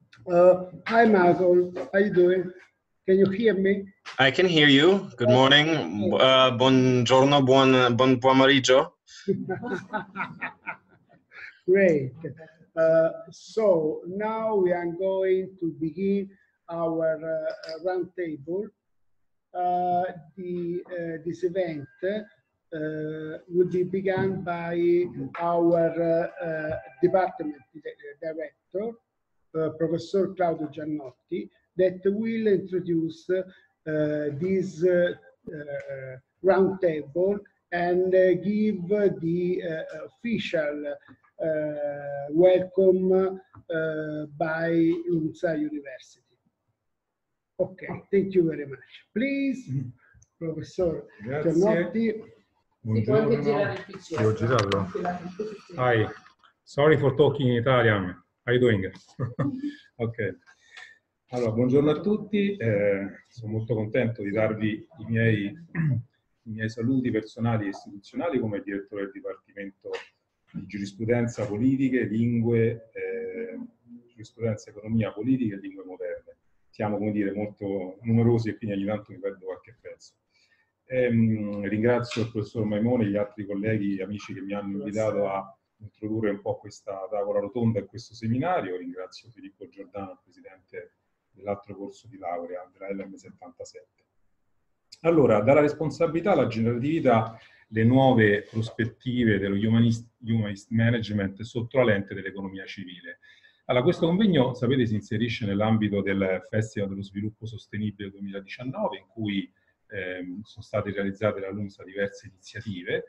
Hi, Michael. How you doing? Can you hear me? I can hear you. Good morning. Buongiorno, buon pomeriggio. Great. So now we are going to begin our roundtable. This event will be begun by our department director, Professor Claudio Giannotti, that will introduce this roundtable and give the official welcome by LUMSA University. Okay, thank you very much. Please, Professor Giannotti. Buongiorno. Devo girarlo. Hi. Sorry for talking in Italian. How are you doing? Ok. Allora, buongiorno a tutti. Sono molto contento di darvi i miei saluti personali e istituzionali come direttore del Dipartimento di Giurisprudenza, Politiche, Lingue, Giurisprudenza, Economia, Politica e Lingue Moderne. Siamo, come dire, molto numerosi e quindi ogni tanto mi perdo qualche pezzo. Ringrazio il professor Maimone e gli altri colleghi e amici che mi hanno invitato a introdurre un po' questa tavola rotonda e questo seminario. Ringrazio Filippo Giordano, il presidente dell'altro corso di laurea della LM77. Allora, dalla responsabilità alla generatività, le nuove prospettive dello humanist management sotto la lente dell'economia civile. Allora, questo convegno, sapete, si inserisce nell'ambito del Festival dello Sviluppo Sostenibile 2019, in cui sono state realizzate da LUMSA diverse iniziative.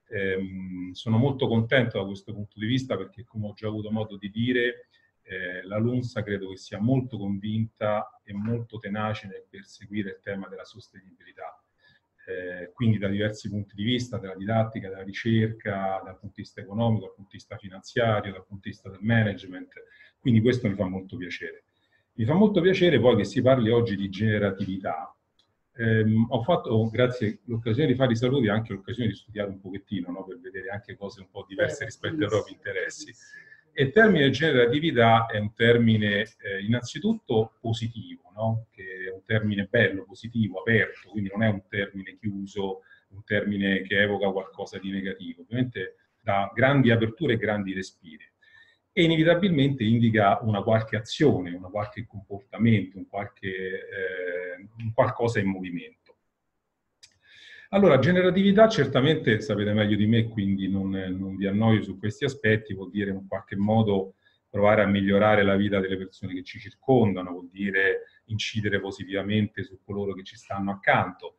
Sono molto contento da questo punto di vista perché, come ho già avuto modo di dire, la LUMSA credo che sia molto convinta e molto tenace nel perseguire il tema della sostenibilità. Quindi da diversi punti di vista, dalla didattica, dalla ricerca, dal punto di vista economico, dal punto di vista finanziario, dal punto di vista del management. Quindi questo mi fa molto piacere. Mi fa molto piacere poi che si parli oggi di generatività. Ho fatto, grazie all'occasione di fare i saluti, anche l'occasione di studiare un pochettino, no? Per vedere anche cose un po' diverse rispetto ai propri interessi. E il termine generatività è un termine innanzitutto positivo, no? Che è un termine bello, positivo, aperto, quindi non è un termine chiuso, un termine che evoca qualcosa di negativo. Ovviamente dà grandi aperture e grandi respiri. E inevitabilmente indica una qualche azione, un qualche comportamento, un qualcosa in movimento. Allora, generatività certamente, sapete meglio di me, quindi non vi annoio su questi aspetti, vuol dire in qualche modo provare a migliorare la vita delle persone che ci circondano, vuol dire incidere positivamente su coloro che ci stanno accanto.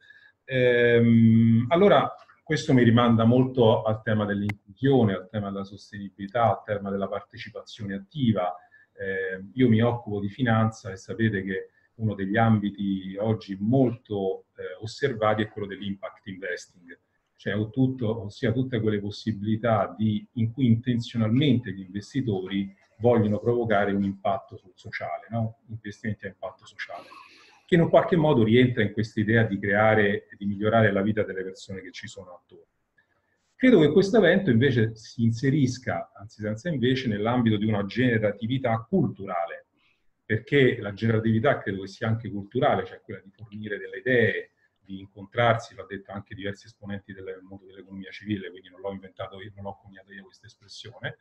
Allora, questo mi rimanda molto al tema dell'inclusione, al tema della sostenibilità, al tema della partecipazione attiva. Io mi occupo di finanza e sapete che uno degli ambiti oggi molto osservati è quello dell'impact investing, cioè ossia tutte quelle possibilità in cui intenzionalmente gli investitori vogliono provocare un impatto sul sociale, no? Investimenti a impatto sociale, che in un qualche modo rientra in questa idea di creare e di migliorare la vita delle persone che ci sono attorno. Credo che questo evento invece si inserisca, anzi senza invece, nell'ambito di una generatività culturale, perché la generatività credo che sia anche culturale, cioè quella di fornire delle idee, di incontrarsi, l'ha detto anche diversi esponenti del mondo dell'economia civile, quindi non l'ho inventato io, non l'ho coniato io questa espressione.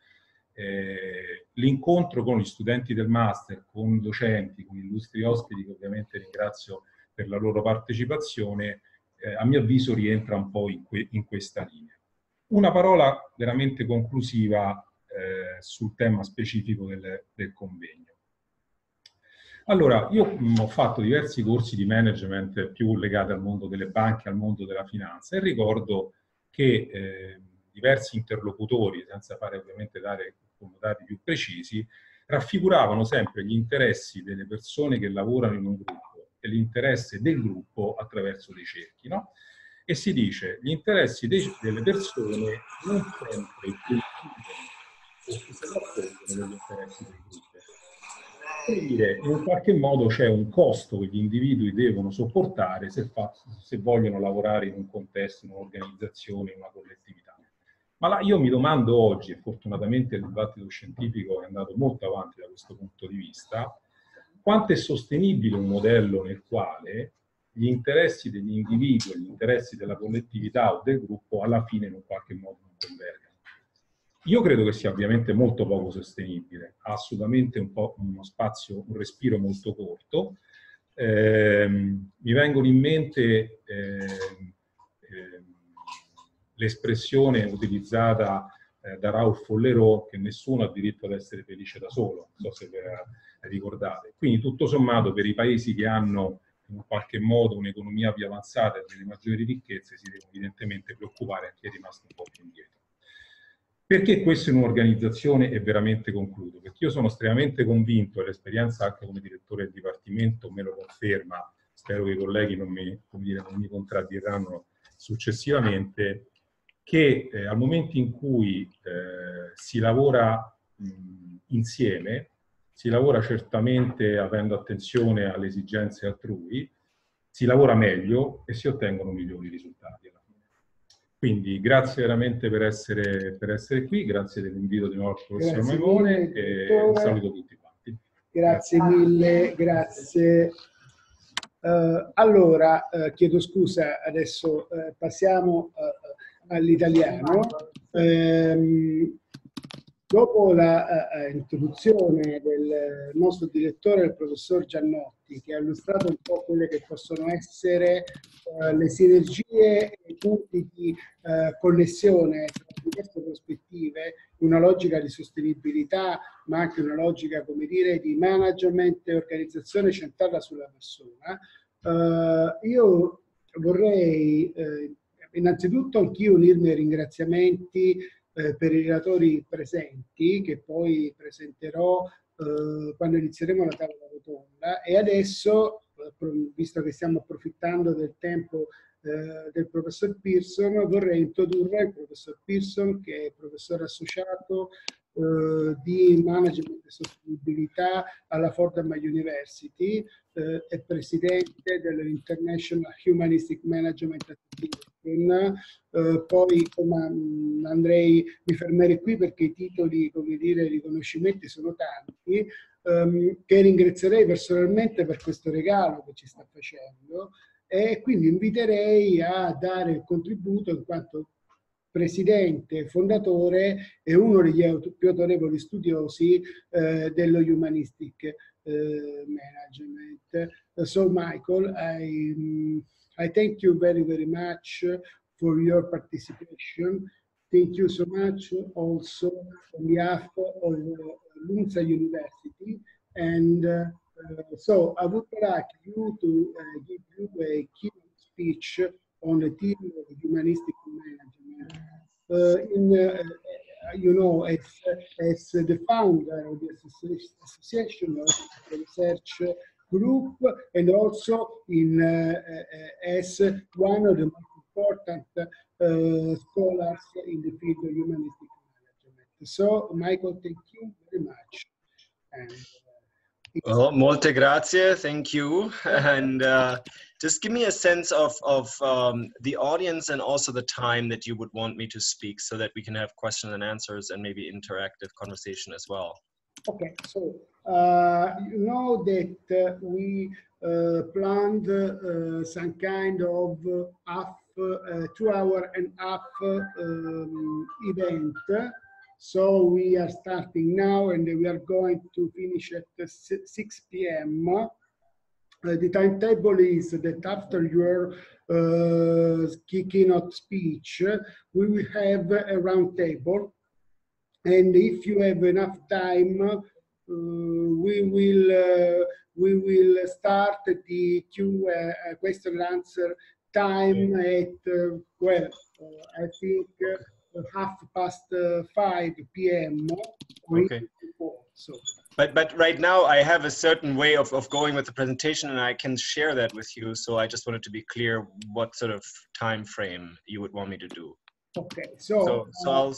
L'incontro con gli studenti del master, con i docenti, con illustri ospiti, che ovviamente ringrazio per la loro partecipazione, a mio avviso rientra un po' in questa linea. Una parola veramente conclusiva sul tema specifico del convegno. Allora, io ho fatto diversi corsi di management più legati al mondo delle banche, al mondo della finanza, e ricordo che diversi interlocutori, senza fare ovviamente dati più precisi, raffiguravano sempre gli interessi delle persone che lavorano in un gruppo e l'interesse del gruppo attraverso dei cerchi, no? E si dice, gli interessi delle persone non sempre coincidono o si sovrappongono con gli interessi del gruppo. Come dire, in qualche modo c'è un costo che gli individui devono sopportare se vogliono lavorare in un contesto, in un'organizzazione, in una collettività. Ma io mi domando oggi, e fortunatamente il dibattito scientifico è andato molto avanti da questo punto di vista, quanto è sostenibile un modello nel quale gli interessi degli individui e gli interessi della collettività o del gruppo alla fine in un qualche modo non convergano. Io credo che sia ovviamente molto poco sostenibile, ha assolutamente uno spazio, un respiro molto corto. Mi vengono in mente l'espressione utilizzata da Raoul Follerò, che nessuno ha diritto ad essere felice da solo, non so se ve la ricordate. Quindi tutto sommato per i paesi che hanno in qualche modo un'economia più avanzata e delle maggiori ricchezze si devono evidentemente preoccupare a chi è rimasto un po' più indietro. Perché questo in un'organizzazione è veramente concludo? Perché io sono estremamente convinto, e l'esperienza anche come direttore del Dipartimento me lo conferma, spero che i colleghi non mi contraddiranno successivamente, che al momento in cui si lavora insieme, si lavora certamente avendo attenzione alle esigenze altrui, si lavora meglio e si ottengono migliori risultati. Quindi grazie veramente per essere qui, grazie dell'invito di nuovo al professor Maimone e un saluto a tutti quanti. Grazie mille, grazie. Allora, chiedo scusa, adesso passiamo all'italiano. Dopo l'introduzione del nostro direttore, il professor Giannotti, che ha illustrato un po' quelle che possono essere le sinergie e i punti di connessione tra diverse prospettive, una logica di sostenibilità, ma anche una logica, come dire, di management e organizzazione centrata sulla persona, io vorrei innanzitutto anch'io unirmi ai ringraziamenti per i relatori presenti, che poi presenterò quando inizieremo la tavola rotonda. E adesso, visto che stiamo approfittando del tempo del professor Pearson, vorrei introdurre il professor Pearson, che è professore associato di Management e Sostenibilità alla Fordham University, è presidente dell'International Humanistic Management Association. Poi mi fermerei qui perché i titoli, come dire, riconoscimenti sono tanti, che ringrazierei personalmente per questo regalo che ci sta facendo, e quindi inviterei a dare il contributo in quanto presidente, fondatore e uno degli più autorevoli studiosi dello Humanistic Management. So Michael, I thank you very, very much for your participation. Thank you so much also on behalf of Lunza University. And so I would like you to give you a keynote speech on the theme of humanistic management. You know, as the founder of the association of the research group, and also as one of the most important scholars in the field of humanistic management. So, Michael, thank you very much. And, well, molte grazie, thank you. And just give me a sense of the audience and also the time that you would want me to speak so that we can have questions and answers and maybe interactive conversation as well. Okay, so you know that we planned some kind of 2.5 hour event. So we are starting now and we are going to finish at 6 p.m. The timetable is that after your keynote speech, we will have a round table. And if you have enough time, we will start the question and answer time at, well, I think 5:30 p.m. Okay. So. But right now I have a certain way of going with the presentation, and I can share that with you. So I just wanted to be clear what sort of time frame you would want me to do. Okay, so I'll...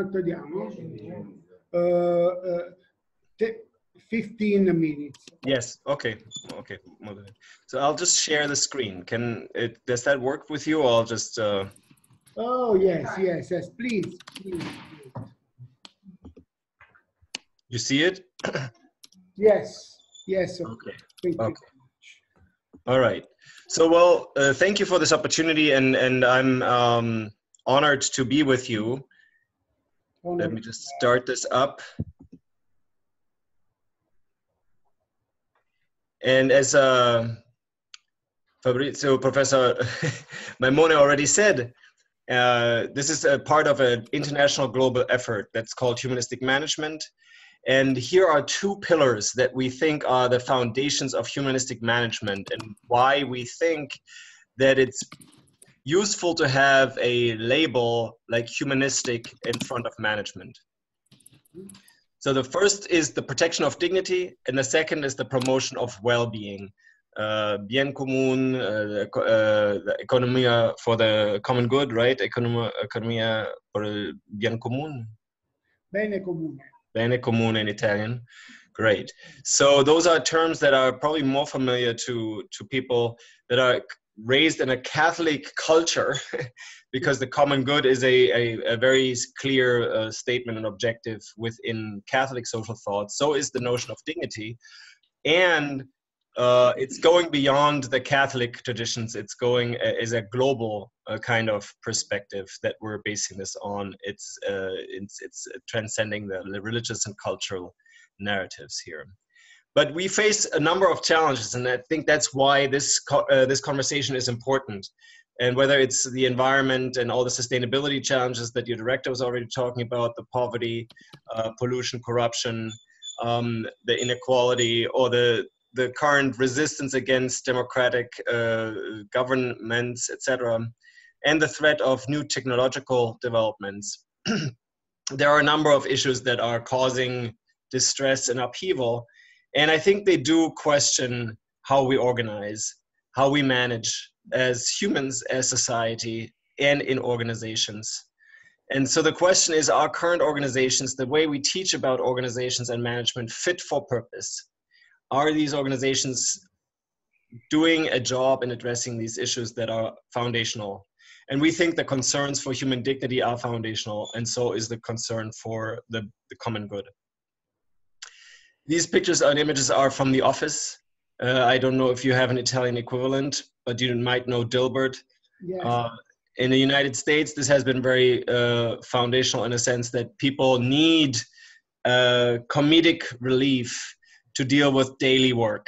15 minutes. Yes, okay. So I'll just share the screen. Does that work with you, or I'll just... Oh, yes, please. You see it? Yes. Yes. Okay. Thank you. Okay. All right. So, well, thank you for this opportunity, and I'm honored to be with you. Let me just start this up. And as Fabrizio, Professor Maimone already said, this is a part of an international global effort that's called humanistic management. And here are two pillars that we think are the foundations of humanistic management, and why we think that it's useful to have a label like humanistic in front of management. So the first is the protection of dignity, and the second is the promotion of well-being. Bien común, the economía for the common good, right? Economia por el bien común. Bene comune. Bene comune in Italian. Great. So those are terms that are probably more familiar to people that are raised in a Catholic culture, because the common good is a very clear statement and objective within Catholic social thought. So is the notion of dignity. And it's going beyond the Catholic traditions. It's going as a global kind of perspective that we're basing this on. It's transcending the religious and cultural narratives here. But we face a number of challenges, and I think that's why this conversation is important. And whether it's the environment and all the sustainability challenges that your director was already talking about, the poverty, pollution, corruption, the inequality, or the current resistance against democratic governments, etc., and the threat of new technological developments. There are a number of issues that are causing distress and upheaval. And I think they do question how we organize, how we manage as humans, as society, and in organizations. And so the question is, are current organizations, the way we teach about organizations and management, fit for purpose? Are these organizations doing a job in addressing these issues that are foundational? And we think the concerns for human dignity are foundational, and so is the concern for the common good. These pictures and images are from The Office. I don't know if you have an Italian equivalent, but you might know Dilbert. Yes. In the United States, this has been very foundational in a sense that people need comedic relief to deal with daily work.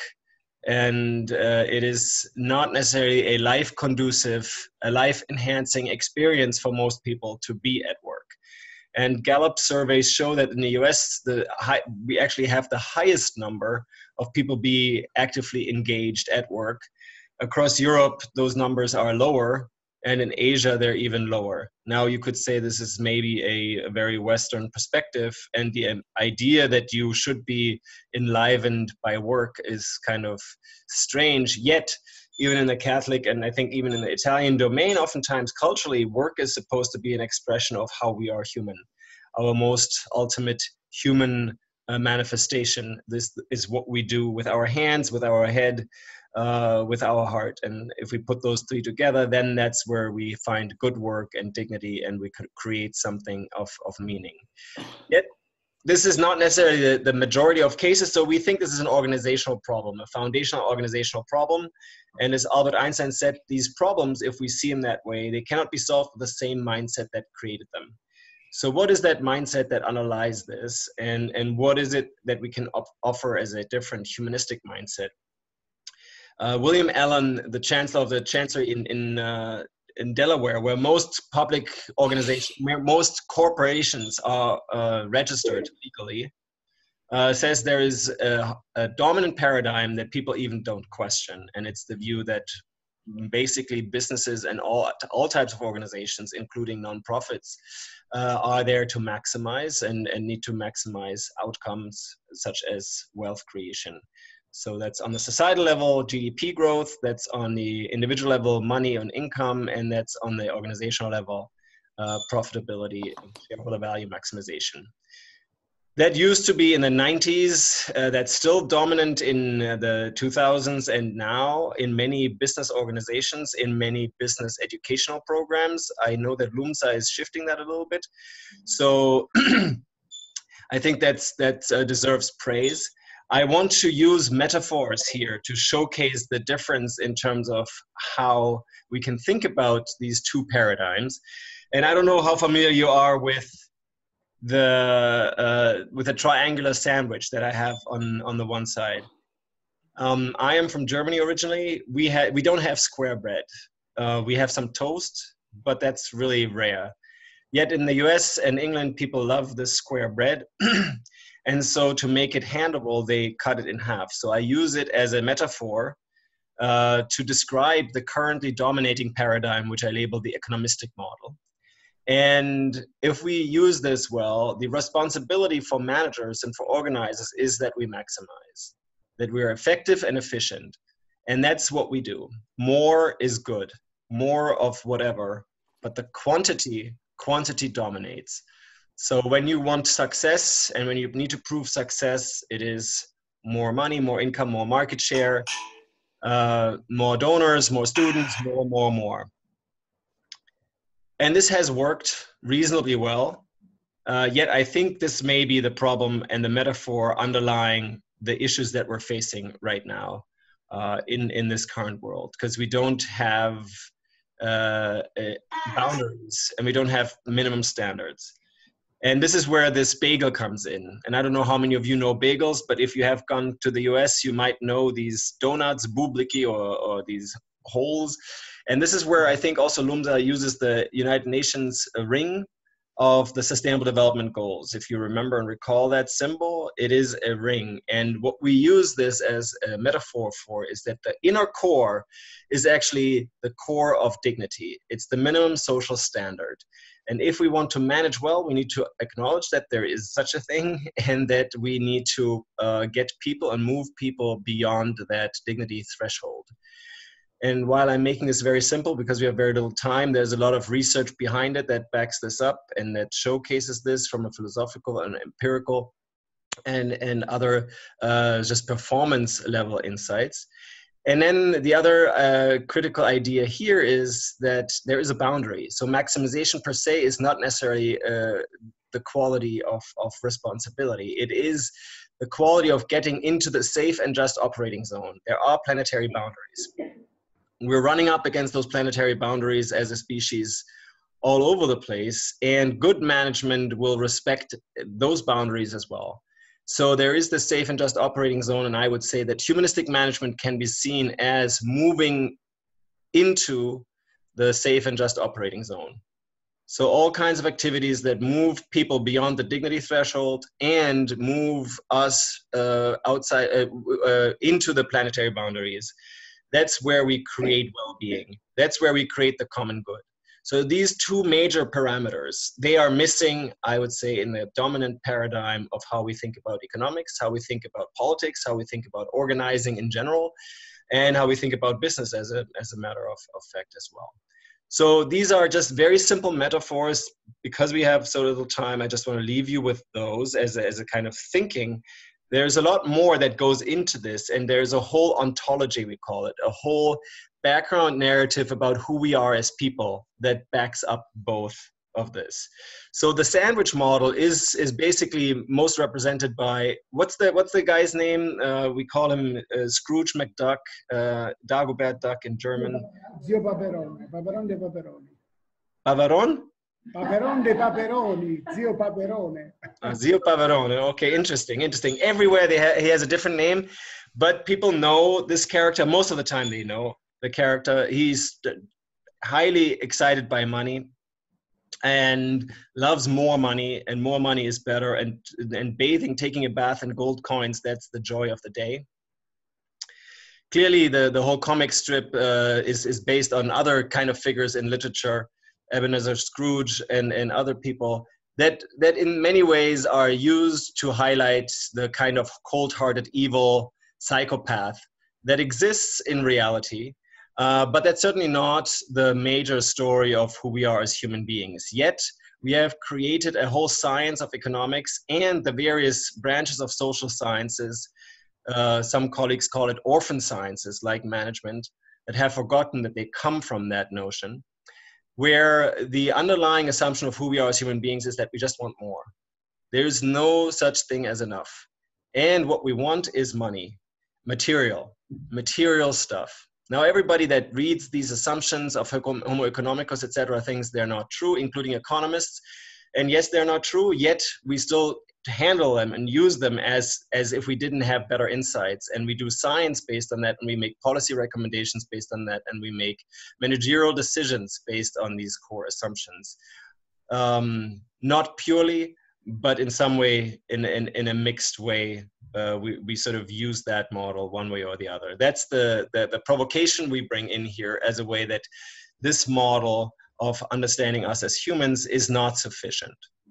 And it is not necessarily a life-conducive, a life-enhancing experience for most people to be at work. And Gallup surveys show that in the US, we actually have the highest number of people be actively engaged at work. Across Europe, those numbers are lower, and in Asia, they're even lower. Now, you could say this is maybe a very Western perspective, and the idea that you should be enlivened by work is kind of strange. Yet, even in the Catholic, and I think even in the Italian domain, oftentimes culturally, work is supposed to be an expression of how we are human, our most ultimate human manifestation. This is what we do with our hands, with our head, with our heart. And if we put those three together, then that's where we find good work and dignity, and we could create something of meaning. Yet, this is not necessarily the majority of cases, so we think this is an organizational problem, a foundational organizational problem. And as Albert Einstein said, these problems, if we see them that way, they cannot be solved with the same mindset that created them. So what is that mindset that underlies this? And what is it that we can offer as a different humanistic mindset? William Allen, the chancellor of the chancellery in Delaware, where most public organizations, where most corporations are registered legally, says there is a dominant paradigm that people even don't question. And it's the view that basically businesses and all types of organizations, including nonprofits, are there to maximize and need to maximize outcomes such as wealth creation. So that's on the societal level, GDP growth, that's on the individual level, money and income, and that's on the organizational level, profitability and shareholder value maximization. That used to be in the 90s, that's still dominant in the 2000s, and now in many business organizations, in many business educational programs. I know that LUMSA is shifting that a little bit. So I think that deserves praise. I want to use metaphors here to showcase the difference in terms of how we can think about these two paradigms. And I don't know how familiar you are with the triangular sandwich that I have on the one side. I am from Germany originally. We don't have square bread. We have some toast, but that's really rare. Yet in the US and England, people love this square bread. And so to make it handleable, they cut it in half. So I use it as a metaphor to describe the currently dominating paradigm, which I label the economistic model. And if we use this well, the responsibility for managers and for organizers is that we maximize, that we are effective and efficient. And that's what we do. More is good, more of whatever, but the quantity dominates. So when you want success and when you need to prove success, it is more money, more income, more market share, more donors, more students, more. And this has worked reasonably well. Yet I think this may be the problem and the metaphor underlying the issues that we're facing right now in this current world, because we don't have boundaries and we don't have minimum standards. And this is where this bagel comes in. And I don't know how many of you know bagels, but if you have gone to the US, you might know these donuts, bubliki, or these holes. And this is where I think also Lumsa uses the United Nations ring of the Sustainable Development Goals. If you remember and recall that symbol, it is a ring. And what we use this as a metaphor for is that the inner core is actually the core of dignity. It's the minimum social standard. And if we want to manage well, we need to acknowledge that there is such a thing and that we need to get people and move people beyond that dignity threshold. And while I'm making this very simple because we have very little time, there's a lot of research behind it that backs this up and that showcases this from a philosophical and empirical and other just performance level insights. And then the other critical idea here is that there is a boundary. So maximization per se is not necessarily the quality of responsibility. It is the quality of getting into the safe and just operating zone. There are planetary boundaries. We're running up against those planetary boundaries as a species all over the place, and good management will respect those boundaries as well. So there is the safe and just operating zone, and I would say that humanistic management can be seen as moving into the safe and just operating zone. So all kinds of activities that move people beyond the dignity threshold and move us outside into the planetary boundaries. That's where we create well-being. That's where we create the common good. So these two major parameters, they are missing, I would say, in the dominant paradigm of how we think about economics, how we think about politics, how we think about organizing in general, and how we think about business as a matter of fact as well. So these are just very simple metaphors. Because we have so little time, I just want to leave you with those as a kind of thinking. There's a lot more that goes into this, and there's a whole ontology, we call it, a whole background narrative about who we are as people that backs up both of this. So the sandwich model is basically most represented by, what's the guy's name? We call him Scrooge McDuck, Dagobert Duck in German. Zio Paperone, Paperon de Paperoni. Paperon? Paperon de Paperoni, Zio Paperone. Zio Paperone, okay, interesting. Everywhere he has a different name, but people know this character. Most of the time they know the character. He's highly excited by money and loves more money, and more money is better, and bathing, taking a bath in gold coins, that's the joy of the day. Clearly the whole comic strip is based on other kind of figures in literature, Ebenezer Scrooge and other people that in many ways are used to highlight the kind of cold-hearted evil psychopath that exists in reality. But that's certainly not the major story of who we are as human beings. Yet, we have created a whole science of economics and the various branches of social sciences. Some colleagues call it orphan sciences, like management, that have forgotten that they come from that notion, where the underlying assumption of who we are as human beings is that we just want more. There's no such thing as enough. And what we want is money, material stuff. Now, everybody that reads these assumptions of Homo economicus, etc., thinks they're not true, including economists. And yes, they're not true, yet we still handle them and use them as if we didn't have better insights. And we do science based on that, and we make policy recommendations based on that, and we make managerial decisions based on these core assumptions. Not purely, but in some way, in a mixed way, we sort of use that model one way or the other. That's the provocation we bring in here as a way that this model of understanding us as humans is not sufficient.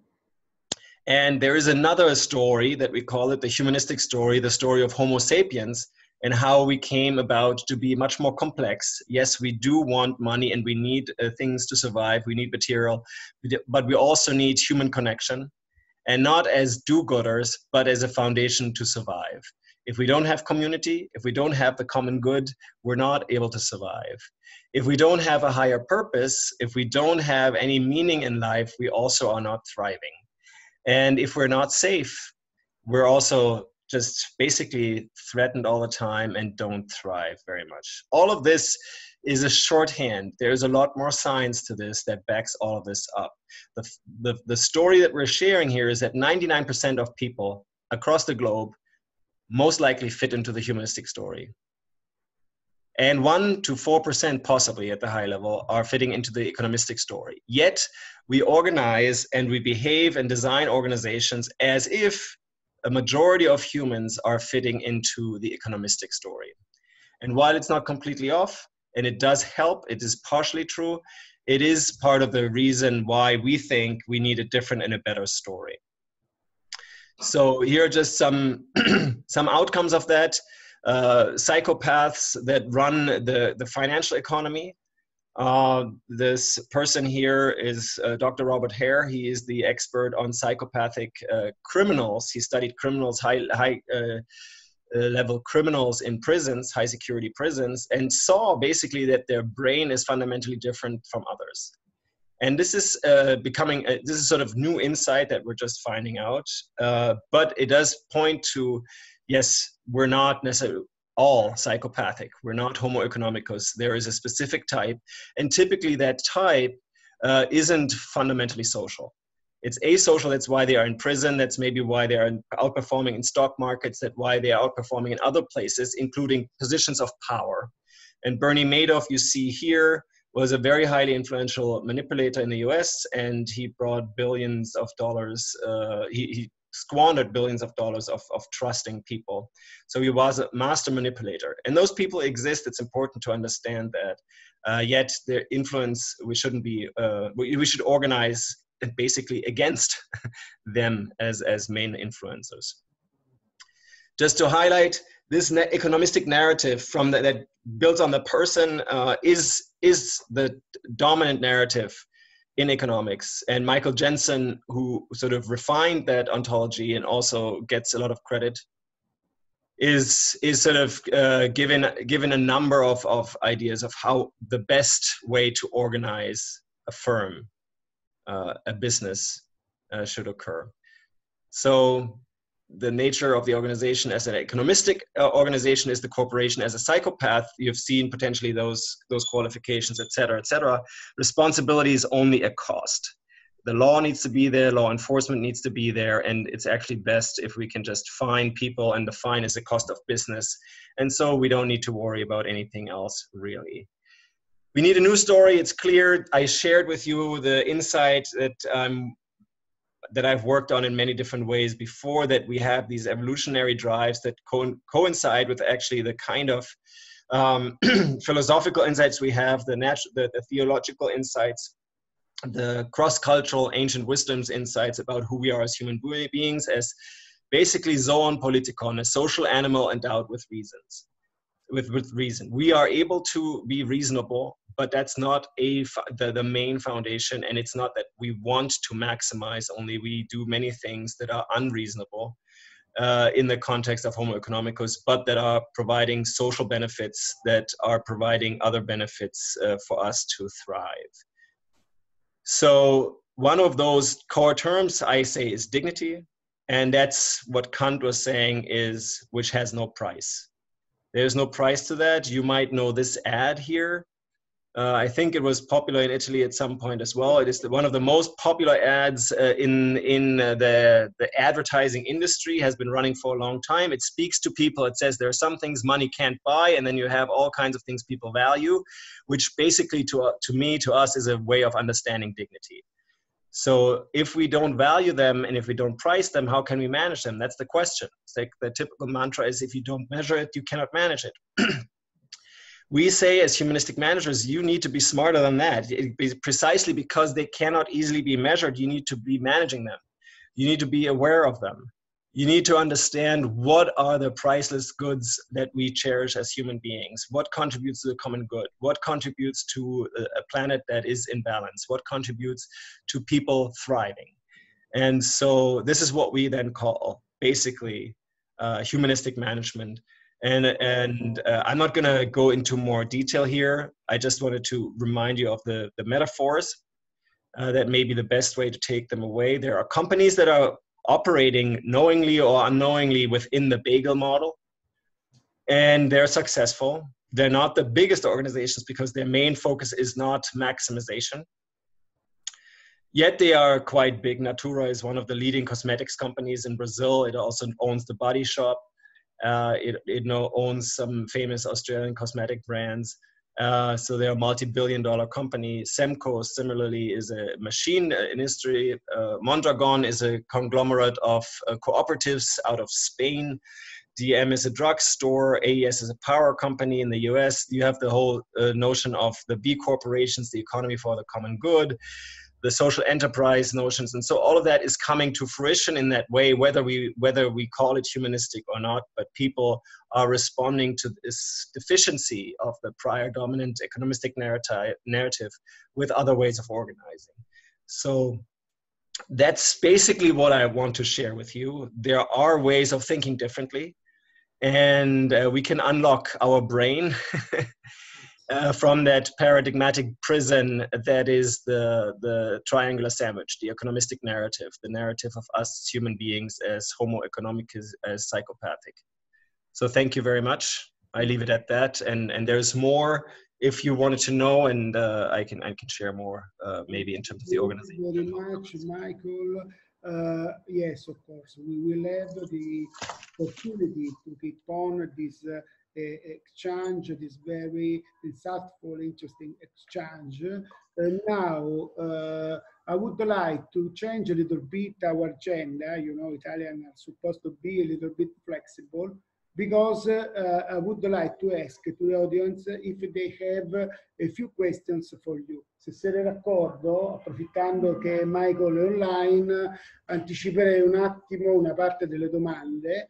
And there is another story that we call it the humanistic story, the story of Homo sapiens, and how we came about to be much more complex. Yes, we do want money and we need things to survive, we need material, but we also need human connection, and not as do-gooders, but as a foundation to survive. If we don't have community, if we don't have the common good, we're not able to survive. If we don't have a higher purpose, if we don't have any meaning in life, we also are not thriving. And if we're not safe, we're also just basically threatened all the time and don't thrive very much. All of this is a shorthand. There's a lot more science to this that backs all of this up. The story that we're sharing here is that 99% of people across the globe most likely fit into the humanistic story. And 1 to 4% possibly at the high level are fitting into the economistic story. Yet we organize and we behave and design organizations as if a majority of humans are fitting into the economistic story. And while it's not completely off, and it does help, it is partially true, it is part of the reason why we think we need a different and a better story. So here are just some, some outcomes of that. Psychopaths that run the financial economy. This person here is Dr. Robert Hare. He is the expert on psychopathic criminals. He studied criminals, high level criminals in prisons, high security prisons, and saw basically that their brain is fundamentally different from others. And this is this is sort of new insight that we're just finding out, but it does point to, yes, we're not necessarily all psychopathic. We're not Homo economicus. There is a specific type, and typically that type isn't fundamentally social. It's asocial. That's why they are in prison. That's maybe why they are outperforming in stock markets. That's why they are outperforming in other places, including positions of power. And Bernie Madoff, you see here, was a very highly influential manipulator in the US, and he brought billions of dollars. He squandered billions of dollars of trusting people. So he was a master manipulator. And those people exist. It's important to understand that. Yet their influence, we shouldn't be, we should organize basically against them as main influencers. Just to highlight, this economistic narrative from that builds on the person is the dominant narrative in economics. And Michael Jensen, who sort of refined that ontology and also gets a lot of credit, is sort of given a number of ideas of how the best way to organize a firm, a business should occur. So the nature of the organization as an economistic organization is the corporation as a psychopath. You've seen potentially those qualifications, et cetera, et cetera. Responsibility is only a cost. The law needs to be there, law enforcement needs to be there, and it's actually best if we can just fine people, and the fine is the cost of business. And so we don't need to worry about anything else, really. We need a new story, it's clear. I shared with you the insight that I've worked on in many different ways before, that we have these evolutionary drives that coincide with actually the kind of philosophical insights we have, the theological insights, the cross-cultural ancient wisdoms insights about who we are as human beings, as basically zoon politikon, a social animal endowed with reasons. With reason. We are able to be reasonable, but that's not the main foundation, and it's not that we want to maximize only. We do many things that are unreasonable in the context of Homo economicus, but that are providing social benefits, that are providing other benefits for us to thrive. So one of those core terms I say is dignity. And that's what Kant was saying is, which has no price. There's no price to that. You might know this ad here. I think it was popular in Italy at some point as well. It is one of the most popular ads in the advertising industry, has been running for a long time. It speaks to people. It says there are some things money can't buy, and then you have all kinds of things people value, which basically to us is a way of understanding dignity. So if we don't value them and if we don't price them, how can we manage them? That's the question. It's like the typical mantra is, if you don't measure it, you cannot manage it. We say as humanistic managers, you need to be smarter than that. Precisely because they cannot easily be measured, you need to be managing them. You need to be aware of them. You need to understand what are the priceless goods that we cherish as human beings. What contributes to the common good? What contributes to a planet that is in balance? What contributes to people thriving? And so this is what we then call basically humanistic management. And I'm not going to go into more detail here. I just wanted to remind you of the metaphors. That may be the best way to take them away. There are companies that are operating knowingly or unknowingly within the bagel model, and they're successful. They're not the biggest organizations because their main focus is not maximization. Yet they are quite big. Natura is one of the leading cosmetics companies in Brazil. It also owns The Body Shop. It now owns some famous Australian cosmetic brands. So they're a multi-billion-dollar company. Semco, similarly, is a machine industry. Mondragon is a conglomerate of cooperatives out of Spain. DM is a drugstore. AES is a power company in the US. You have the whole notion of the B corporations, the economy for the common good, the social enterprise notions. And so all of that is coming to fruition in that way, whether we call it humanistic or not, but people are responding to this deficiency of the prior dominant economistic narrative with other ways of organizing. So that's basically what I want to share with you. There are ways of thinking differently, and we can unlock our brain from that paradigmatic prison that is the triangular sandwich, the economistic narrative, the narrative of us human beings as homo economicus, as psychopathic. So thank you very much. I leave it at that, and there's more if you wanted to know, and I can share more maybe in terms of the organization. Thank you very much, Michael. Yes, of course, we will have the opportunity to keep on this exchange, this very insightful, interesting exchange. Now, I would like to change a little bit our agenda. You know, Italians are supposed to be a little bit flexible, because I would like to ask to the audience if they have a few questions for you. Se siete d'accordo, approfittando che Michael è online, anticiperei un attimo una parte delle domande.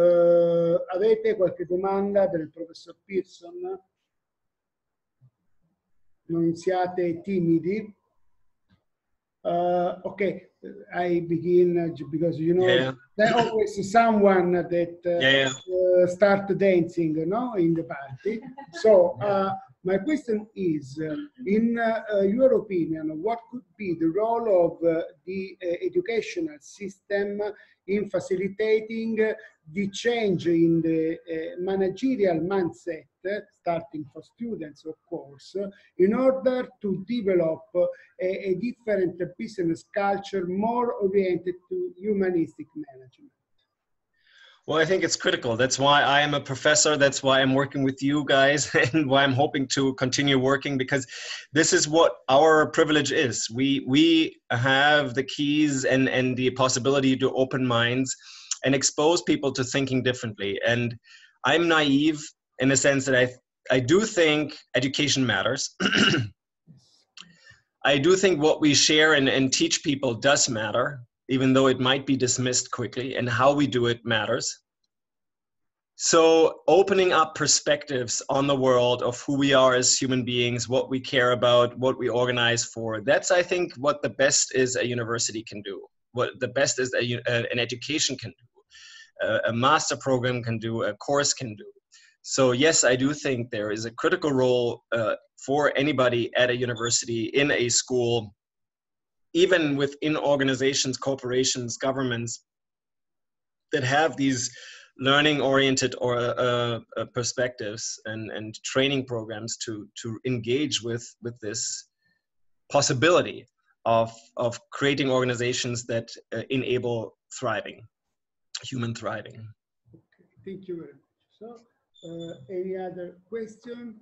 Avete qualche domanda per il professor Pearson? Non siate timidi. Okay, I begin because you know there's always someone that start dancing, no, in the party. So my question is, in your opinion, what could be the role of the educational system in facilitating the change in the managerial mindset, starting for students, of course, in order to develop a different business culture more oriented to humanistic management? Well, I think it's critical. That's why I am a professor. That's why I'm working with you guys, and why I'm hoping to continue working, because this is what our privilege is. We have the keys and the possibility to open minds and expose people to thinking differently. And I'm naive in the sense that I do think education matters. I do think what we share and teach people does matter, even though it might be dismissed quickly, and how we do it matters. So opening up perspectives on the world of who we are as human beings, what we care about, what we organize for, that's, I think, what the best is a university can do, what the best is an education can do, a master program can do, a course can do. So yes, I do think there is a critical role for anybody at a university, in a school, even within organizations, corporations, governments, that have these learning-oriented or perspectives and training programs to engage with this possibility of creating organizations that enable thriving, human thriving. Okay, thank you very much. So, any other question?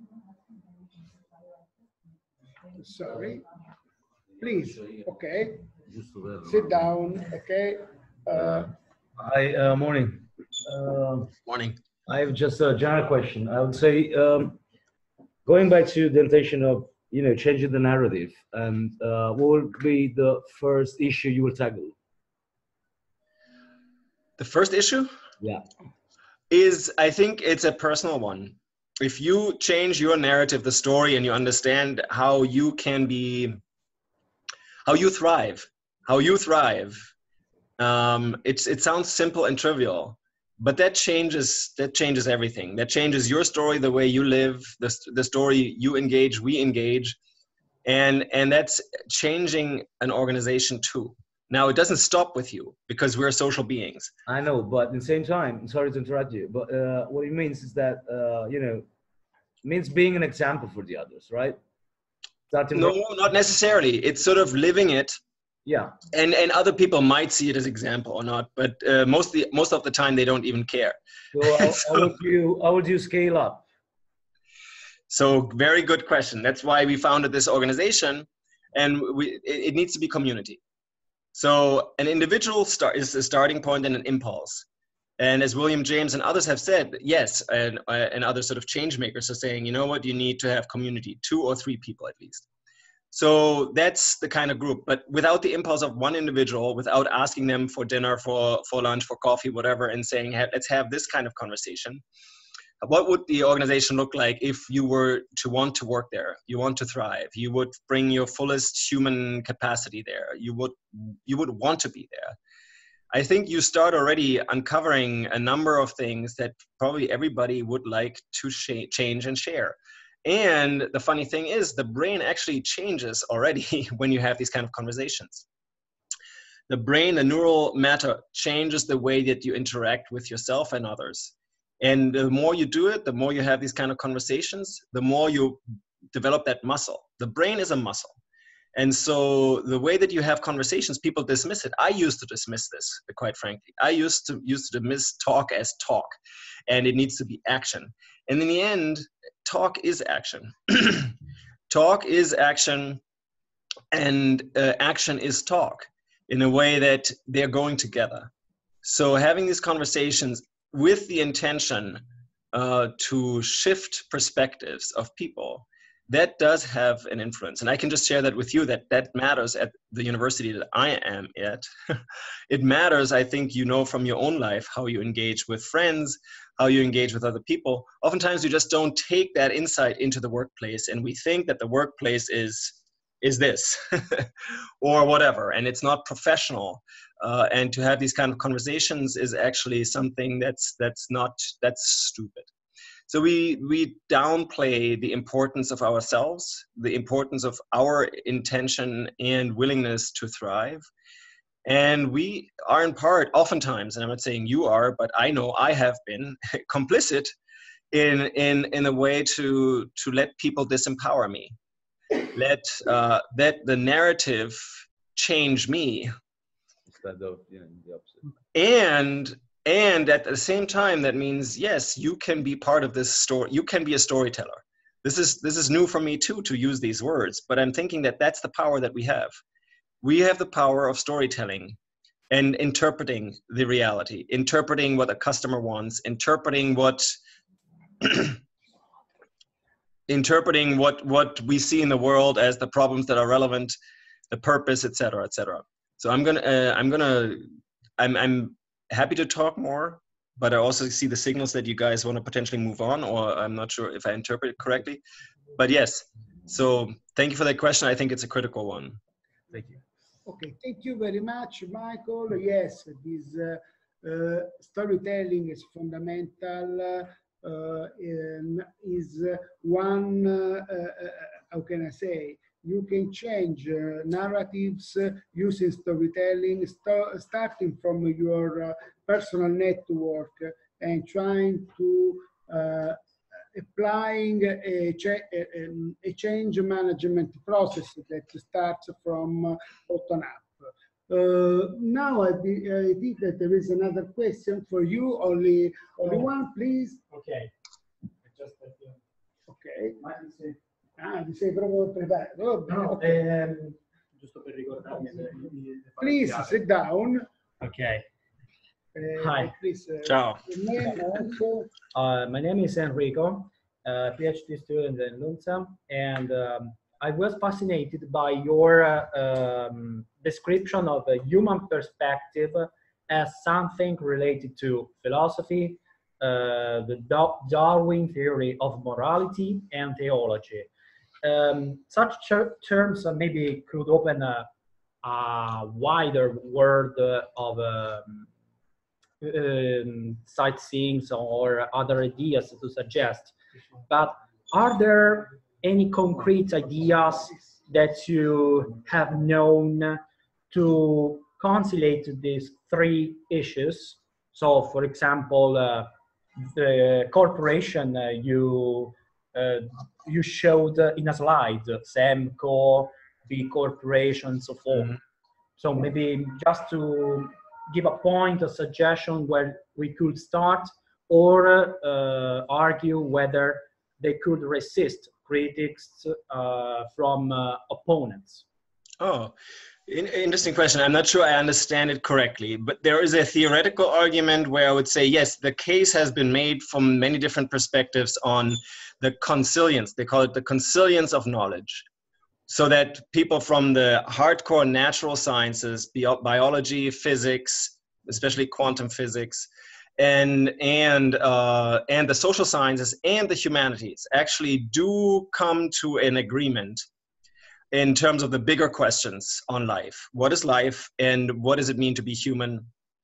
Sorry, please. Okay, sit down. Okay. Hi, morning. Morning. I have just a general question. I would say, going back to the intention of, you know, changing the narrative, and what will be the first issue you will tackle? The first issue? Yeah. Is, I think it's a personal one. If you change your narrative, the story, and you understand how you can be, how you thrive, it sounds simple and trivial, but that changes everything. That changes your story, the way you live, the story you engage, we engage, and that's changing an organization too. Now, it doesn't stop with you because we're social beings. I know, but at the same time, sorry to interrupt you, but what it means is that, you know, it means being an example for the others, right? No, not necessarily. It's sort of living it. Yeah. And other people might see it as example or not, but most of the time they don't even care. So how would you scale up? So very good question. That's why we founded this organization, and it needs to be community. So an individual is a starting point and an impulse. And as William James and others have said, yes, and other sort of change makers are saying, you know what, you need to have community, 2 or 3 people at least. So that's the kind of group, but without the impulse of one individual, without asking them for dinner, for lunch, for coffee, whatever, and saying, hey, let's have this kind of conversation. What would the organization look like if you were to want to work there? You want to thrive. You would bring your fullest human capacity there. You would want to be there. I think you start already uncovering a number of things that probably everybody would like to change and share. And the funny thing is, the brain actually changes already when you have these kind of conversations. The brain, the neural matter, changes the way that you interact with yourself and others. And the more you do it, the more you have these kind of conversations, the more you develop that muscle. The brain is a muscle. And so the way that you have conversations, people dismiss it. I used to dismiss this, quite frankly. I used to dismiss talk as talk, and it needs to be action. And in the end, talk is action. Talk is action, and action is talk, in a way that they're going together. So having these conversations with the intention to shift perspectives of people, that does have an influence. And I can just share that with you, that matters at the university that I am at. It matters, I think, you know, from your own life, how you engage with friends, how you engage with other people. Oftentimes we just don't take that insight into the workplace, and we think that the workplace is this or whatever, and it's not professional. And to have these kind of conversations is actually something that's stupid. So we downplay the importance of ourselves, the importance of our intention and willingness to thrive. And we are in part, oftentimes, and I'm not saying you are, but I know I have been complicit in a way to let people disempower me. Let the narrative change me. Instead of, you know, the opposite. And at the same time, that means, yes, you can be part of this story. You can be a storyteller. This is new for me too, to use these words, but I'm thinking that that's the power that we have. We have the power of storytelling and interpreting the reality, interpreting what a customer wants, interpreting what we see in the world as the problems that are relevant, the purpose, et cetera, et cetera. So I'm happy to talk more, but I also see the signals that you guys want to potentially move on, or I'm not sure if I interpret it correctly, but yes. So thank you for that question. I think it's a critical one. Thank you. Okay, thank you very much, Michael. Yes, this storytelling is fundamental. Is one, how can I say, you can change narratives using storytelling, starting from your personal network and trying to applying a change management process that starts from bottom up. Now I think that there is another question for you. Only one, please. Okay. Ok. Ti sei proprio preparato? No, giusto per ricordarmi. Please sit down. Okay. Hi. Please, Ciao. your name also. My name is Enrico, PhD student in LUMSA, and I was fascinated by your description of a human perspective as something related to philosophy, the Darwin theory of morality and theology. Such terms maybe could open a wider world of sightseeing or other ideas to suggest. But are there any concrete ideas that you have known to conciliate these three issues? So, for example, the corporation you showed in a slide, SEMCO, B Corporation, so forth. Mm-hmm. So maybe just to give a point, a suggestion where we could start, or argue whether they could resist critics from opponents. Oh, interesting question. I'm not sure I understand it correctly, but there is a theoretical argument where I would say, yes, the case has been made from many different perspectives on the consilience. They call it the consilience of knowledge. So that people from the hardcore natural sciences, biology, physics, especially quantum physics, and the social sciences and the humanities actually do come to an agreement in terms of the bigger questions on life. What is life, and what does it mean to be human?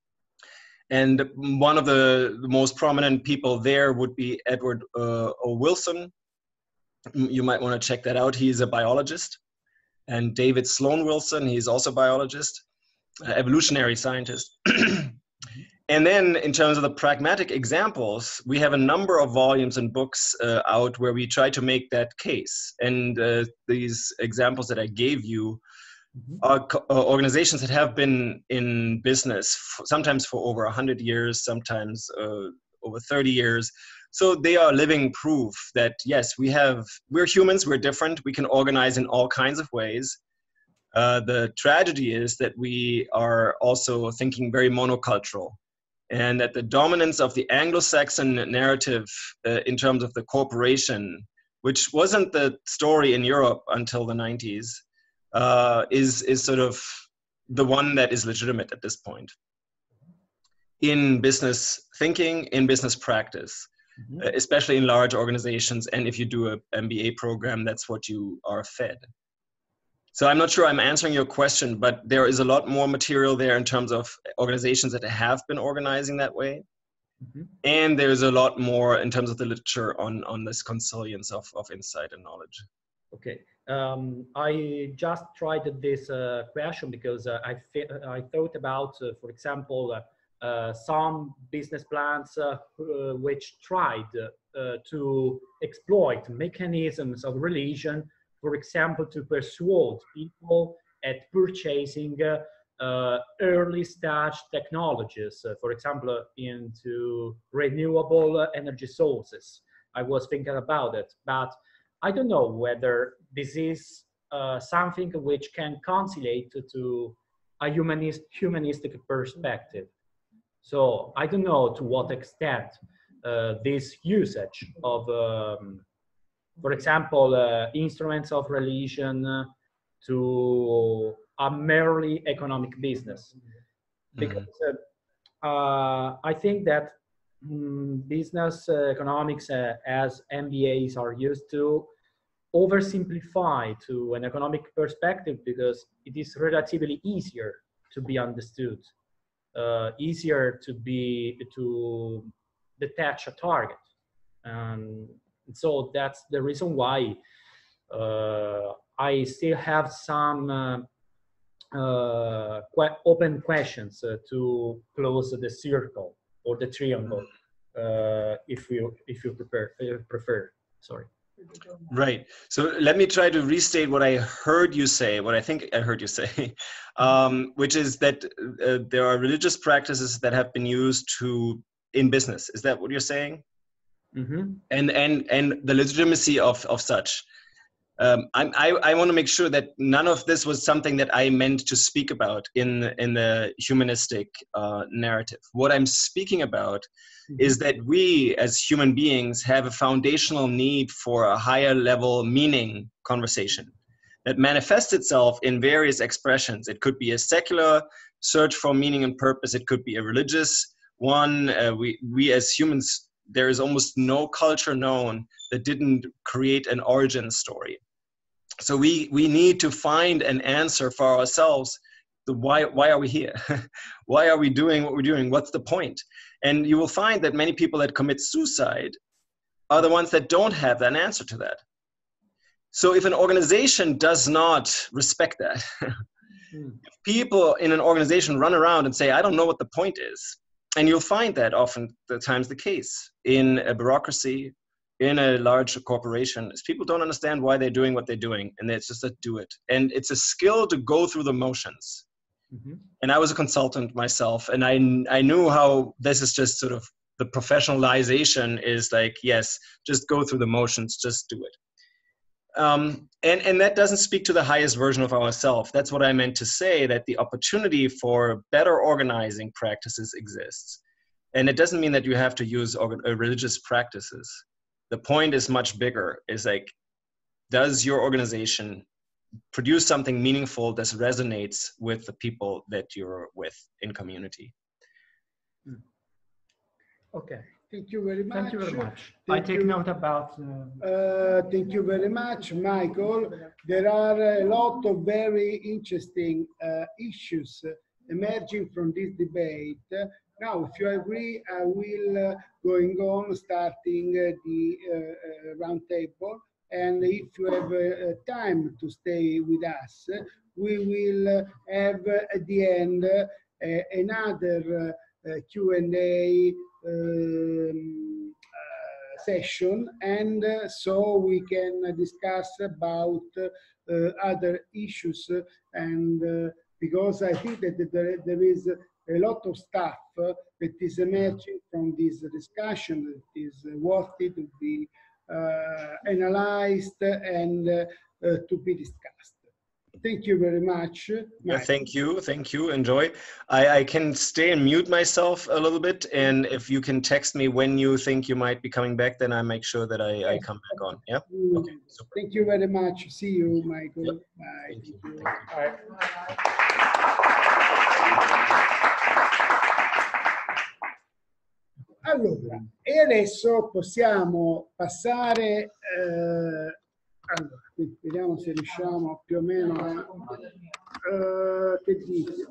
And one of the most prominent people there would be Edward O. Wilson. You might want to check that out. He's a biologist. And David Sloan Wilson, he's also a biologist, evolutionary scientist. And then in terms of the pragmatic examples, we have a number of volumes and books out where we try to make that case. And these examples that I gave you are organizations that have been in business, sometimes for over 100 years, sometimes over 30 years. So they are living proof that, yes, we're humans, we're different, we can organize in all kinds of ways. The tragedy is that we are also thinking very monocultural, and that the dominance of the Anglo-Saxon narrative in terms of the corporation, which wasn't the story in Europe until the 90s, is sort of the one that is legitimate at this point in business thinking, in business practice. Especially in large organizations, and if you do an MBA program, that's what you are fed. So I'm not sure I'm answering your question, but there is a lot more material there in terms of organizations that have been organizing that way. And there's a lot more in terms of the literature on this consilience of insight and knowledge. Okay, I just tried this question because I thought about, for example, some business plans which tried to exploit mechanisms of religion, for example, to persuade people at purchasing early stage technologies, for example, into renewable energy sources. I was thinking about it, but I don't know whether this is something which can conciliate to a humanistic perspective. So I don't know to what extent this usage of, for example, instruments of religion to a merely economic business. Because I think that business economics, as MBAs are used to, oversimplify to an economic perspective because it is relatively easier to be understood. Easier to detach a target, and so that's the reason why I still have some open questions to close the circle or the triangle, if you prefer. Sorry. Right. So let me try to restate what I heard you say, what I think I heard you say, which is that there are religious practices that have been used in business. Is that what you're saying? Mm-hmm. And the legitimacy of such. I want to make sure that none of this was something that I meant to speak about in the humanistic narrative. What I'm speaking about is that we as human beings have a foundational need for a higher level meaning conversation that manifests itself in various expressions. It could be a secular search for meaning and purpose. It could be a religious one. We as humans, there is almost no culture known that didn't create an origin story. So we need to find an answer for ourselves. Why are we here? Why are we doing what we're doing? What's the point? And you will find that many people that commit suicide are the ones that don't have an answer to that. So if an organization does not respect that, if people in an organization run around and say, I don't know what the point is, and you'll find that often the times the case in a bureaucracy, in a large corporation, is people don't understand why they're doing what they're doing, and it's just to do it. And it's a skill to go through the motions. Mm-hmm. And I was a consultant myself, and I knew how this is just sort of the professionalization is like, yes, just go through the motions, just do it. And that doesn't speak to the highest version of ourselves. That's what I meant to say, that the opportunity for better organizing practices exists. And it doesn't mean that you have to use religious practices. The point is much bigger. It's like, does your organization produce something meaningful that resonates with the people that you're with in community? Okay. Thank you very much. Thank you very much. I take note about... thank you very much, Michael. There are a lot of very interesting issues emerging from this debate. Now, if you agree, I will going on starting the round table. And if you have time to stay with us, we will have at the end another Q&A session, and so we can discuss about other issues, and because I think that there is a lot of stuff that is emerging from this discussion that is worthy to be analyzed and to be discussed. Thank you very much. Yeah, thank you. Enjoy. I can stay and mute myself a little bit, and if you can text me when you think you might be coming back, then I make sure that I come back on. Yeah. Okay. Super. Thank you very much. See you, Michael. Yep. Bye. Thank you. Bye. Allora, e adesso possiamo passare. Allora, vediamo se riusciamo più o meno a... che dici?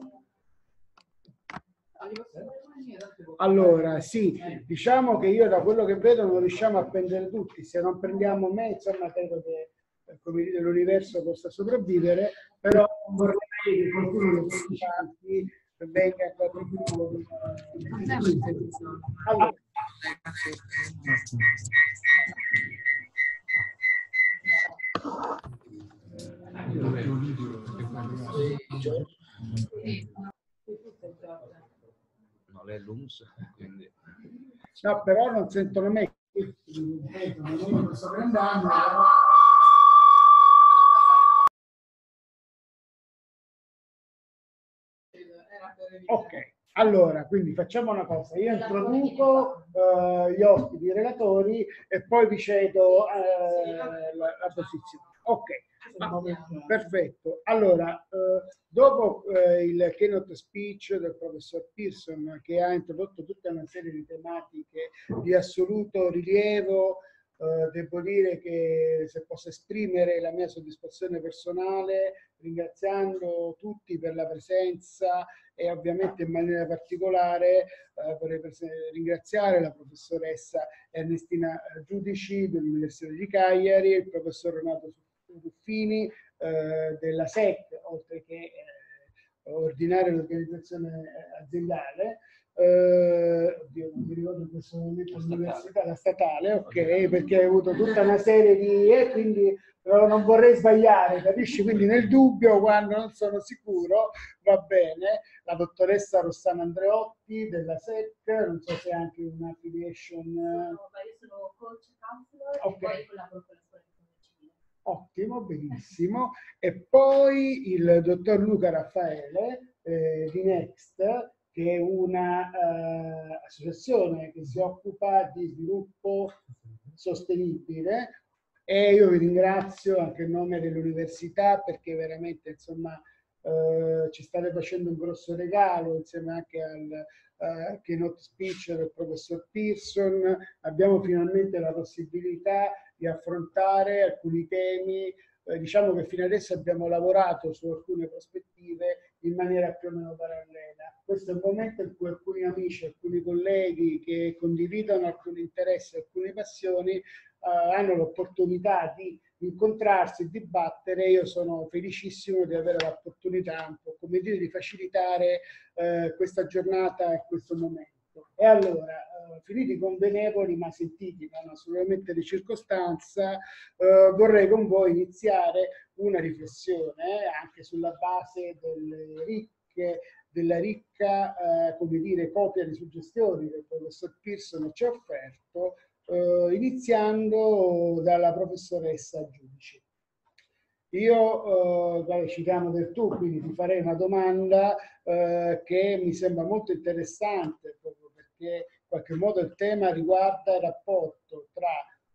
Allora, sì, diciamo che io da quello che vedo non riusciamo a prendere tutti. Se non prendiamo me, insomma, credo che l'universo possa sopravvivere, però vorrei che qualcuno dei partecipanti venga a qualcuno. Allora. Non è l'UMS, quindi... No, però non sentono me. Non sto prendendo. Ok, allora, quindi facciamo una cosa. Io introduco gli ospiti, i relatori, e poi vi cedo la posizione. Ok, perfetto. Allora, dopo il keynote speech del professor Pearson, che ha introdotto tutta una serie di tematiche di assoluto rilievo, devo dire che se posso esprimere la mia soddisfazione personale ringraziando tutti per la presenza, e ovviamente in maniera particolare vorrei ringraziare la professoressa Ernestina Giudici dell'Università di Cagliari, il professor Renato Ruffini, della SEC, oltre che ordinare l'organizzazione aziendale. Oddio, non mi ricordo in questo momento l'università, la statale, ok, perché hai avuto tutta una serie di... quindi non vorrei sbagliare, capisci? Quindi nel dubbio, quando non sono sicuro, va bene. La dottoressa Rossana Andreotti della SEC, non so se è anche una affiliation... io sono coach counselor, okay. E poi collaboro con la scuola di formazione civile. Ottimo, benissimo. E poi il dottor Luca Raffaele di Next, che è una associazione che si occupa di sviluppo sostenibile, e io vi ringrazio anche in nome dell'università, perché veramente insomma ci state facendo un grosso regalo insieme anche al keynote speech del professor Pearson. Abbiamo finalmente la possibilità di affrontare alcuni temi. Diciamo che fino adesso abbiamo lavorato su alcune prospettive in maniera più o meno parallela. Questo è un momento in cui alcuni amici, alcuni colleghi che condividono alcuni interessi, alcune passioni, hanno l'opportunità di incontrarsi e dibattere. Io sono felicissimo di avere l'opportunità, un po' come dire, di facilitare questa giornata e questo momento. E allora, finiti i convenevoli, ma sentiti non assolutamente di circostanza, vorrei con voi iniziare una riflessione anche sulla base della ricca come dire, copia di suggestioni che il professor Pearson ci ha offerto, iniziando dalla professoressa Giudici. Io citiamo del tu, quindi ti farei una domanda che mi sembra molto interessante, proprio perché in qualche modo il tema riguarda il rapporto tra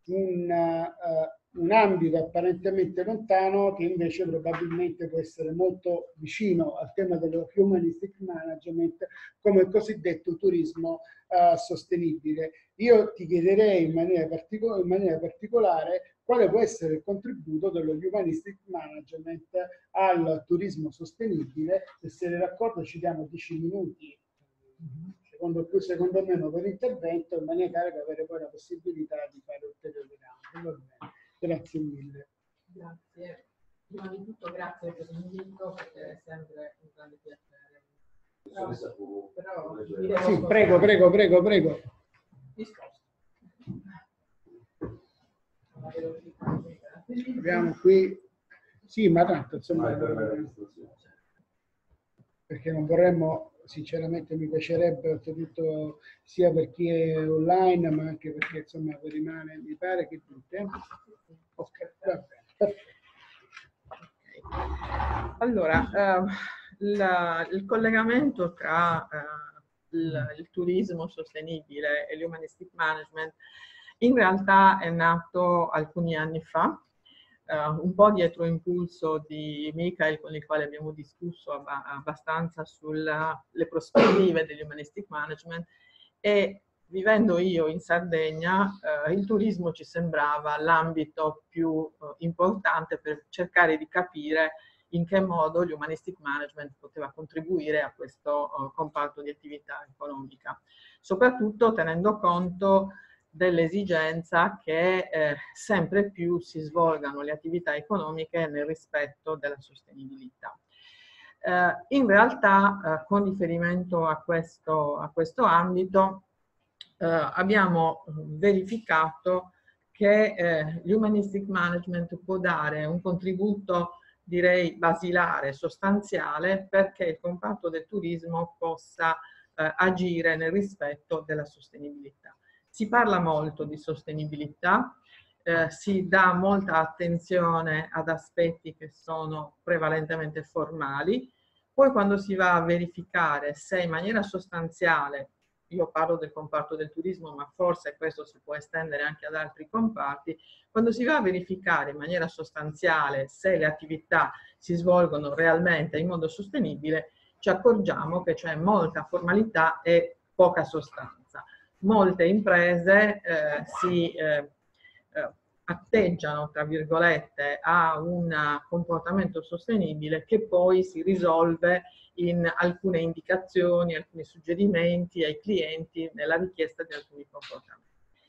un ambito apparentemente lontano che invece probabilmente può essere molto vicino al tema dello humanistic management, come il cosiddetto turismo sostenibile. Io ti chiederei in maniera particolare quale può essere il contributo dello humanistic management al turismo sostenibile. Se siete d'accordo ci diamo 10 minuti, secondo più, secondo meno, per intervento, in maniera tale da avere poi la possibilità di fare ulteriori round. Grazie mille. Grazie. Prima di tutto grazie per l'invito, perché è sempre un grande piacere. Però sì, prego. Abbiamo qui, sì, ma tanto insomma, perché non vorremmo, sinceramente mi piacerebbe oltretutto sia per chi è online, ma anche perché insomma rimane, mi pare che dite. Ok, va bene. Allora, il collegamento tra il turismo sostenibile e l'humanistic management in realtà è nato alcuni anni fa, un po' dietro impulso di Michael, con il quale abbiamo discusso abbastanza sulle prospettive dell'humanistic management, e vivendo io in Sardegna, il turismo ci sembrava l'ambito più importante per cercare di capire in che modo l'humanistic management poteva contribuire a questo comparto di attività economica, soprattutto tenendo conto dell'esigenza che sempre più si svolgano le attività economiche nel rispetto della sostenibilità. In realtà, con riferimento a questo ambito, abbiamo verificato che l'humanistic management può dare un contributo, direi, basilare, sostanziale, perché il comparto del turismo possa agire nel rispetto della sostenibilità. Si parla molto di sostenibilità, si dà molta attenzione ad aspetti che sono prevalentemente formali, poi quando si va a verificare se in maniera sostanziale, io parlo del comparto del turismo, ma forse questo si può estendere anche ad altri comparti, quando si va a verificare in maniera sostanziale se le attività si svolgono realmente in modo sostenibile, ci accorgiamo che c'è molta formalità e poca sostanza. Molte imprese si atteggiano, tra virgolette, a un comportamento sostenibile che poi si risolve in alcune indicazioni, alcuni suggerimenti ai clienti nella richiesta di alcuni comportamenti.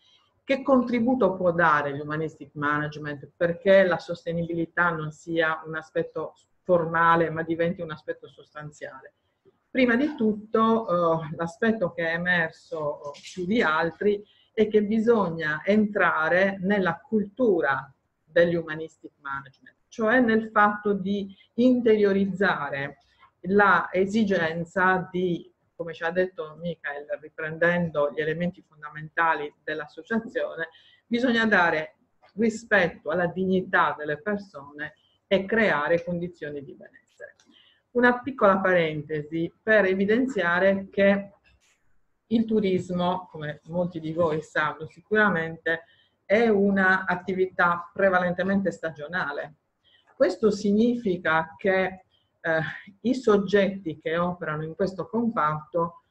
che contributo può dare l'humanistic management perché la sostenibilità non sia un aspetto formale ma diventi un aspetto sostanziale? Prima di tutto l'aspetto che è emerso più di altri è che bisogna entrare nella cultura degli humanistic management, cioè nel fatto di interiorizzare la esigenza di, come ci ha detto Michael, riprendendo gli elementi fondamentali dell'associazione, bisogna dare rispetto alla dignità delle persone e creare condizioni di benessere. Una piccola parentesi per evidenziare che il turismo, come molti di voi sanno sicuramente, è un'attività prevalentemente stagionale. Questo significa che i soggetti che operano in questo comparto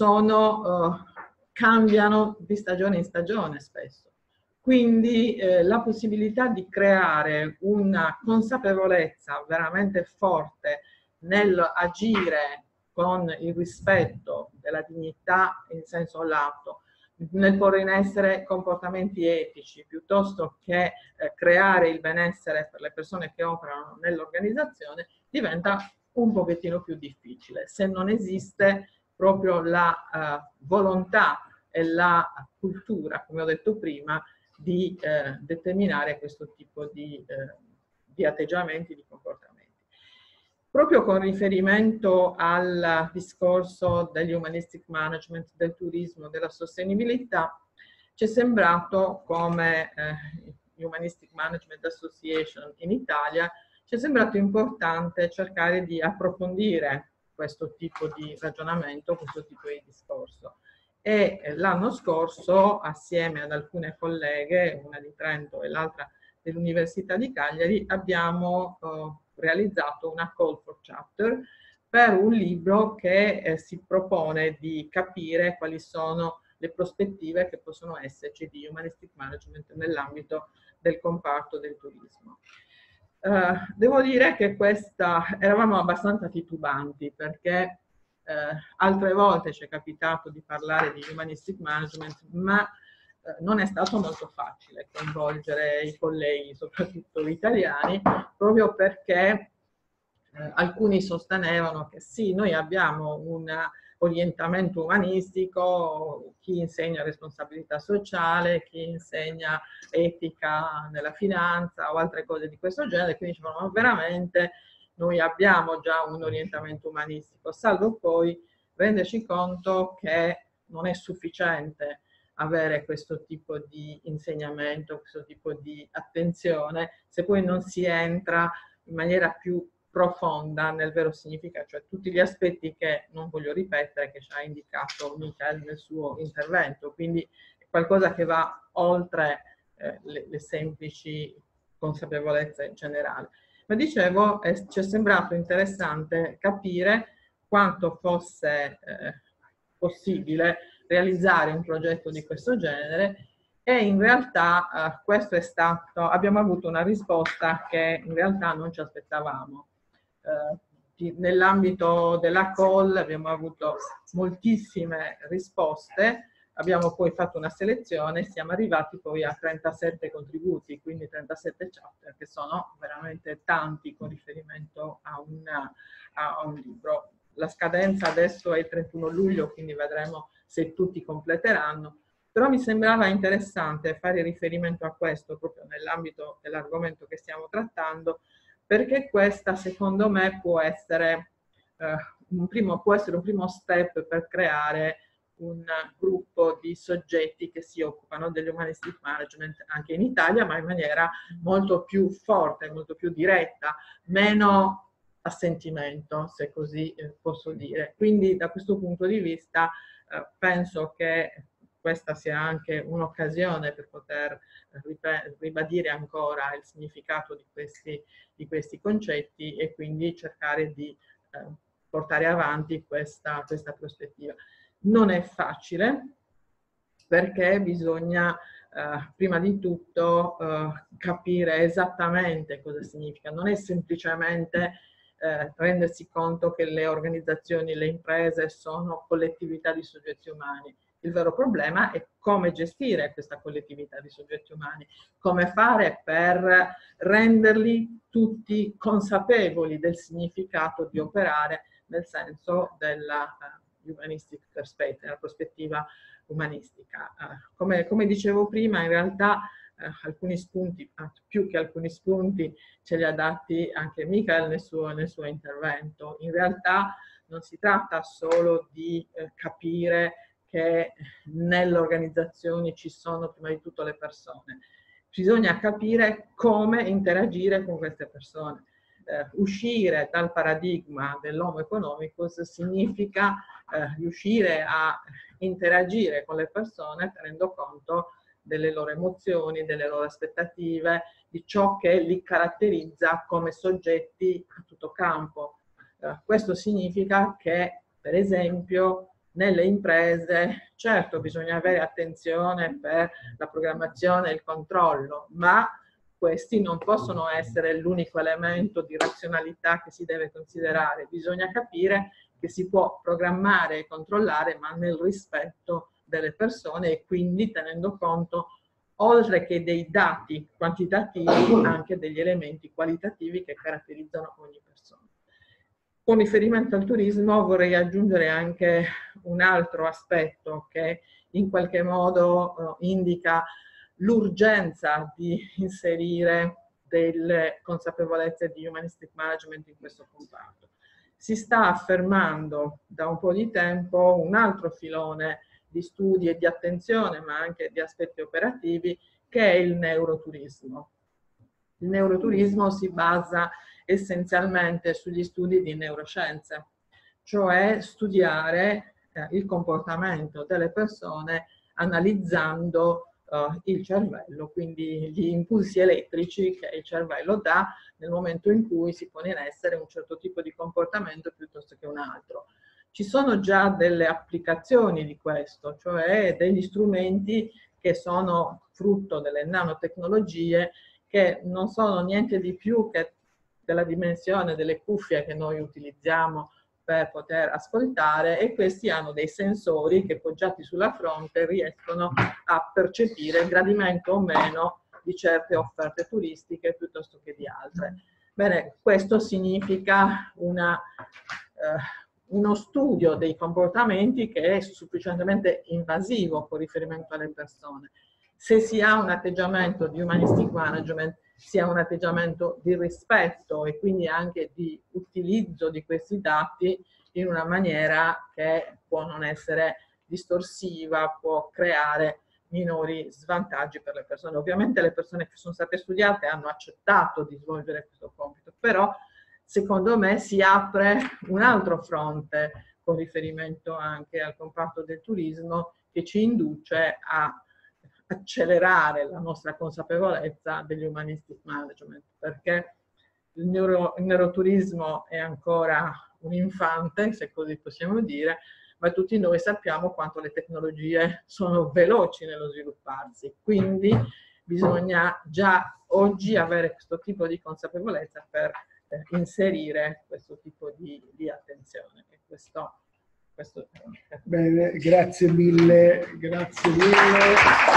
cambiano di stagione in stagione spesso. Quindi la possibilità di creare una consapevolezza veramente forte nell'agire con il rispetto della dignità in senso lato, nel porre in essere comportamenti etici, piuttosto che creare il benessere per le persone che operano nell'organizzazione, diventa un pochettino più difficile, se non esiste proprio la volontà e la cultura, come ho detto prima, di determinare questo tipo di atteggiamenti, di comportamenti. Proprio con riferimento al discorso degli humanistic management, del turismo, della sostenibilità, ci è sembrato come Humanistic Management Association in Italia, ci è sembrato importante cercare di approfondire questo tipo di ragionamento, questo tipo di discorso. E l'anno scorso, assieme ad alcune colleghe, una di Trento e l'altra dell'Università di Cagliari, abbiamo realizzato una call for chapter per un libro che si propone di capire quali sono le prospettive che possono esserci di humanistic management nell'ambito del comparto del turismo. Devo dire che eravamo abbastanza titubanti perché altre volte ci è capitato di parlare di humanistic management, ma non è stato molto facile coinvolgere i colleghi, soprattutto italiani, proprio perché alcuni sostenevano che sì, noi abbiamo un orientamento umanistico, chi insegna responsabilità sociale, chi insegna etica nella finanza o altre cose di questo genere, quindi dicevano, ma veramente noi abbiamo già un orientamento umanistico, salvo poi renderci conto che non è sufficiente avere questo tipo di insegnamento, questo tipo di attenzione, se poi non si entra in maniera più profonda nel vero significato, cioè tutti gli aspetti che non voglio ripetere, che ci ha indicato Michael nel suo intervento, quindi è qualcosa che va oltre le semplici consapevolezze generali. Ma dicevo, ci è sembrato interessante capire quanto fosse possibile realizzare un progetto di questo genere e in realtà questo è stato, abbiamo avuto una risposta che in realtà non ci aspettavamo. Nell'ambito della call abbiamo avuto moltissime risposte, abbiamo poi fatto una selezione e siamo arrivati poi a 37 contributi, quindi 37 chapter, che sono veramente tanti con riferimento a un libro. La scadenza adesso è il 31 luglio, quindi vedremo se tutti completeranno, però mi sembrava interessante fare riferimento a questo proprio nell'ambito dell'argomento che stiamo trattando, perché questa secondo me può essere un primo step per creare un gruppo di soggetti che si occupano degli humanistic management anche in Italia, ma in maniera molto più forte, molto più diretta, meno a sentimento, se così posso dire. Quindi da questo punto di vista penso che questa sia anche un'occasione per poter ribadire ancora il significato di questi concetti e quindi cercare di portare avanti questa prospettiva. Non è facile perché bisogna prima di tutto capire esattamente cosa significa. Non è semplicemente rendersi conto che le organizzazioni, le imprese sono collettività di soggetti umani. Il vero problema è come gestire questa collettività di soggetti umani, come fare per renderli tutti consapevoli del significato di operare nel senso della humanistic perspective, della prospettiva umanistica. Come dicevo prima, in realtà alcuni spunti, più che alcuni spunti, ce li ha dati anche Michael nel suo intervento. In realtà non si tratta solo di capire che nelle organizzazioni ci sono prima di tutto le persone, bisogna capire come interagire con queste persone. Uscire dal paradigma dell'homo economicus significa riuscire a interagire con le persone tenendo conto delle loro emozioni, delle loro aspettative, di ciò che li caratterizza come soggetti a tutto campo. Questo significa che, per esempio, nelle imprese, certo bisogna avere attenzione per la programmazione e il controllo, ma questi non possono essere l'unico elemento di razionalità che si deve considerare. Bisogna capire che si può programmare e controllare, ma nel rispetto delle persone e quindi tenendo conto, oltre che dei dati quantitativi, anche degli elementi qualitativi che caratterizzano ogni persona. Con riferimento al turismo vorrei aggiungere anche un altro aspetto che in qualche modo indica l'urgenza di inserire delle consapevolezze di humanistic management in questo comparto. Si sta affermando da un po' di tempo un altro filone di studi e di attenzione, ma anche di aspetti operativi, che è il neuroturismo. Il neuroturismo si basa essenzialmente sugli studi di neuroscienze, cioè studiare il comportamento delle persone analizzando il cervello, quindi gli impulsi elettrici che il cervello dà nel momento in cui si pone in essere un certo tipo di comportamento piuttosto che un altro. Ci sono già delle applicazioni di questo, cioè degli strumenti che sono frutto delle nanotecnologie, che non sono niente di più che della dimensione delle cuffie che noi utilizziamo per poter ascoltare, e questi hanno dei sensori che poggiati sulla fronte riescono a percepire il gradimento o meno di certe offerte turistiche piuttosto che di altre. Bene, questo significa uno studio dei comportamenti che è sufficientemente invasivo con riferimento alle persone. Se si ha un atteggiamento di humanistic management, si ha un atteggiamento di rispetto e quindi anche di utilizzo di questi dati in una maniera che può non essere distorsiva, può creare minori svantaggi per le persone. Ovviamente le persone che sono state studiate hanno accettato di svolgere questo compito, però secondo me si apre un altro fronte con riferimento anche al comparto del turismo che ci induce a accelerare la nostra consapevolezza degli humanistic management, perché il neuroturismo è ancora un infante, se così possiamo dire, ma tutti noi sappiamo quanto le tecnologie sono veloci nello svilupparsi, quindi bisogna già oggi avere questo tipo di consapevolezza per inserire questo tipo di attenzione. E questo Bene, grazie mille, grazie mille.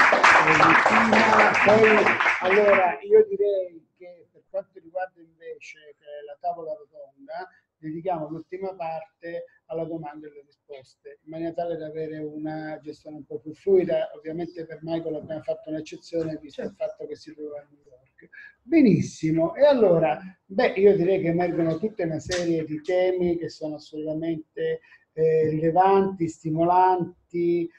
Poi, allora, io direi che per quanto riguarda invece la tavola rotonda, dedichiamo l'ultima parte alla domanda e alle risposte, in maniera tale da avere una gestione un po' più fluida. Ovviamente per Michael abbiamo fatto un'eccezione visto il fatto che si trova a New York. Benissimo, e allora, io direi che emergono tutta una serie di temi che sono assolutamente rilevanti, stimolanti.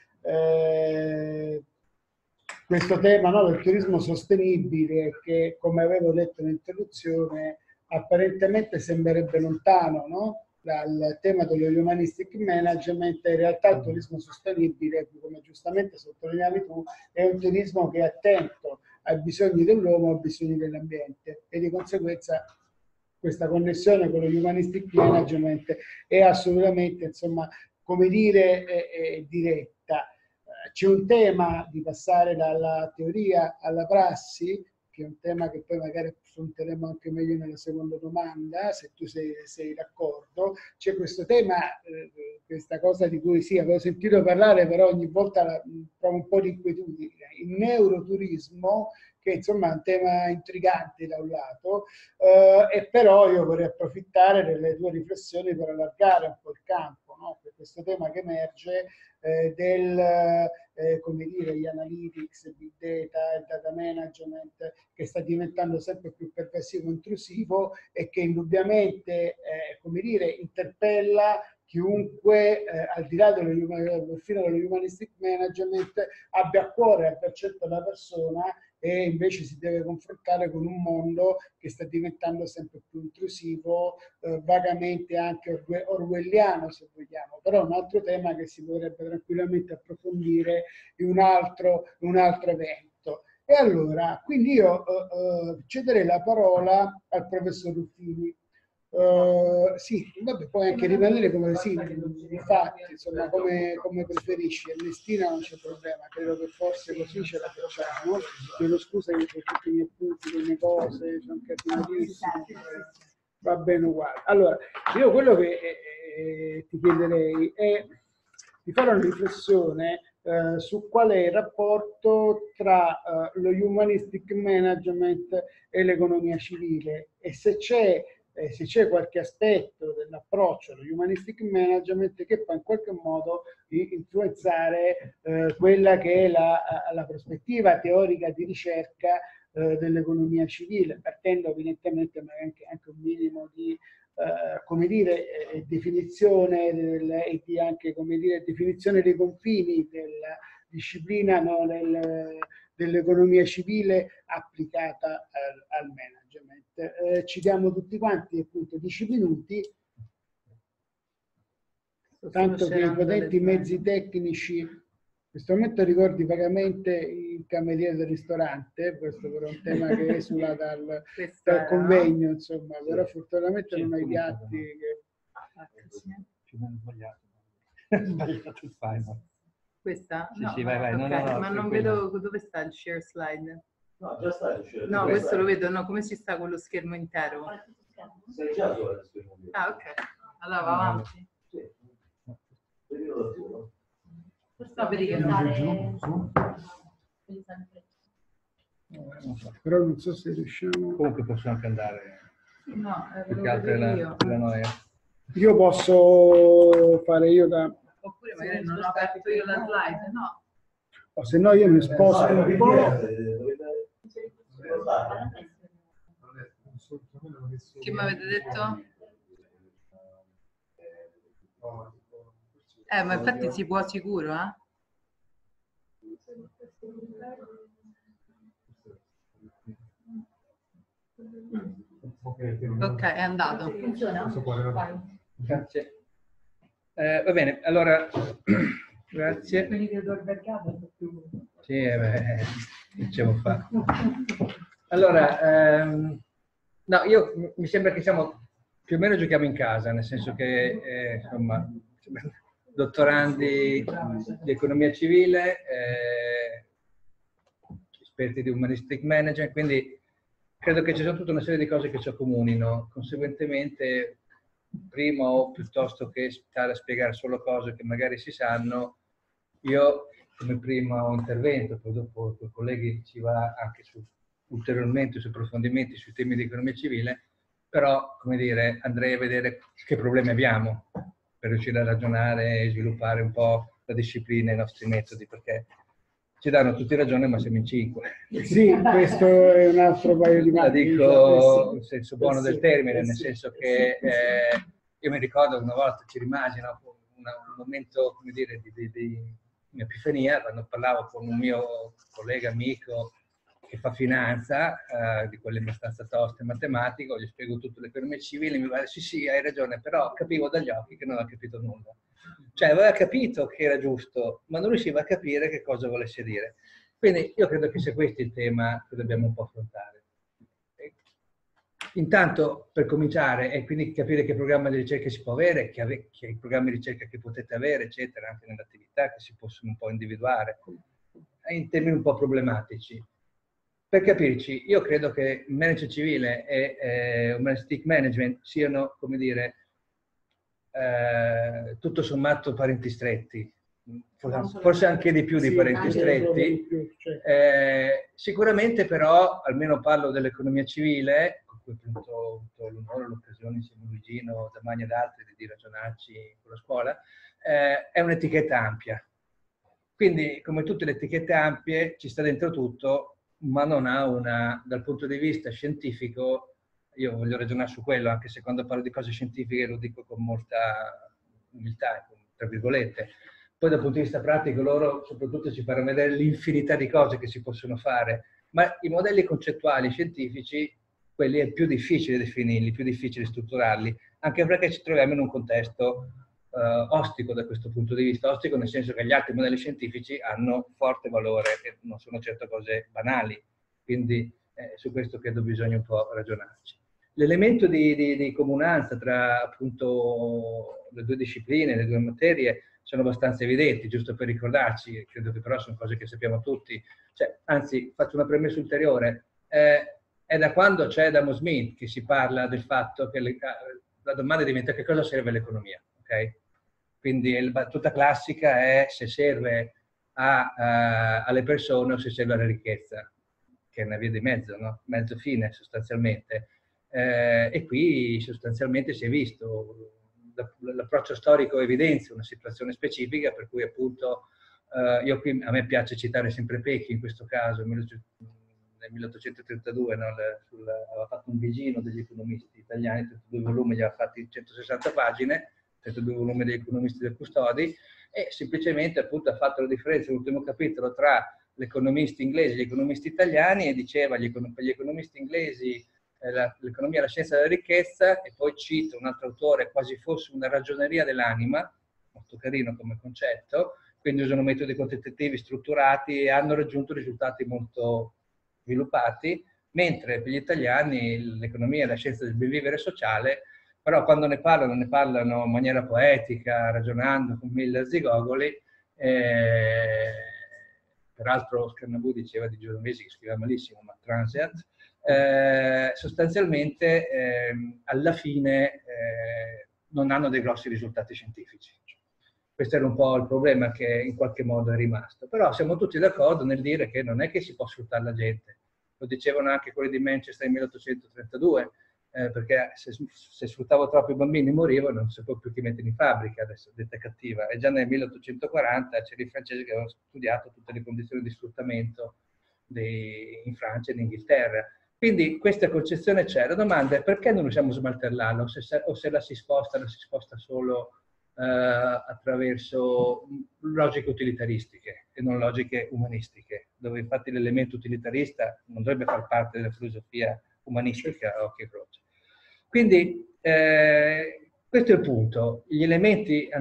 Questo tema, no, del turismo sostenibile, che come avevo detto in introduzione apparentemente sembrerebbe lontano, no, dal tema dello humanistic management, in realtà il turismo sostenibile, come giustamente sottolineavi tu, è un turismo che è attento ai bisogni dell'uomo, ai bisogni dell'ambiente, e di conseguenza questa connessione con lo humanistic management è assolutamente, insomma, come dire, è diretta. C'è un tema di passare dalla teoria alla prassi, che è un tema che poi magari affronteremo anche meglio nella seconda domanda, se tu sei d'accordo. C'è questo tema, questa cosa di cui sì, avevo sentito parlare, però ogni volta provo un po' di inquietudine. Il neuroturismo, che insomma è un tema intrigante da un lato, e però io vorrei approfittare delle tue riflessioni per allargare un po' il campo, no? Per questo tema che emerge come dire, gli analytics, big data, il data management, che sta diventando sempre più pervasivo e intrusivo e che indubbiamente, come dire, interpella chiunque, al di là fino dello humanistic management, abbia a cuore, abbia al centro la persona, e invece si deve confrontare con un mondo che sta diventando sempre più intrusivo, vagamente anche orwelliano, se vogliamo. Però un altro tema che si potrebbe tranquillamente approfondire in un altro evento. E allora, quindi io cederei la parola al professor Ruffini. Sì, vabbè, puoi anche rimanere come sì, infatti, insomma, come preferisci. Ernestina non c'è problema, credo che forse così ce la facciamo. Chiedo scusa che per tutti i miei punti, le mie cose, sono casinatissimo, va bene uguale. Allora, io quello che ti chiederei è di fare una riflessione su qual è il rapporto tra lo humanistic management e l'economia civile, e se c'è qualche aspetto dell'approccio allo humanistic management che può in qualche modo influenzare quella che è la prospettiva teorica di ricerca dell'economia civile, partendo evidentemente anche un minimo di come dire, definizione e di anche, come dire, definizione dei confini della disciplina, no, dell'economia civile applicata al management. Ci diamo tutti quanti appunto 10 minuti, tanto che i potenti mezzi tecnici, in questo momento ricordi vagamente il cameriere del ristorante, questo però è un tema che esula dal convegno, insomma, però fortunatamente non hai piatti che... Ci hanno sbagliato il file. Questa? Sì, No, sì, vai, okay. no, ma non vedo dove sta il share slide. No, già sta il share. No, questo lo vedo, no, come ci sta con lo schermo intero? Sei già sullo schermo. Ah, ok. Allora va avanti. Sì. Vedilo da solo. No, vedi che Però non so se riusciamo... Comunque posso anche andare. No, Più che altro è la noia. Io posso fare io da... Oppure magari non ho aperto io la slide, no? O se no io mi sposto un po'. Che mi avete detto? Ma infatti si può sicuro, eh? Ok, è andato. Funziona? Grazie. Va bene, allora, grazie. Quelli del Dorbergato più... Sì, che ce lo fa. Allora, no, mi sembra che siamo più o meno giochiamo in casa, nel senso che, insomma, dottorandi di economia civile, esperti di humanistic management, quindi credo che ci sono tutta una serie di cose che ci accomunino. Conseguentemente, prima o piuttosto che stare a spiegare solo cose che magari si sanno, io come primo intervento, poi dopo con i colleghi ci va anche ulteriormente su approfondimenti sui temi di economia civile, però, come dire, andrei a vedere che problemi abbiamo per riuscire a ragionare e sviluppare un po' la disciplina e i nostri metodi, perché ci danno tutti ragione, ma siamo in 5. Sì, questo è un altro paio di mani. La dico nel senso buono del termine, nel senso che io mi ricordo una volta ci rimasi un momento, come dire, di epifania, quando parlavo con un mio collega amico che fa finanza, di quelle abbastanza toste, matematico, gli spiego tutto l'economia civile, mi va, sì, hai ragione, però capivo dagli occhi che non aveva capito nulla. Cioè, aveva capito che era giusto, ma non riusciva a capire che cosa volesse dire. Quindi io credo che sia questo il tema che dobbiamo un po' affrontare. Intanto, per cominciare, e quindi capire che programma di ricerca si può avere, che programmi di ricerca che potete avere, eccetera, anche nelle attività che si possono un po' individuare, in termini un po' problematici. Per capirci, io credo che il manager civile e humanistic management siano, come dire, tutto sommato parenti stretti, forse anche di più di parenti stretti. Sicuramente però, almeno parlo dell'economia civile, con cui appunto ho avuto l'onore, l'occasione insieme a Luigino, Damani ed altri di ragionarci con la scuola, è un'etichetta ampia. Quindi, come tutte le etichette ampie, ci sta dentro tutto, ma non ha una, dal punto di vista scientifico, io voglio ragionare su quello, anche se quando parlo di cose scientifiche lo dico con molta umiltà, tra virgolette. Poi dal punto di vista pratico loro soprattutto ci faranno vedere l'infinità di cose che si possono fare, ma i modelli concettuali scientifici, quelli è più difficile definirli, più difficile strutturarli, anche perché ci troviamo in un contesto ostico da questo punto di vista, ostico nel senso che gli altri modelli scientifici hanno forte valore e non sono certo cose banali, quindi su questo credo bisogna un po' ragionarci. L'elemento di comunanza tra appunto le due discipline, le due materie, sono abbastanza evidenti, giusto per ricordarci, credo che però sono cose che sappiamo tutti, cioè, anzi faccio una premessa ulteriore, è da quando c'è Adam Smith che si parla del fatto che la domanda diventa che cosa serve l'economia, ok? Quindi la battuta classica è se serve alle persone o se serve alla ricchezza, che è una via di mezzo, no? Mezzo fine sostanzialmente. E qui sostanzialmente si è visto, l'approccio storico evidenzia una situazione specifica per cui appunto io qui a me piace citare sempre Pecchi in questo caso, nel 1832 no, aveva fatto un vigino degli economisti italiani, 32 volumi, gli aveva fatti 160 pagine, 32 volumi degli economisti del Custodi, e semplicemente appunto ha fatto la differenza nell'ultimo capitolo tra gli economisti inglesi e gli economisti italiani e diceva per gli economisti inglesi l'economia è la scienza della ricchezza, e poi cita un altro autore, quasi fosse una ragioneria dell'anima, molto carino come concetto, quindi usano metodi quantitativi strutturati e hanno raggiunto risultati molto sviluppati, mentre per gli italiani l'economia è la scienza del ben vivere sociale, però quando ne parlano in maniera poetica, ragionando con mille arzigogoli. Peraltro Scarnabù diceva di Genovesi, che scriveva malissimo, ma transeat, sostanzialmente alla fine non hanno dei grossi risultati scientifici. Questo era un po' il problema che in qualche modo è rimasto. Però siamo tutti d'accordo nel dire che non è che si può sfruttare la gente. Lo dicevano anche quelli di Manchester nel 1832, perché se sfruttavo troppo i bambini morivano, non si può più chi mettere in fabbrica, adesso detta cattiva. E già nel 1840 c'erano i francesi che avevano studiato tutte le condizioni di sfruttamento in Francia e in Inghilterra. Quindi questa concezione c'è. La domanda è perché non riusciamo a smalterlarla, o se la si sposta solo attraverso logiche utilitaristiche e non logiche umanistiche, dove infatti l'elemento utilitarista non dovrebbe far parte della filosofia umanistica a occhio e croce. Quindi questo è il punto. Gli elementi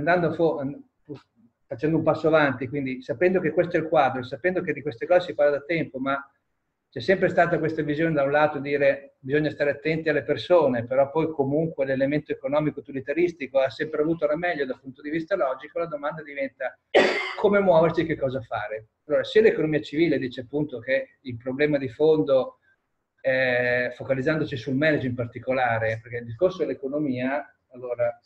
facendo un passo avanti, quindi sapendo che questo è il quadro, sapendo che di queste cose si parla da tempo, ma c'è sempre stata questa visione da un lato dire bisogna stare attenti alle persone, però poi comunque l'elemento economico utilitaristico ha sempre avuto la meglio dal punto di vista logico, la domanda diventa come muoverci e che cosa fare. Allora, se l'economia civile dice appunto che il problema di fondo, focalizzandoci sul management in particolare, perché il discorso dell'economia, allora,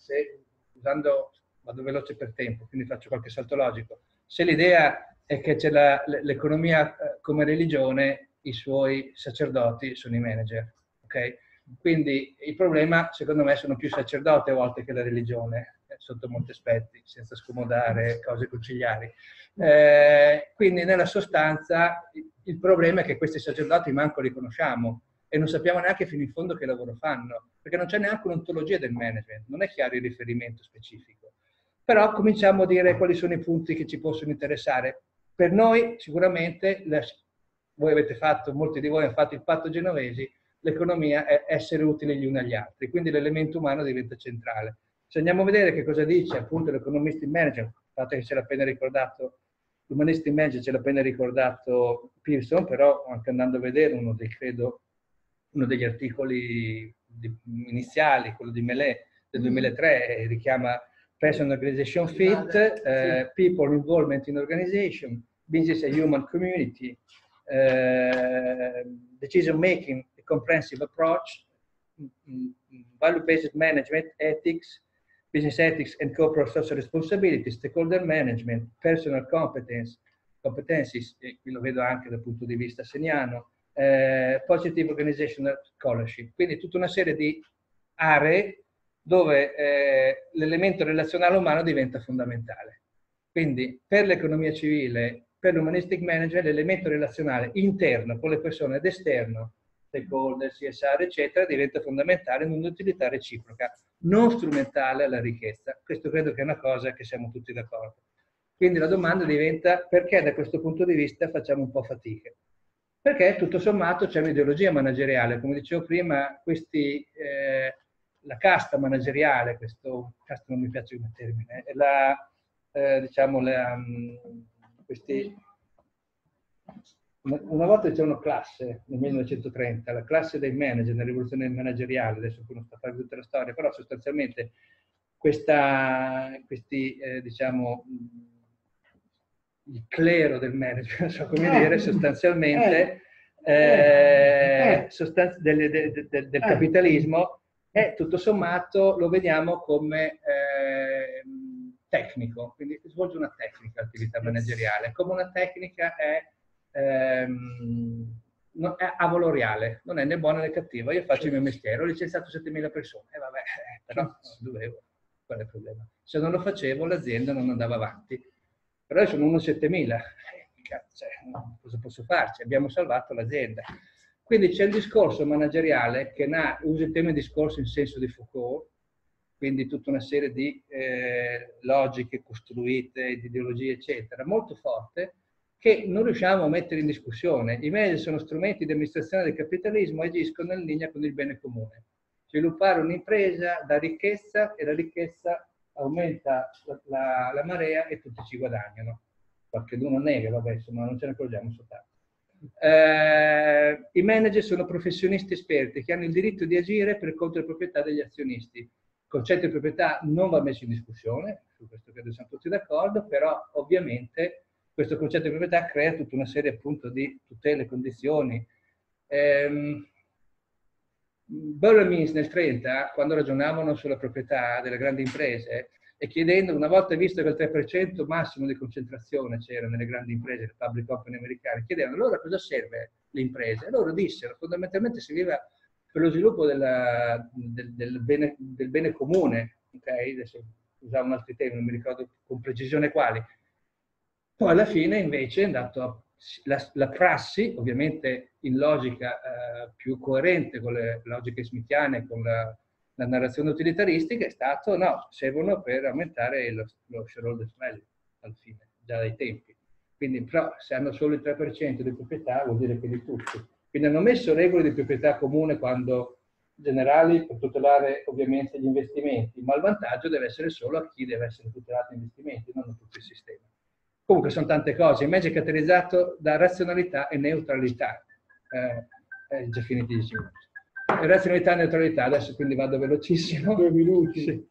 vado veloce per tempo, quindi faccio qualche salto logico, se l'idea è che c'è l'economia come religione, i suoi sacerdoti sono i manager, ok? Quindi il problema, secondo me, sono più sacerdoti a volte che la religione, sotto molti aspetti, senza scomodare cose conciliari. Quindi, nella sostanza, il problema è che questi sacerdoti manco li conosciamo e non sappiamo neanche fino in fondo che lavoro fanno, perché non c'è neanche un'ontologia del management, non è chiaro il riferimento specifico. Però cominciamo a dire quali sono i punti che ci possono interessare. Per noi, sicuramente, voi avete fatto, molti di voi hanno fatto il patto Genovesi, l'economia è essere utili gli uni agli altri, quindi l'elemento umano diventa centrale. Se andiamo a vedere che cosa dice appunto l'economist in manager, dato che ce l'ha appena ricordato, l'humanist in manager ce l'ha appena ricordato Pearson, però anche andando a vedere uno degli articoli iniziali, quello di Mellet del 2003, richiama Person Organization Fit, People Involvement in Organization, Business and Human Community, decision making, a comprehensive approach, value-based management, ethics, business ethics and corporate social responsibility, stakeholder management, personal competencies, e qui lo vedo anche dal punto di vista segnano, positive organizational scholarship, quindi tutta una serie di aree dove l'elemento relazionale umano diventa fondamentale. Quindi per l'economia civile, per l'humanistic management, l'elemento relazionale interno con le persone ed esterno, stakeholder, CSR, eccetera, diventa fondamentale in un'utilità reciproca, non strumentale alla ricchezza. Questo credo che è una cosa che siamo tutti d'accordo. Quindi la domanda diventa: perché da questo punto di vista facciamo un po' fatica? Perché tutto sommato c'è un'ideologia manageriale, come dicevo prima, la casta manageriale, casta non mi piace come termine, una volta c'erano classe nel 1930, la classe dei manager nella rivoluzione manageriale, adesso non sto a fare tutta la storia, però sostanzialmente diciamo, il clero del management, non so come dire, sostanzialmente del capitalismo, è tutto sommato, lo vediamo come tecnico, quindi svolge una tecnica l'attività manageriale, come una tecnica è avaloriale, non è né buona né cattiva. Io faccio il mio mestiere, ho licenziato 7.000 persone, e vabbè, però dovevo, qual è il problema? Se non lo facevo l'azienda non andava avanti, però io sono uno 7.000, cosa posso farci? Abbiamo salvato l'azienda. Quindi c'è il discorso manageriale che usa il tema di discorso in senso di Foucault, quindi tutta una serie di logiche costruite, di ideologie, eccetera, molto forte, che non riusciamo a mettere in discussione. I manager sono strumenti di amministrazione del capitalismo e agiscono in linea con il bene comune. Sviluppare un'impresa dà ricchezza e la ricchezza aumenta la marea e tutti ci guadagnano. Qualcuno nega, vabbè, insomma, non ce ne accorgiamo soltanto. I manager sono professionisti esperti che hanno il diritto di agire per conto della proprietà degli azionisti. Il concetto di proprietà non va messo in discussione, su questo credo siamo tutti d'accordo, però ovviamente questo concetto di proprietà crea tutta una serie appunto di tutele, condizioni. Burroughs nel 30, quando ragionavano sulla proprietà delle grandi imprese e chiedendo, una volta visto che il 3% massimo di concentrazione c'era nelle grandi imprese, le public company americane, chiedevano allora a cosa serve l'impresa? E loro dissero, fondamentalmente serviva per lo sviluppo del bene comune, okay? Adesso usavano altri temi, non mi ricordo con precisione quali. Poi alla fine invece è andato la prassi, ovviamente in logica più coerente con le logiche smithiane, con la narrazione utilitaristica, è stato no, servono per aumentare lo shareholders value alla fine, già dai tempi. Quindi però se hanno solo il 3% di proprietà vuol dire che di tutti. Quindi hanno messo regole di proprietà comune quando generali per tutelare ovviamente gli investimenti, ma il vantaggio deve essere solo a chi deve essere tutelato gli investimenti, non a tutto il sistema. Comunque sono tante cose, il manager è caratterizzato da razionalità e neutralità. Già finiti 10 minuti. Razionalità e neutralità, adesso quindi vado velocissimo. 2 minuti. Sì.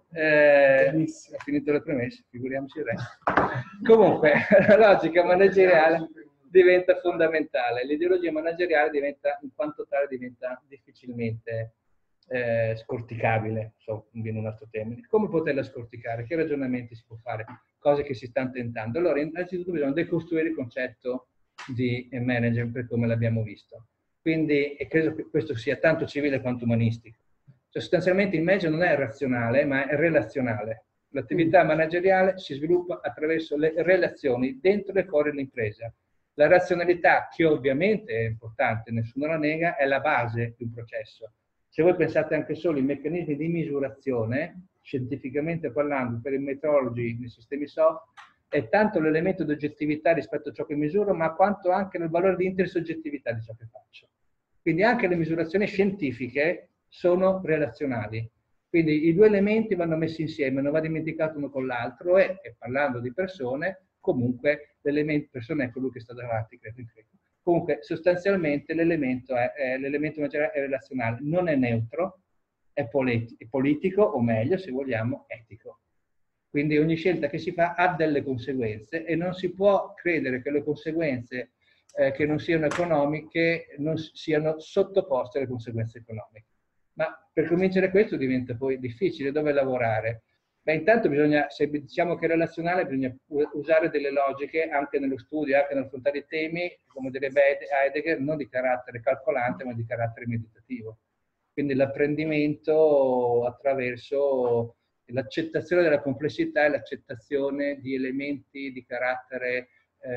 Ho finito le premesse, figuriamoci il resto. Comunque, la logica manageriale diventa fondamentale, l'ideologia manageriale diventa, in quanto tale, diventa difficilmente scorticabile, non viene un altro termine. Come poterla scorticare? Che ragionamenti si può fare? Cose che si stanno tentando. Allora, innanzitutto bisogna decostruire il concetto di manager per come l'abbiamo visto. Quindi, e credo che questo sia tanto civile quanto umanistico. Cioè, sostanzialmente il manager non è razionale, ma è relazionale. L'attività manageriale si sviluppa attraverso le relazioni dentro e fuori l'impresa. La razionalità, che ovviamente è importante, nessuno la nega, è la base di un processo. Se voi pensate anche solo ai meccanismi di misurazione, scientificamente parlando, per i metrologi nei sistemi soft, è tanto l'elemento di oggettività rispetto a ciò che misuro, ma quanto anche nel valore di intersoggettività di ciò che faccio. Quindi anche le misurazioni scientifiche sono relazionali. Quindi i due elementi vanno messi insieme, non va dimenticato uno con l'altro e parlando di persone, comunque l'elemento persona è colui che sta davanti, credo. Comunque sostanzialmente l'elemento manageriale è relazionale, non è neutro, è politico o meglio, se vogliamo, etico. Quindi ogni scelta che si fa ha delle conseguenze e non si può credere che le conseguenze che non siano economiche, non siano sottoposte alle conseguenze economiche. Ma per convincere questo diventa poi difficile. Dove lavorare? Beh, intanto bisogna, se diciamo che è relazionale, bisogna usare delle logiche anche nello studio, anche nell'affrontare i temi, come direbbe Heidegger, non di carattere calcolante, ma di carattere meditativo. Quindi l'apprendimento attraverso l'accettazione della complessità e l'accettazione di elementi di carattere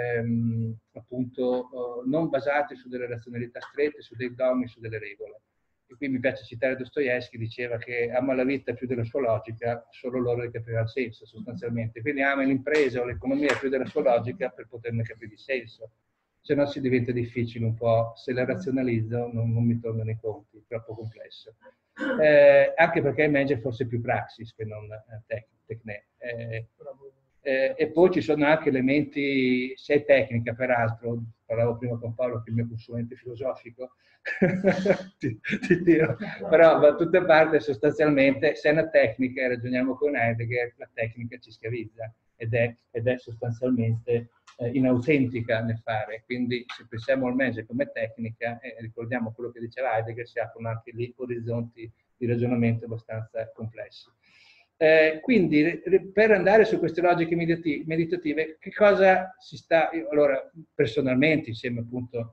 appunto non basati su delle razionalità strette, su dei dogmi, su delle regole. E qui mi piace citare Dostoevskij, diceva che ama la vita più della sua logica, solo loro ne capirà il senso sostanzialmente. Quindi ama l'impresa o l'economia più della sua logica per poterne capire il senso. Se no si diventa difficile un po', se la razionalizzo non mi tornano i conti, è troppo complesso. Anche perché il manager forse più praxis che non tecne. E poi ci sono anche elementi, se è tecnica peraltro, parlavo prima con Paolo che è il mio consulente filosofico, ti tiro, però da tutte le parti sostanzialmente se è una tecnica, e ragioniamo con Heidegger, la tecnica ci schiavizza ed è sostanzialmente inautentica nel fare. Quindi se pensiamo al manager come tecnica, ricordiamo quello che diceva Heidegger, si aprono anche lì orizzonti di ragionamento abbastanza complessi. Quindi per andare su queste logiche meditative, che cosa si sta, allora personalmente insieme appunto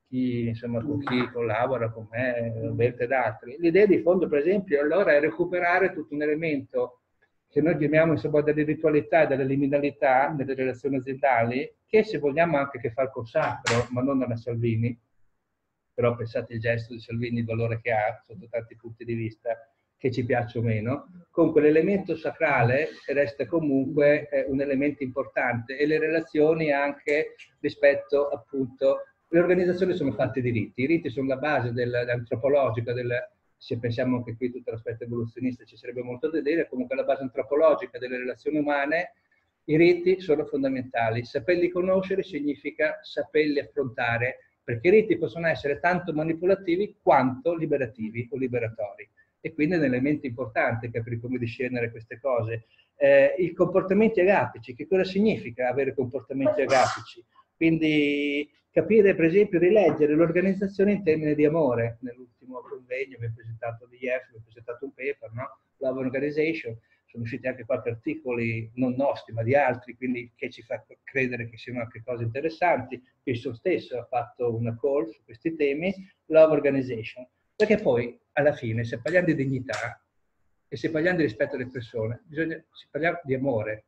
con chi collabora con me, Roberto ed altri, l'idea di fondo per esempio allora è recuperare tutto un elemento che noi chiamiamo insomma delle ritualità e delle liminalità delle relazioni aziendali, che se vogliamo anche che fa il consacro, ma non alla Salvini, però pensate il gesto di Salvini, il valore che ha sotto tanti punti di vista, che ci piace o meno, comunque l'elemento sacrale resta comunque un elemento importante e le relazioni anche rispetto appunto, le organizzazioni sono fatte di riti, i riti sono la base dell'antropologica, se pensiamo anche qui tutto l'aspetto evoluzionista ci sarebbe molto da dire, comunque la base antropologica delle relazioni umane, i riti sono fondamentali, saperli conoscere significa saperli affrontare, perché i riti possono essere tanto manipolativi quanto liberativi o liberatori. E quindi è un elemento importante capire come discernere queste cose. I comportamenti agapici, che cosa significa avere comportamenti agapici? Quindi capire, per esempio, rileggere l'organizzazione in termini di amore. Nell'ultimo convegno abbiamo presentato l'IF, abbiamo presentato un paper, no? Love Organization, sono usciti anche qualche articoli, non nostri, ma di altri, quindi che ci fa credere che siano anche cose interessanti. Cristo stesso ha fatto una call su questi temi, Love Organization. Perché poi, alla fine, se parliamo di dignità e se parliamo di rispetto alle persone, si parla di amore,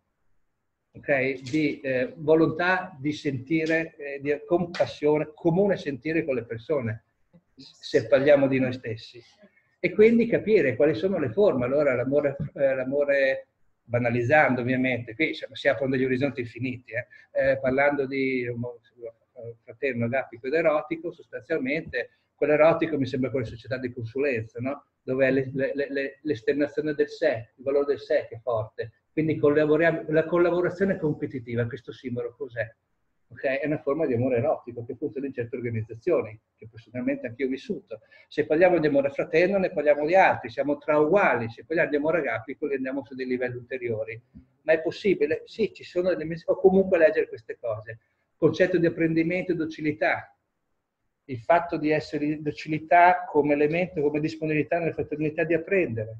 okay? Di volontà di sentire, di compassione, comune sentire con le persone, se parliamo di noi stessi. E quindi capire quali sono le forme. Allora l'amore banalizzando ovviamente, qui si aprono degli orizzonti infiniti, parlando di fraterno, agapico ed erotico, sostanzialmente quell'erotico mi sembra quella società di consulenza, no? Dove è l'esternazione del sé, il valore del sé che è forte. Quindi la collaborazione competitiva, questo simbolo cos'è? Okay? È una forma di amore erotico che funziona in certe organizzazioni, che personalmente anch'io ho vissuto. Se parliamo di amore fraterno ne parliamo di altri, siamo tra uguali, se parliamo di amore agapico li andiamo su dei livelli ulteriori. Ma è possibile? Sì, ci sono delle o comunque leggere queste cose. Concetto di apprendimento e docilità. Il fatto di essere docilità come elemento, come disponibilità nella fraternità di apprendere.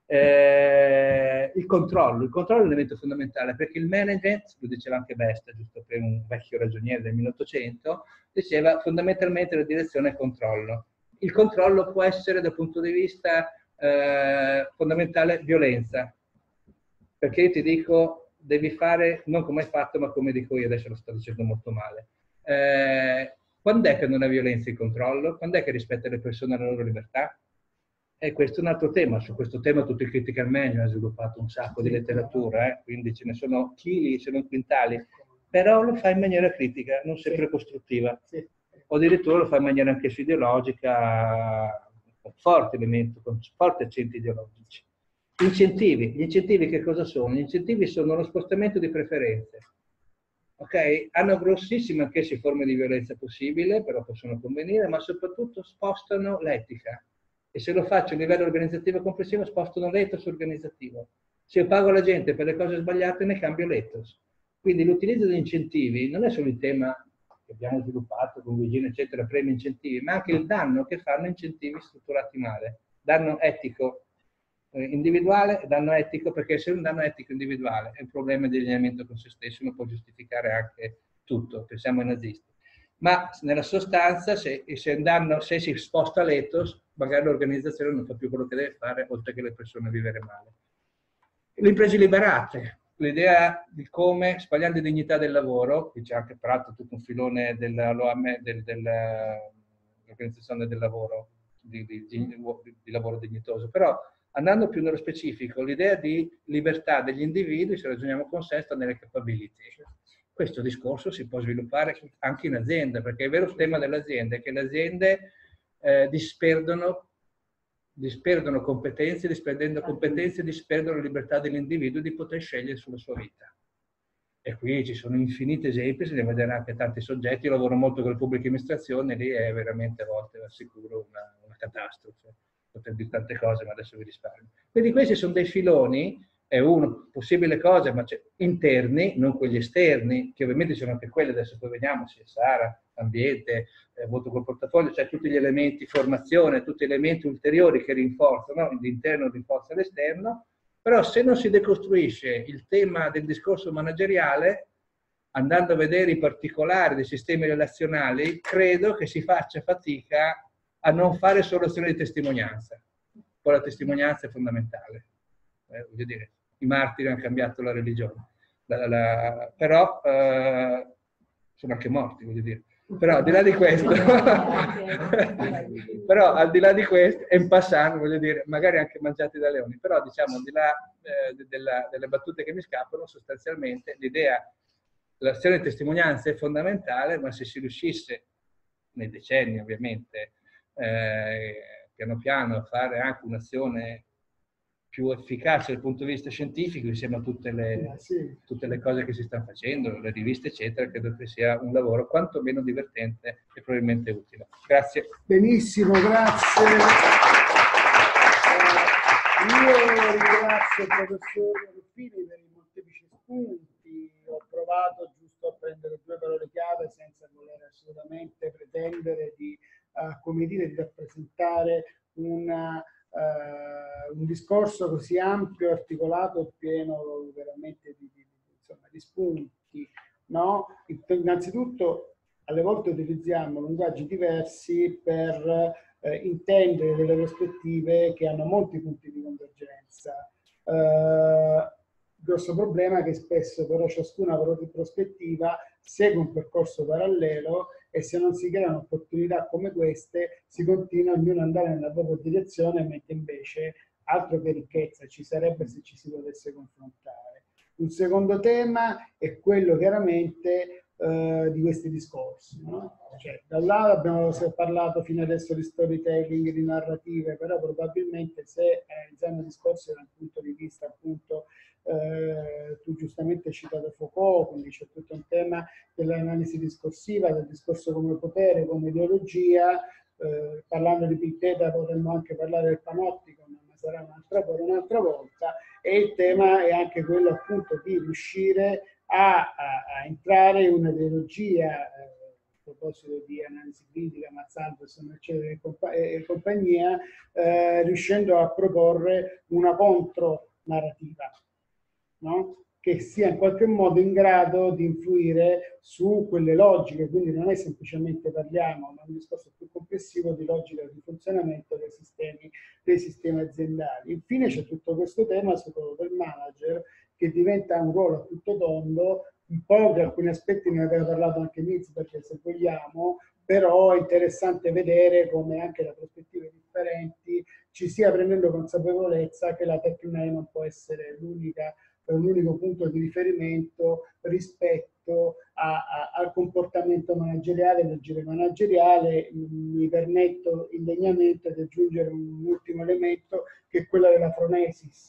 Il controllo è un elemento fondamentale perché il management, lo diceva anche Besta, giusto per un vecchio ragioniere del 1800, diceva fondamentalmente la direzione è controllo. Il controllo può essere dal punto di vista fondamentale violenza, perché io ti dico devi fare non come hai fatto ma come dico io, adesso lo sto dicendo molto male. Quando è che non è violenza il controllo? Quando è che rispetta le persone e la loro libertà? E questo è un altro tema. Su questo tema tutto il critical management ha sviluppato un sacco di letteratura, quindi ce ne sono chili, ce ne sono quintali, però lo fa in maniera critica, non sempre costruttiva. O addirittura lo fa in maniera anche ideologica, con forte elemento, con forti accenti ideologici. Gli incentivi che cosa sono? Gli incentivi sono lo spostamento di preferenze. Okay? Hanno grossissime anch'esse forme di violenza possibile, però possono convenire, ma soprattutto spostano l'etica. E se lo faccio a livello organizzativo complessivo, spostano l'ethos organizzativo. Se io pago la gente per le cose sbagliate, ne cambio l'ethos. Quindi l'utilizzo degli incentivi non è solo il tema che abbiamo sviluppato con Vigino, eccetera, premi incentivi, ma anche il danno che fanno incentivi strutturati male. Danno etico individuale e danno etico, perché se un danno etico individuale è un problema di allineamento con se stesso, uno può giustificare anche tutto, pensiamo ai nazisti. Ma nella sostanza, se si sposta l'ethos, magari l'organizzazione non fa più quello che deve fare, oltre che le persone vivere male. Le imprese liberate, l'idea di come, sbagliando la dignità del lavoro, qui c'è anche peraltro tutto un filone dell'organizzazione del lavoro, di lavoro dignitoso, però andando più nello specifico, l'idea di libertà degli individui, se ragioniamo con sé, sta nelle capability. Questo discorso si può sviluppare anche in azienda, perché il vero tema delle aziende è che le aziende disperdono competenze, disperdendo competenze, disperdono la libertà dell'individuo di poter scegliere sulla sua vita. E qui ci sono infiniti esempi, se ne vedrà anche tanti soggetti. Io lavoro molto con le pubbliche amministrazioni, lì è veramente a volte, assicuro, una catastrofe. Potrei dire tante cose, ma adesso vi risparmio. Quindi questi sono dei filoni, è una possibile cosa, ma interni, non quelli esterni, che ovviamente sono anche quelli, adesso poi vediamo, CSR, ambiente, voto col portafoglio, cioè tutti gli elementi, formazione, tutti gli elementi ulteriori che rinforzano, l'interno rinforza l'esterno, però se non si decostruisce il tema del discorso manageriale, andando a vedere i particolari dei sistemi relazionali, credo che si faccia fatica a non fare solo azione di testimonianza. Poi la testimonianza è fondamentale. Voglio dire, i martiri hanno cambiato la religione, però sono anche morti, voglio dire. Però al di là di questo, però al di là di questo, e in passando, voglio dire, magari anche mangiati da leoni, però diciamo al di là delle battute che mi scappano, sostanzialmente l'idea, l'azione di testimonianza è fondamentale, ma se si riuscisse, nei decenni ovviamente, piano piano a fare anche un'azione più efficace dal punto di vista scientifico, insieme a tutte le cose che si stanno facendo, le riviste eccetera, credo che sia un lavoro quantomeno divertente e probabilmente utile. Grazie. Benissimo, grazie. Io ringrazio il professor Ruffini per i molteplici spunti. Ho provato giusto a prendere due parole chiave senza voler assolutamente pretendere di, come dire, di rappresentare un discorso così ampio, articolato e pieno veramente di spunti, no? Innanzitutto, alle volte utilizziamo linguaggi diversi per intendere delle prospettive che hanno molti punti di convergenza. Grosso problema è che spesso però ciascuna prospettiva segue un percorso parallelo e se non si creano opportunità come queste si continua ognuno ad andare nella propria direzione, mentre invece altro che ricchezza ci sarebbe se ci si potesse confrontare. Un secondo tema è quello chiaramente di questi discorsi, no? Cioè, da un lato abbiamo parlato fino adesso di storytelling, di narrative, però probabilmente se analizziamo il discorso da un punto di vista appunto tu giustamente hai citato Foucault, quindi c'è tutto un tema dell'analisi discorsiva, del discorso come potere, come ideologia, parlando di Big Data potremmo anche parlare del panoptico, ma sarà un'altra volta, e il tema è anche quello appunto di riuscire a entrare in una ideologia, a proposito di analisi critica, Mazzaldo, eccetera, e compagnia, riuscendo a proporre una contronarrativa, no? Che sia in qualche modo in grado di influire su quelle logiche, quindi non è semplicemente parliamo, ma è un discorso più complessivo di logica di funzionamento dei sistemi aziendali. Infine c'è tutto questo tema sul ruolo del manager, che diventa un ruolo a tutto tondo, un po' di alcuni aspetti ne aveva parlato anche Nils, perché se vogliamo, però è interessante vedere come anche da prospettive differenti ci sia prendendo consapevolezza che la tecnica non può essere l'unico punto di riferimento rispetto al comportamento manageriale, l'agire manageriale. Mi permetto indegnamente di aggiungere un ultimo elemento, che è quello della phronesis,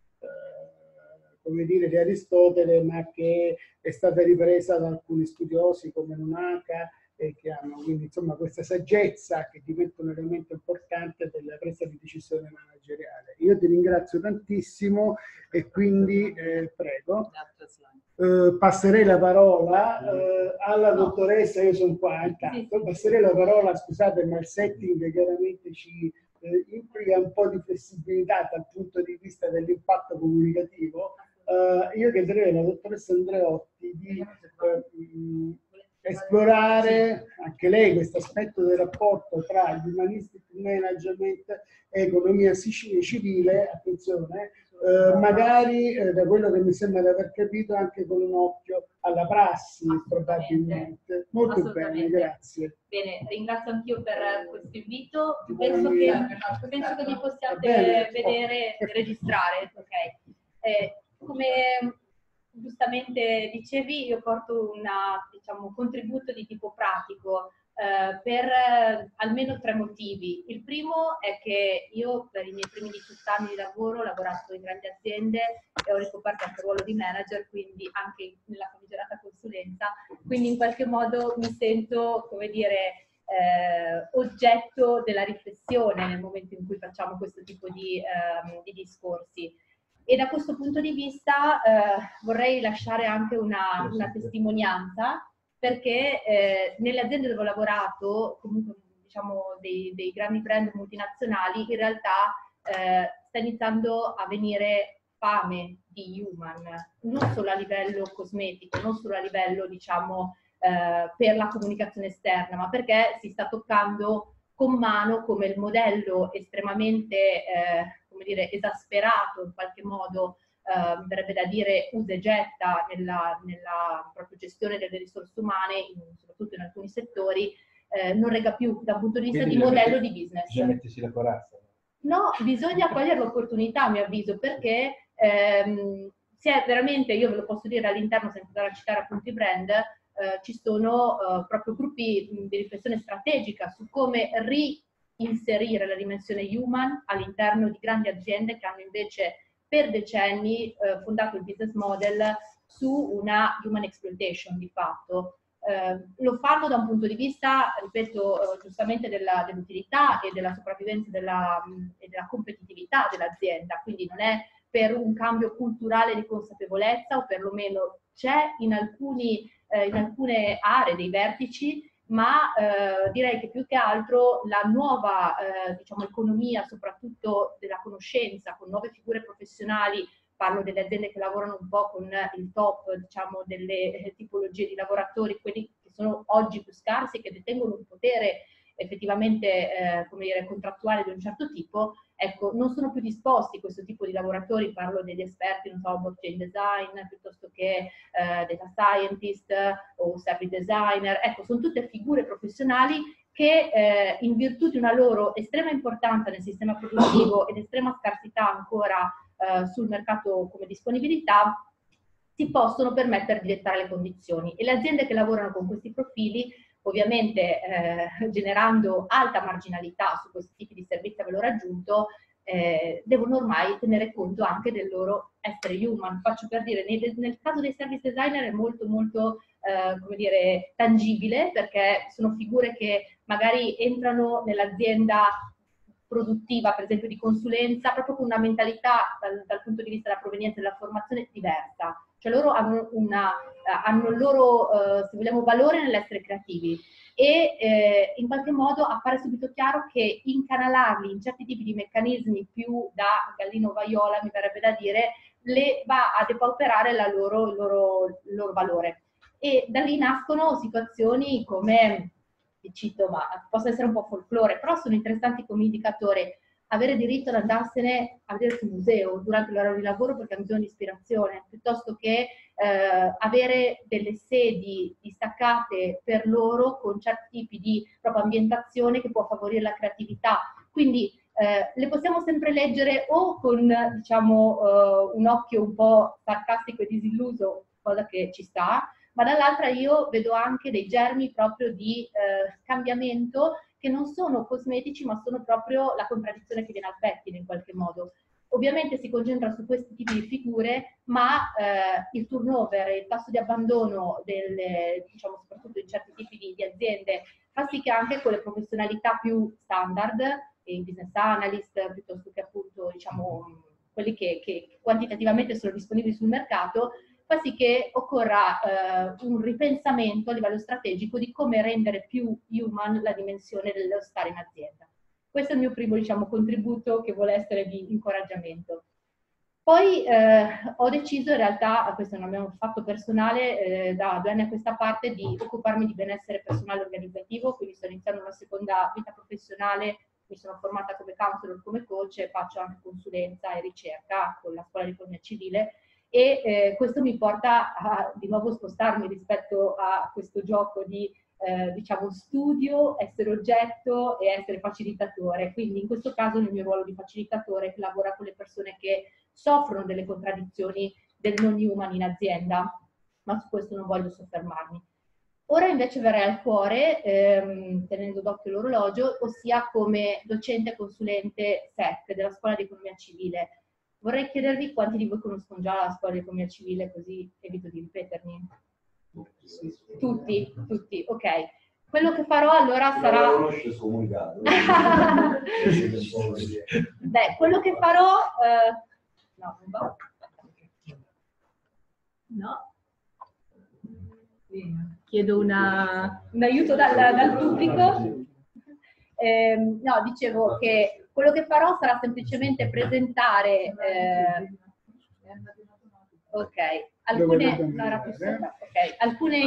come dire, di Aristotele, ma che è stata ripresa da alcuni studiosi come Nunaka, e che hanno quindi insomma questa saggezza che diventa un elemento importante della presa di decisione manageriale. Io ti ringrazio tantissimo e quindi prego. passerei la parola alla dottoressa, io sono qua intanto, passerei la parola, scusate ma il setting chiaramente ci implica un po' di flessibilità dal punto di vista dell'impatto comunicativo. Io chiederei alla dottoressa Andreotti di esplorare anche lei questo aspetto del rapporto tra il humanistic management e economia civile, attenzione, magari da quello che mi sembra di aver capito anche con un occhio alla prassi probabilmente. Molto bene, grazie. Bene, ringrazio anch'io per questo invito. Penso che mi possiate vedere e registrare. Okay. Come giustamente dicevi, io porto un contributo di tipo pratico per almeno 3 motivi. Il primo è che io per i miei primi 18 anni di lavoro ho lavorato in grandi aziende e ho ricoperto anche il ruolo di manager, quindi anche nella famigerata consulenza, quindi in qualche modo mi sento, come dire, oggetto della riflessione nel momento in cui facciamo questo tipo di discorsi. E da questo punto di vista vorrei lasciare anche una testimonianza, perché nelle aziende dove ho lavorato, comunque diciamo dei grandi brand multinazionali, in realtà sta iniziando a venire fame di human, non solo a livello cosmetico, non solo a livello diciamo per la comunicazione esterna, ma perché si sta toccando con mano come il modello estremamente come dire, esasperato in qualche modo, verrebbe da dire usa e getta nella propria gestione delle risorse umane, soprattutto in alcuni settori, non rega più da un punto di vista di modello di business. Bisogna mettersi la corazza. No, bisogna cogliere l'opportunità, a mio avviso, perché si è veramente, io ve lo posso dire all'interno, senza andare a citare appunto i brand, ci sono proprio gruppi di riflessione strategica su come inserire la dimensione human all'interno di grandi aziende che hanno invece per decenni fondato il business model su una human exploitation di fatto. Lo fanno da un punto di vista, ripeto, giustamente dell'utilità e della sopravvivenza e della competitività dell'azienda, quindi non è per un cambio culturale di consapevolezza, o perlomeno c'è in alcune aree dei vertici, ma direi che più che altro la nuova diciamo, economia, soprattutto della conoscenza, con nuove figure professionali, parlo delle aziende che lavorano un po' con il top diciamo, delle tipologie di lavoratori, quelli che sono oggi più scarsi e che detengono un potere effettivamente come dire, contrattuale di un certo tipo, ecco, non sono più disposti questo tipo di lavoratori, parlo degli esperti, non so, blockchain design, piuttosto che data scientist o service designer, ecco, sono tutte figure professionali che in virtù di una loro estrema importanza nel sistema produttivo ed estrema scarsità ancora sul mercato come disponibilità, si possono permettere di dettare le condizioni. E le aziende che lavorano con questi profili, ovviamente generando alta marginalità su questi tipi di servizi a valore aggiunto, devono ormai tenere conto anche del loro essere human. Faccio per dire, nel caso dei service designer è molto molto come dire, tangibile, perché sono figure che magari entrano nell'azienda produttiva, per esempio di consulenza, proprio con una mentalità dal punto di vista della provenienza della formazione diversa. Cioè loro hanno il loro, se vogliamo, valore nell'essere creativi e in qualche modo appare subito chiaro che incanalarli in certi tipi di meccanismi più da gallino vaiola, mi verrebbe da dire, le va a depauperare il loro valore. E da lì nascono situazioni come, cito, ma possono essere un po' folklore, però sono interessanti come indicatori. Avere diritto ad andarsene a vedere sul museo durante l'orario di lavoro perché ha bisogno di ispirazione, piuttosto che avere delle sedi distaccate per loro con certi tipi di propria ambientazione che può favorire la creatività. Quindi le possiamo sempre leggere o con diciamo, un occhio un po' sarcastico e disilluso, cosa che ci sta, ma dall'altra io vedo anche dei germi proprio di cambiamento che non sono cosmetici, ma sono proprio la contraddizione che viene al pettine in qualche modo. Ovviamente si concentra su questi tipi di figure, ma il turnover, il tasso di abbandono, diciamo, soprattutto in certi tipi di aziende, fa sì che anche con le professionalità più standard, i business analyst, piuttosto che appunto diciamo, quelli che quantitativamente sono disponibili sul mercato, fa sì che occorra un ripensamento a livello strategico di come rendere più human la dimensione dello stare in azienda. Questo è il mio primo, diciamo, contributo che vuole essere di incoraggiamento. Poi ho deciso, in realtà, questo è un mio fatto personale, da 2 anni a questa parte, di occuparmi di benessere personale organizzativo, quindi sto iniziando una seconda vita professionale, mi sono formata come counselor, come coach e faccio anche consulenza e ricerca con la scuola di economia civile, e questo mi porta a di nuovo spostarmi rispetto a questo gioco di diciamo studio, essere oggetto e essere facilitatore. Quindi in questo caso nel mio ruolo di facilitatore che lavora con le persone che soffrono delle contraddizioni del non human in azienda, ma su questo non voglio soffermarmi. Ora invece verrei al cuore, tenendo d'occhio l'orologio, ossia come docente e consulente SEC della Scuola di Economia Civile. Vorrei chiedervi quanti di voi conoscono già la Scuola di Economia Civile, così evito di ripetermi. Tutti, ok. Quello che farò allora sarà... Beh, quello che farò... no, non va. No. Chiedo un aiuto dal pubblico. No, dicevo che quello che farò sarà semplicemente presentare alcune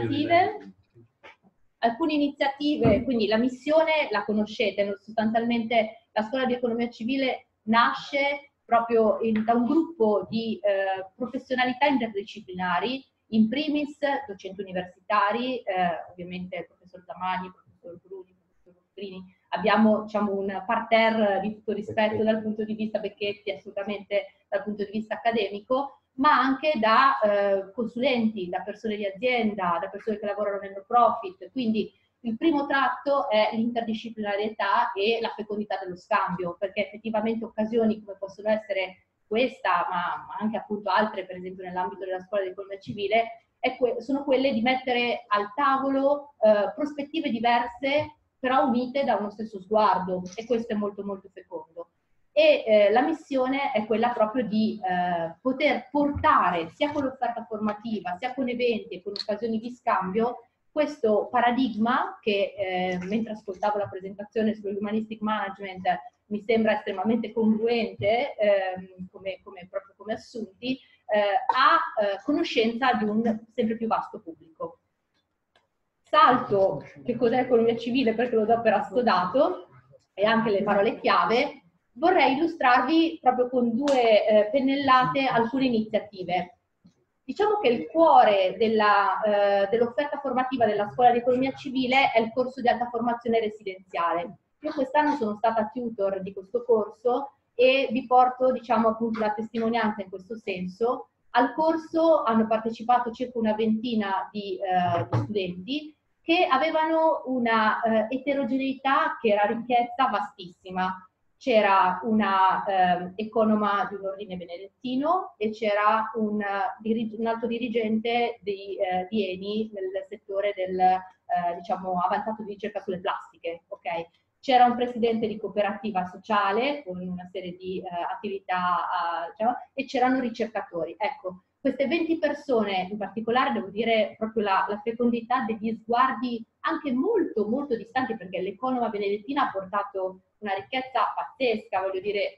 iniziative, quindi la missione la conoscete, sostanzialmente la Scuola di Economia Civile nasce proprio da un gruppo di professionalità interdisciplinari, in primis docenti universitari, ovviamente il professor Zamagni, il professor Bruni, il professor Ruffrini. Abbiamo, diciamo, un parterre di tutto rispetto dal punto di vista Becchetti, assolutamente dal punto di vista accademico, ma anche da consulenti, da persone di azienda, da persone che lavorano nel no profit. Quindi il primo tratto è l'interdisciplinarietà e la fecondità dello scambio, perché effettivamente occasioni come possono essere questa, ma anche appunto altre, per esempio nell'ambito della Scuola di Economia Civile, sono quelle di mettere al tavolo prospettive diverse, però unite da uno stesso sguardo, e questo è molto molto fecondo. E la missione è quella proprio di poter portare, sia con l'offerta formativa, sia con eventi e con occasioni di scambio, questo paradigma che, mentre ascoltavo la presentazione sullo Humanistic Management, mi sembra estremamente congruente proprio come assunti, a conoscenza di un sempre più vasto pubblico. Salto che cos'è economia civile perché lo do per assodato, e anche le parole chiave. Vorrei illustrarvi proprio con 2 pennellate alcune iniziative. Diciamo che il cuore dell'offerta formativa della Scuola di Economia Civile è il corso di alta formazione residenziale. Io quest'anno sono stata tutor di questo corso e vi porto, diciamo, appunto la testimonianza in questo senso. Al corso hanno partecipato circa una ventina di studenti che avevano una eterogeneità che era ricchezza vastissima. C'era una economa di un ordine benedettino e c'era un alto dirigente di Eni nel settore del diciamo avanzato di ricerca sulle plastiche. Okay? C'era un presidente di cooperativa sociale con una serie di attività e c'erano ricercatori. Ecco, queste 20 persone in particolare, devo dire proprio la fecondità degli sguardi anche molto molto distanti, perché l'economa benedettina ha portato una ricchezza pazzesca, voglio dire,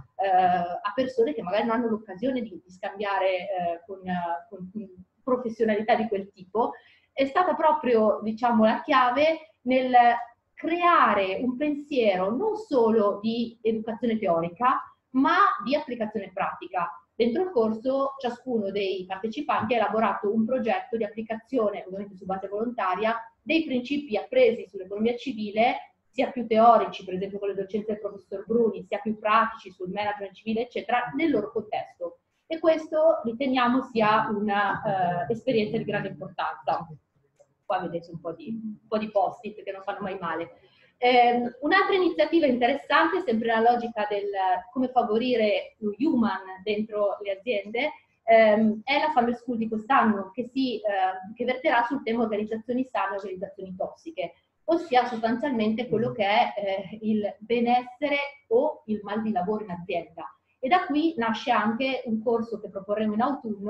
a persone che magari non hanno l'occasione di scambiare con professionalità di quel tipo. È stata proprio, diciamo, la chiave nel creare un pensiero non solo di educazione teorica, ma di applicazione pratica. Dentro il corso ciascuno dei partecipanti ha elaborato un progetto di applicazione, ovviamente su base volontaria, dei principi appresi sull'economia civile, sia più teorici, per esempio con le docenze del professor Bruni, sia più pratici sul management civile, eccetera, nel loro contesto. E questo riteniamo sia una esperienza di grande importanza. Qua vedete un po' di post-it che non fanno mai male. Un'altra iniziativa interessante, sempre nella logica del come favorire lo human dentro le aziende, è la Summer School di quest'anno, che verterà sul tema organizzazioni sane e organizzazioni tossiche, ossia sostanzialmente quello che è il benessere o il mal di lavoro in azienda. E da qui nasce anche un corso che proporremo in autunno,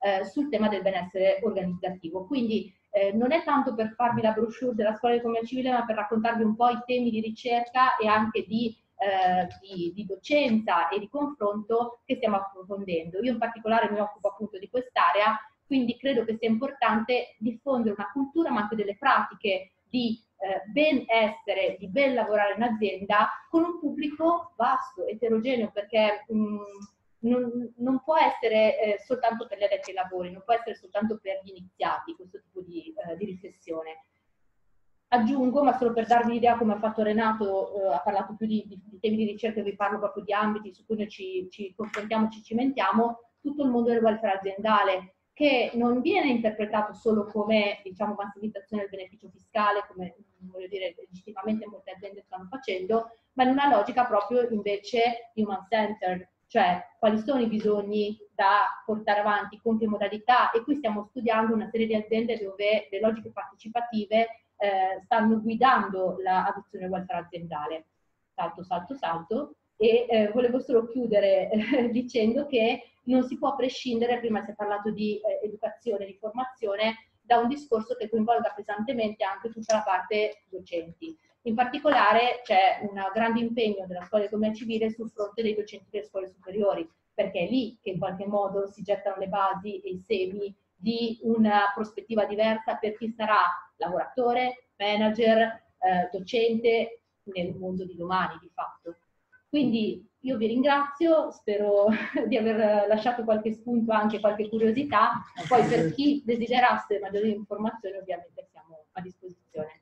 sul tema del benessere organizzativo. Quindi non è tanto per farvi la brochure della Scuola di Economia Civile, ma per raccontarvi un po' i temi di ricerca e anche di docenza e di confronto che stiamo approfondendo. Io in particolare mi occupo appunto di quest'area, quindi credo che sia importante diffondere una cultura ma anche delle pratiche di benessere, di ben lavorare in azienda con un pubblico vasto, eterogeneo, perché non può essere soltanto per gli addetti ai lavori, non può essere soltanto per gli iniziati questo tipo di riflessione. Aggiungo, ma solo per darvi l'idea, come ha fatto Renato, ha parlato più di temi di ricerca, vi parlo proprio di ambiti su cui noi ci confrontiamo, ci cimentiamo, tutto il mondo del welfare aziendale, che non viene interpretato solo come, diciamo, massimizzazione del beneficio fiscale, come, voglio dire, legittimamente molte aziende stanno facendo, ma in una logica proprio invece human-centered, cioè quali sono i bisogni da portare avanti, con che modalità, e qui stiamo studiando una serie di aziende dove le logiche partecipative stanno guidando l'adozione del welfare aziendale. Salto, e volevo solo chiudere dicendo che non si può prescindere, prima si è parlato di educazione, di formazione, da un discorso che coinvolga pesantemente anche tutta la parte docenti. In particolare c'è un grande impegno della Scuola di Economia Civile sul fronte dei docenti delle scuole superiori, perché è lì che in qualche modo si gettano le basi e i semi di una prospettiva diversa per chi sarà lavoratore, manager, docente nel mondo di domani di fatto. Quindi io vi ringrazio, spero di aver lasciato qualche spunto, anche qualche curiosità, poi per chi desiderasse maggiori informazioni ovviamente siamo a disposizione.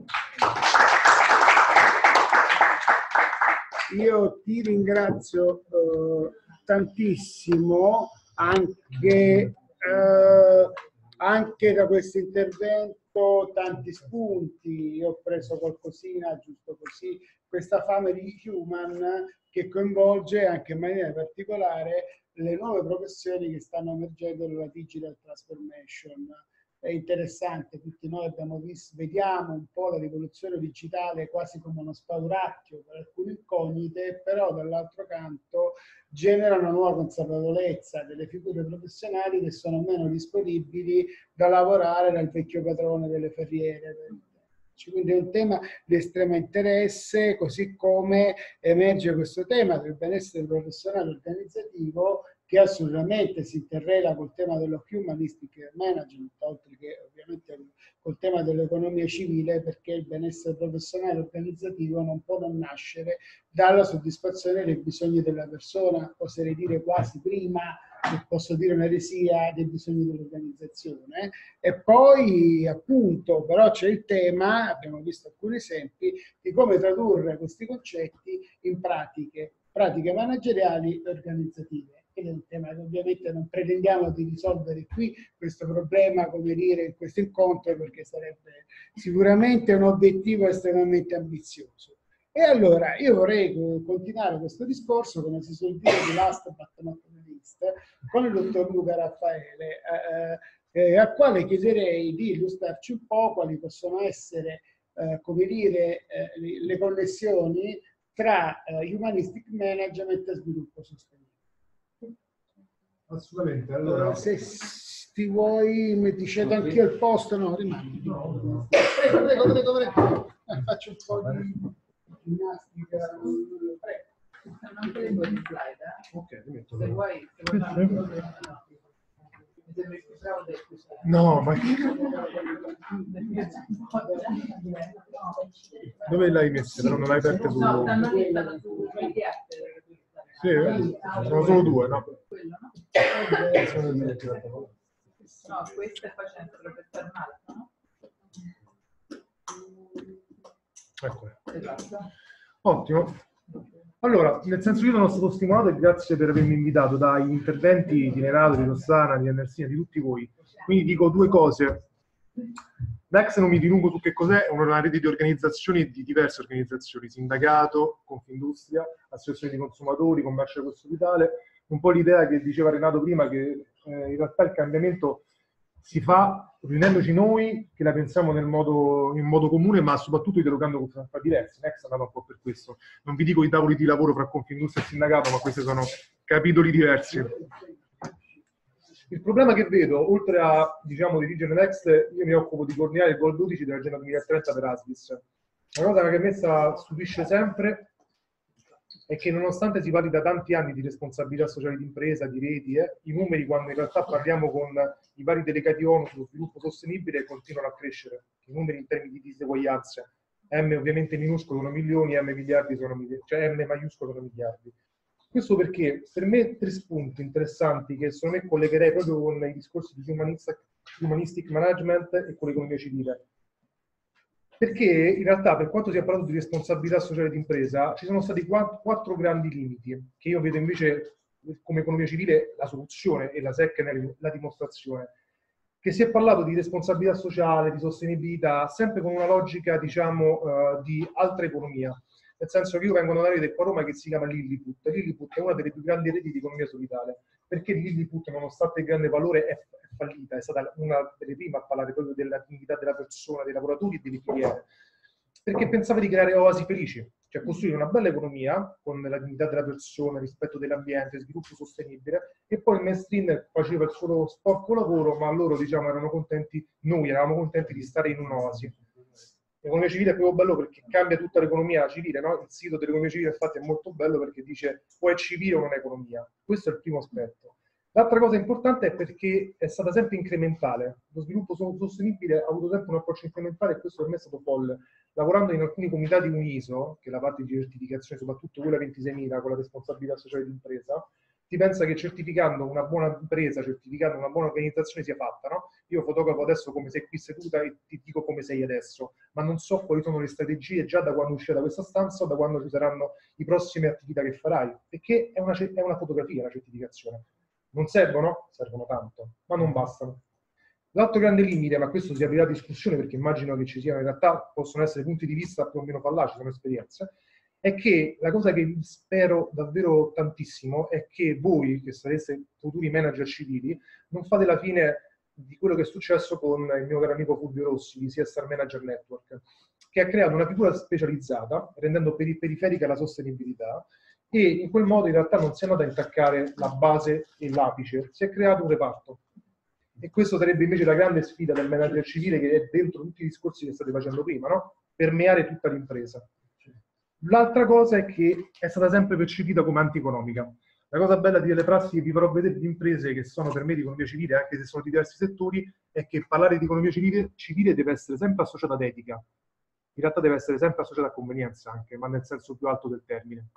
Io ti ringrazio tantissimo anche da questo intervento, tanti spunti, io ho preso qualcosina giusto così, questa fame di human che coinvolge anche in maniera particolare le nuove professioni che stanno emergendo nella digital transformation. È interessante, tutti noi abbiamo visto, vediamo un po' la rivoluzione digitale quasi come uno spauracchio per alcune incognite, però dall'altro canto genera una nuova consapevolezza delle figure professionali che sono meno disponibili da lavorare dal vecchio padrone delle ferriere. Quindi è un tema di estremo interesse, così come emerge questo tema del benessere professionale organizzativo, che assolutamente si interrela col tema dello humanistic management, oltre che ovviamente col tema dell'economia civile, perché il benessere professionale organizzativo non può non nascere dalla soddisfazione dei bisogni della persona, oserei dire quasi prima, se posso dire un'eresia, dei bisogni dell'organizzazione. E poi appunto però c'è il tema, abbiamo visto alcuni esempi, di come tradurre questi concetti in pratiche manageriali e organizzative. Ed è un tema che ovviamente non pretendiamo di risolvere qui questo problema, come dire, in questo incontro, perché sarebbe sicuramente un obiettivo estremamente ambizioso. E allora io vorrei continuare questo discorso, come si suol dire, di last but not least, con il dottor Luca Raffaele, al quale chiederei di illustrarci un po' quali possono essere, come dire, le connessioni tra humanistic management e sviluppo sostenibile. Assolutamente. Allora, se ti vuoi, mi cedo anch'io il posto, no, rimani. No. Prego. Faccio un po' di ginnastica. Prego. Sono anche le due slide, Ok, ti metto. Se vuoi fare mi sembri più bravo del No, ma dove l'hai messa? Però non l'hai aperta su... No, stanno lì, su PDF. Sì, sono solo due, no? Quello, no? Sono No, questo è facente, dovrebbe stare un altro, no? Ecco. Esatto. Ottimo. Allora, nel senso io sono stato stimolato e grazie per avermi invitato dagli interventi di Renato, di Rossana, di Enersina, di tutti voi. Quindi dico due cose. Next non mi dilungo su che cos'è, è una rete di organizzazioni, di diverse organizzazioni, sindacato, Confindustria, associazioni di consumatori, commercio solidale, un po' l'idea che diceva Renato prima, che in realtà il cambiamento si fa riunendoci noi, che la pensiamo in modo comune, ma soprattutto dialogando con realtà diverse. Next è andato un po' per questo. Non vi dico i tavoli di lavoro fra Confindustria e sindacato, ma questi sono capitoli diversi. Il problema che vedo, oltre a, diciamo, dirigere Next, io mi occupo di coordinare il Goal 12 dell'Agenda 2030 per ASVIS. Una cosa che a me stupisce sempre è che nonostante si parli da tanti anni di responsabilità sociale d'impresa, di reti, i numeri, quando in realtà parliamo con i vari delegati ONU sullo sviluppo sostenibile, continuano a crescere. I numeri in termini di diseguaglianza. M ovviamente minuscolo sono milioni, M miliardi sono miliardi, cioè M maiuscolo sono miliardi. Questo perché per me 3 spunti interessanti che secondo me collegherei proprio con i discorsi di humanistic management e con l'economia civile. Perché in realtà, per quanto si è parlato di responsabilità sociale d'impresa, ci sono stati 4 grandi limiti, che io vedo invece come economia civile la soluzione e la SEC la dimostrazione. Che si è parlato di responsabilità sociale, di sostenibilità, sempre con una logica, diciamo, di altra economia. Nel senso che io vengo da un'area del Roma che si chiama Lilliput. Lilliput è una delle più grandi reti di economia solidale, perché Lilliput, nonostante il grande valore, è fallita, è stata una delle prime a parlare proprio della dignità della persona, dei lavoratori e delle filiere, perché pensava di creare oasi felici, cioè costruire una bella economia con la dignità della persona, rispetto dell'ambiente, sviluppo sostenibile, e poi il mainstream faceva il suo sporco lavoro, ma loro, diciamo, erano contenti, noi eravamo contenti di stare in un'oasi. L'economia civile è proprio bello perché cambia tutta l'economia civile, no? Il sito dell'economia civile infatti è molto bello perché dice o è civile o non è economia. Questo è il primo aspetto. L'altra cosa importante è perché è stata sempre incrementale. Lo sviluppo sostenibile ha avuto sempre un approccio incrementale e questo per me è stato folle. Lavorando in alcuni comitati UNISO, che è la parte di certificazione, soprattutto quella 26.000 con la responsabilità sociale d'impresa, si pensa che certificando una buona impresa, certificando una buona organizzazione sia fatta, no? Io fotografo adesso come sei qui seduta e ti dico come sei adesso, ma non so quali sono le strategie già da quando uscirà da questa stanza o da quando ci saranno le prossime attività che farai, perché è una fotografia la certificazione. Non servono? Servono tanto, ma non bastano. L'altro grande limite, ma questo si aprirà a discussione perché immagino che ci siano, in realtà possono essere punti di vista più o meno fallaci, sono esperienze, è che la cosa che spero davvero tantissimo è che voi, che sareste futuri manager civili, non fate la fine di quello che è successo con il mio caro amico Fulvio Rossi di CSR Manager Network, che ha creato una figura specializzata, rendendo periferica la sostenibilità, e in quel modo in realtà non si è andato a intaccare la base e l'apice, si è creato un reparto. E questo sarebbe invece la grande sfida del manager civile, che è dentro tutti i discorsi che state facendo prima, no? Permeare tutta l'impresa. L'altra cosa è che è stata sempre percepita come antieconomica. La cosa bella delle prassi che vi farò vedere di imprese che sono per me di economia civile, anche se sono di diversi settori, è che parlare di economia civile deve essere sempre associata ad etica. In realtà deve essere sempre associata a convenienza anche, ma nel senso più alto del termine.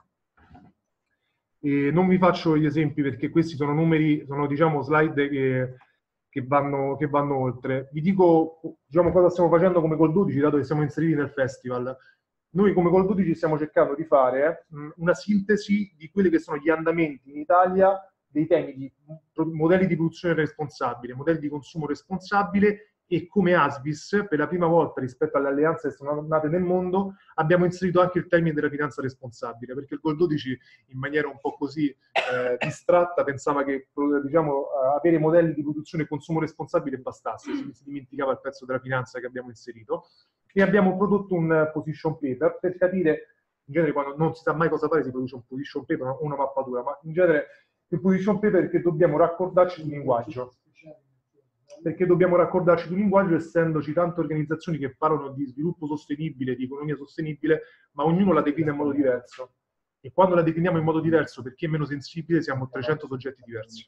E non vi faccio gli esempi perché questi sono numeri, sono diciamo slide che vanno oltre. Vi dico, diciamo, cosa stiamo facendo come Goal 12, dato che siamo inseriti nel festival. Noi come Goal 12 stiamo cercando di fare una sintesi di quelli che sono gli andamenti in Italia dei temi di modelli di produzione responsabile, modelli di consumo responsabile, e come ASVIS, per la prima volta rispetto alle alleanze che sono nate nel mondo, abbiamo inserito anche il termine della finanza responsabile, perché il Goal 12 in maniera un po' così distratta pensava che, diciamo, avere modelli di produzione e consumo responsabile bastasse, si dimenticava il pezzo della finanza che abbiamo inserito, e abbiamo prodotto un position paper per capire, in genere quando non si sa mai cosa fare si produce un position paper, una mappatura, ma in genere il position paper è che dobbiamo raccordarci sul linguaggio. Perché dobbiamo raccordarci sul linguaggio, essendoci tante organizzazioni che parlano di sviluppo sostenibile, di economia sostenibile, ma ognuno la declina in modo diverso. E quando la decliniamo in modo diverso, perché è meno sensibile, siamo 300 soggetti diversi.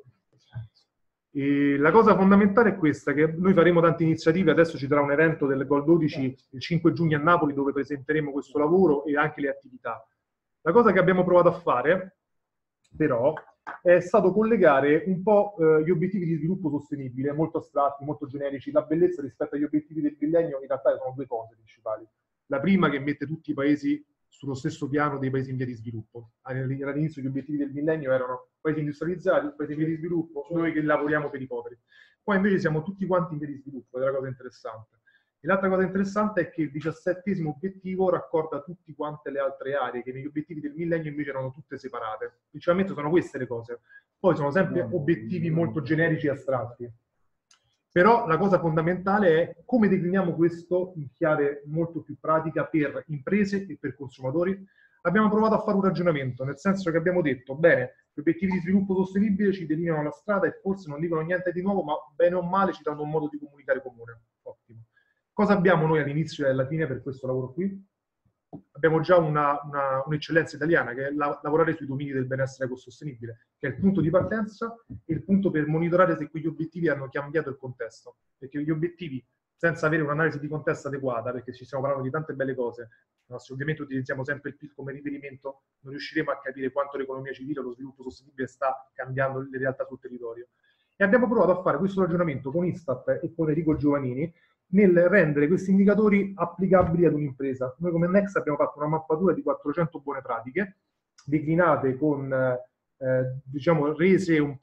E la cosa fondamentale è questa, che noi faremo tante iniziative, adesso ci sarà un evento del Goal 12 il 5 giugno a Napoli dove presenteremo questo lavoro e anche le attività. La cosa che abbiamo provato a fare, però, è stato collegare un po' gli obiettivi di sviluppo sostenibile, molto astratti, molto generici. La bellezza rispetto agli obiettivi del millennio in realtà sono 2 cose principali. La prima, che mette tutti i paesi sullo stesso piano dei paesi in via di sviluppo. All'inizio gli obiettivi del millennio erano paesi industrializzati, paesi in via di sviluppo, noi che lavoriamo per i poveri. Qua invece siamo tutti quanti in via di sviluppo, ed è la cosa interessante. E l'altra cosa interessante è che il 17° obiettivo raccorda tutte quante le altre aree, che negli obiettivi del millennio invece erano tutte separate. Principalmente sono queste le cose. Poi sono sempre obiettivi molto generici e astratti. Però la cosa fondamentale è come decliniamo questo in chiave molto più pratica per imprese e per consumatori, abbiamo provato a fare un ragionamento, nel senso che abbiamo detto, bene, gli obiettivi di sviluppo sostenibile ci delineano la strada e forse non dicono niente di nuovo, ma bene o male ci danno un modo di comunicare comune. Ottimo. Cosa abbiamo noi all'inizio e alla fine per questo lavoro qui? Abbiamo già un'eccellenza italiana, che è lavorare sui domini del benessere ecosostenibile, che è il punto di partenza e il punto per monitorare se quegli obiettivi hanno cambiato il contesto. Perché gli obiettivi, senza avere un'analisi di contesto adeguata, perché ci stiamo parlando di tante belle cose, no? Se ovviamente utilizziamo sempre il PIL come riferimento, non riusciremo a capire quanto l'economia civile o lo sviluppo sostenibile sta cambiando le realtà sul territorio. E abbiamo provato a fare questo ragionamento con Istat e con Enrico Giovanini nel rendere questi indicatori applicabili ad un'impresa. Noi come Next abbiamo fatto una mappatura di 400 buone pratiche, declinate con, diciamo, rese un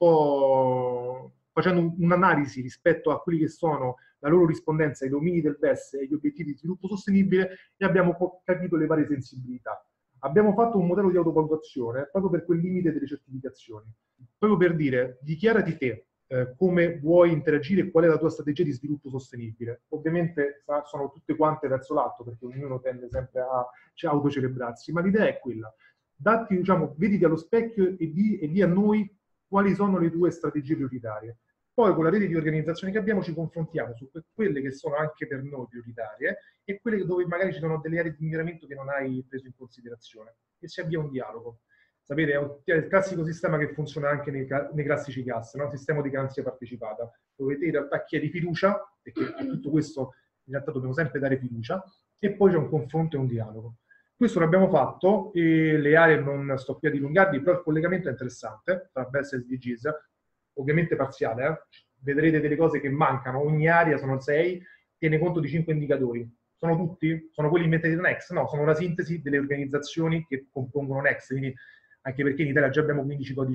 po' facendo un'analisi rispetto a quelli che sono la loro rispondenza ai domini del BES e agli obiettivi di sviluppo sostenibile, e abbiamo capito le varie sensibilità. Abbiamo fatto un modello di autovalutazione proprio per quel limite delle certificazioni, proprio per dire, dichiarati te come vuoi interagire e qual è la tua strategia di sviluppo sostenibile. Ovviamente sono tutte quante verso l'alto, perché ognuno tende sempre a autocelebrarsi, ma l'idea è quella. Datti, diciamo, vediti allo specchio e di a noi quali sono le tue strategie prioritarie. Poi con la rete di organizzazioni che abbiamo ci confrontiamo su quelle che sono anche per noi prioritarie e quelle dove magari ci sono delle aree di miglioramento che non hai preso in considerazione, e si avvia un dialogo. Sapete, è il classico sistema che funziona anche nei classici CAS, no? Sistema di garanzia partecipata, dove te in realtà chiedi fiducia, perché a tutto questo in realtà dobbiamo sempre dare fiducia, e poi c'è un confronto e un dialogo. Questo l'abbiamo fatto, e le aree non sto qui a dilungarvi, però il collegamento è interessante tra BES e SDGs, ovviamente parziale, vedrete delle cose che mancano, ogni area, sono 6, tiene conto di 5 indicatori. Sono tutti? Sono quelli inventati da Next? No, sono la sintesi delle organizzazioni che compongono Next, quindi anche perché in Italia già abbiamo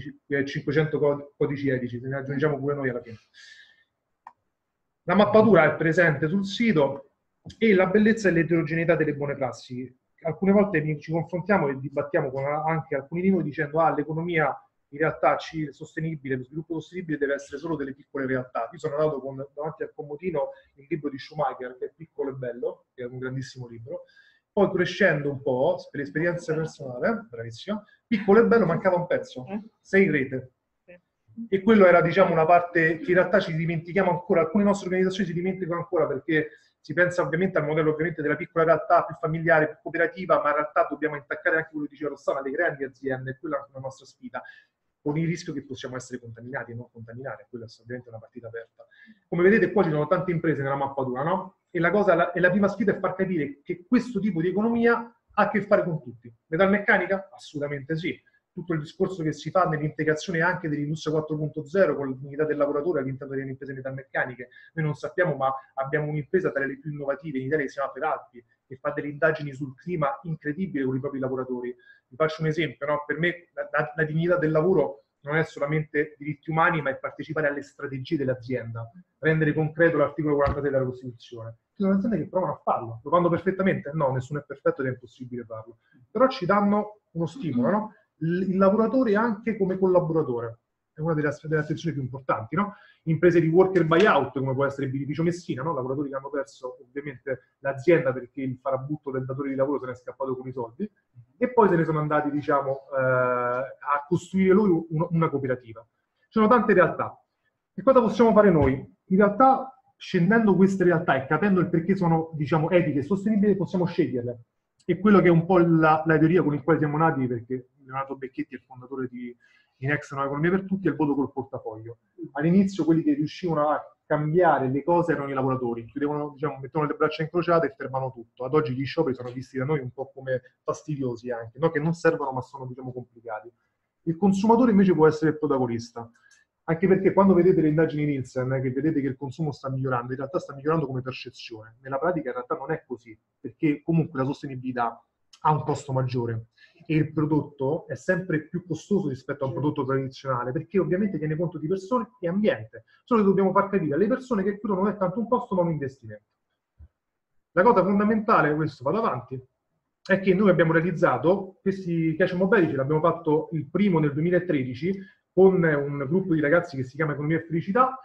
500 codici etici, se ne aggiungiamo pure noi alla fine. La mappatura è presente sul sito, e la bellezza e l'eterogeneità delle buone prassi. Alcune volte ci confrontiamo e dibattiamo con anche alcuni di noi dicendo l'economia in realtà sostenibile, lo sviluppo sostenibile deve essere solo delle piccole realtà. Io sono andato davanti al comodino il libro di Schumacher, che è Piccolo e Bello, che è un grandissimo libro. Poi crescendo un po', per esperienza personale, bravissimo, Piccolo e Bello mancava un pezzo, 6 rete. E quello era, diciamo, una parte che in realtà ci dimentichiamo ancora, alcune nostre organizzazioni si dimenticano ancora, perché si pensa ovviamente al modello ovviamente della piccola realtà, più familiare, più cooperativa, ma in realtà dobbiamo intaccare anche quello che diceva Rossana, le grandi aziende, e quella è anche una nostra sfida, con il rischio che possiamo essere contaminati e non contaminare, quella è ovviamente una partita aperta. Come vedete qua ci sono tante imprese nella mappatura, no? E la prima sfida è far capire che questo tipo di economia ha a che fare con tutti. Metalmeccanica? Assolutamente sì. Tutto il discorso che si fa nell'integrazione anche dell'industria 4.0 con la dignità del lavoratore all'interno delle imprese metalmeccaniche. Noi non sappiamo, ma abbiamo un'impresa tra le più innovative in Italia che si chiama Feralpi, che fa delle indagini sul clima incredibili con i propri lavoratori. Vi faccio un esempio, no? Per me la dignità del lavoro non è solamente diritti umani, ma è partecipare alle strategie dell'azienda, rendere concreto l'articolo 43 della Costituzione. Ci sono aziende che provano a farlo, lo fanno perfettamente? No, nessuno è perfetto ed è impossibile farlo. Però ci danno uno stimolo, no? Il lavoratore anche come collaboratore, è una delle attenzioni più importanti, no? Imprese di worker buyout, come può essere il Birrificio Messina, no? Lavoratori che hanno perso ovviamente l'azienda perché il farabutto del datore di lavoro se ne è scappato con i soldi, e poi se ne sono andati, diciamo, a costruire loro una cooperativa. Ci sono tante realtà. E cosa possiamo fare noi? In realtà, scendendo queste realtà e capendo il perché sono, diciamo, etiche e sostenibili, possiamo sceglierle. E quello che è un po' la teoria con il quale siamo nati, perché Leonardo Becchetti è il fondatore di Next Nuova Economia per Tutti, è il voto col portafoglio. All'inizio quelli che riuscivano a cambiare le cose erano i lavoratori, chiudevano, diciamo, mettono le braccia incrociate e fermano tutto. Ad oggi gli scioperi sono visti da noi un po' come fastidiosi anche, no? Che non servono ma sono, diciamo, complicati. Il consumatore invece può essere il protagonista, anche perché quando vedete le indagini Nielsen, che vedete che il consumo sta migliorando, in realtà sta migliorando come percezione. Nella pratica in realtà non è così, perché comunque la sostenibilità ha un costo maggiore e il prodotto è sempre più costoso rispetto a un prodotto tradizionale, perché ovviamente tiene conto di persone e ambiente. Solo che dobbiamo far capire alle persone che quello non è tanto un costo ma un investimento. La cosa fondamentale, questo vado avanti, è che noi abbiamo realizzato questi cash mobilici, l'abbiamo fatto il primo nel 2013 con un gruppo di ragazzi che si chiama Economia e Felicità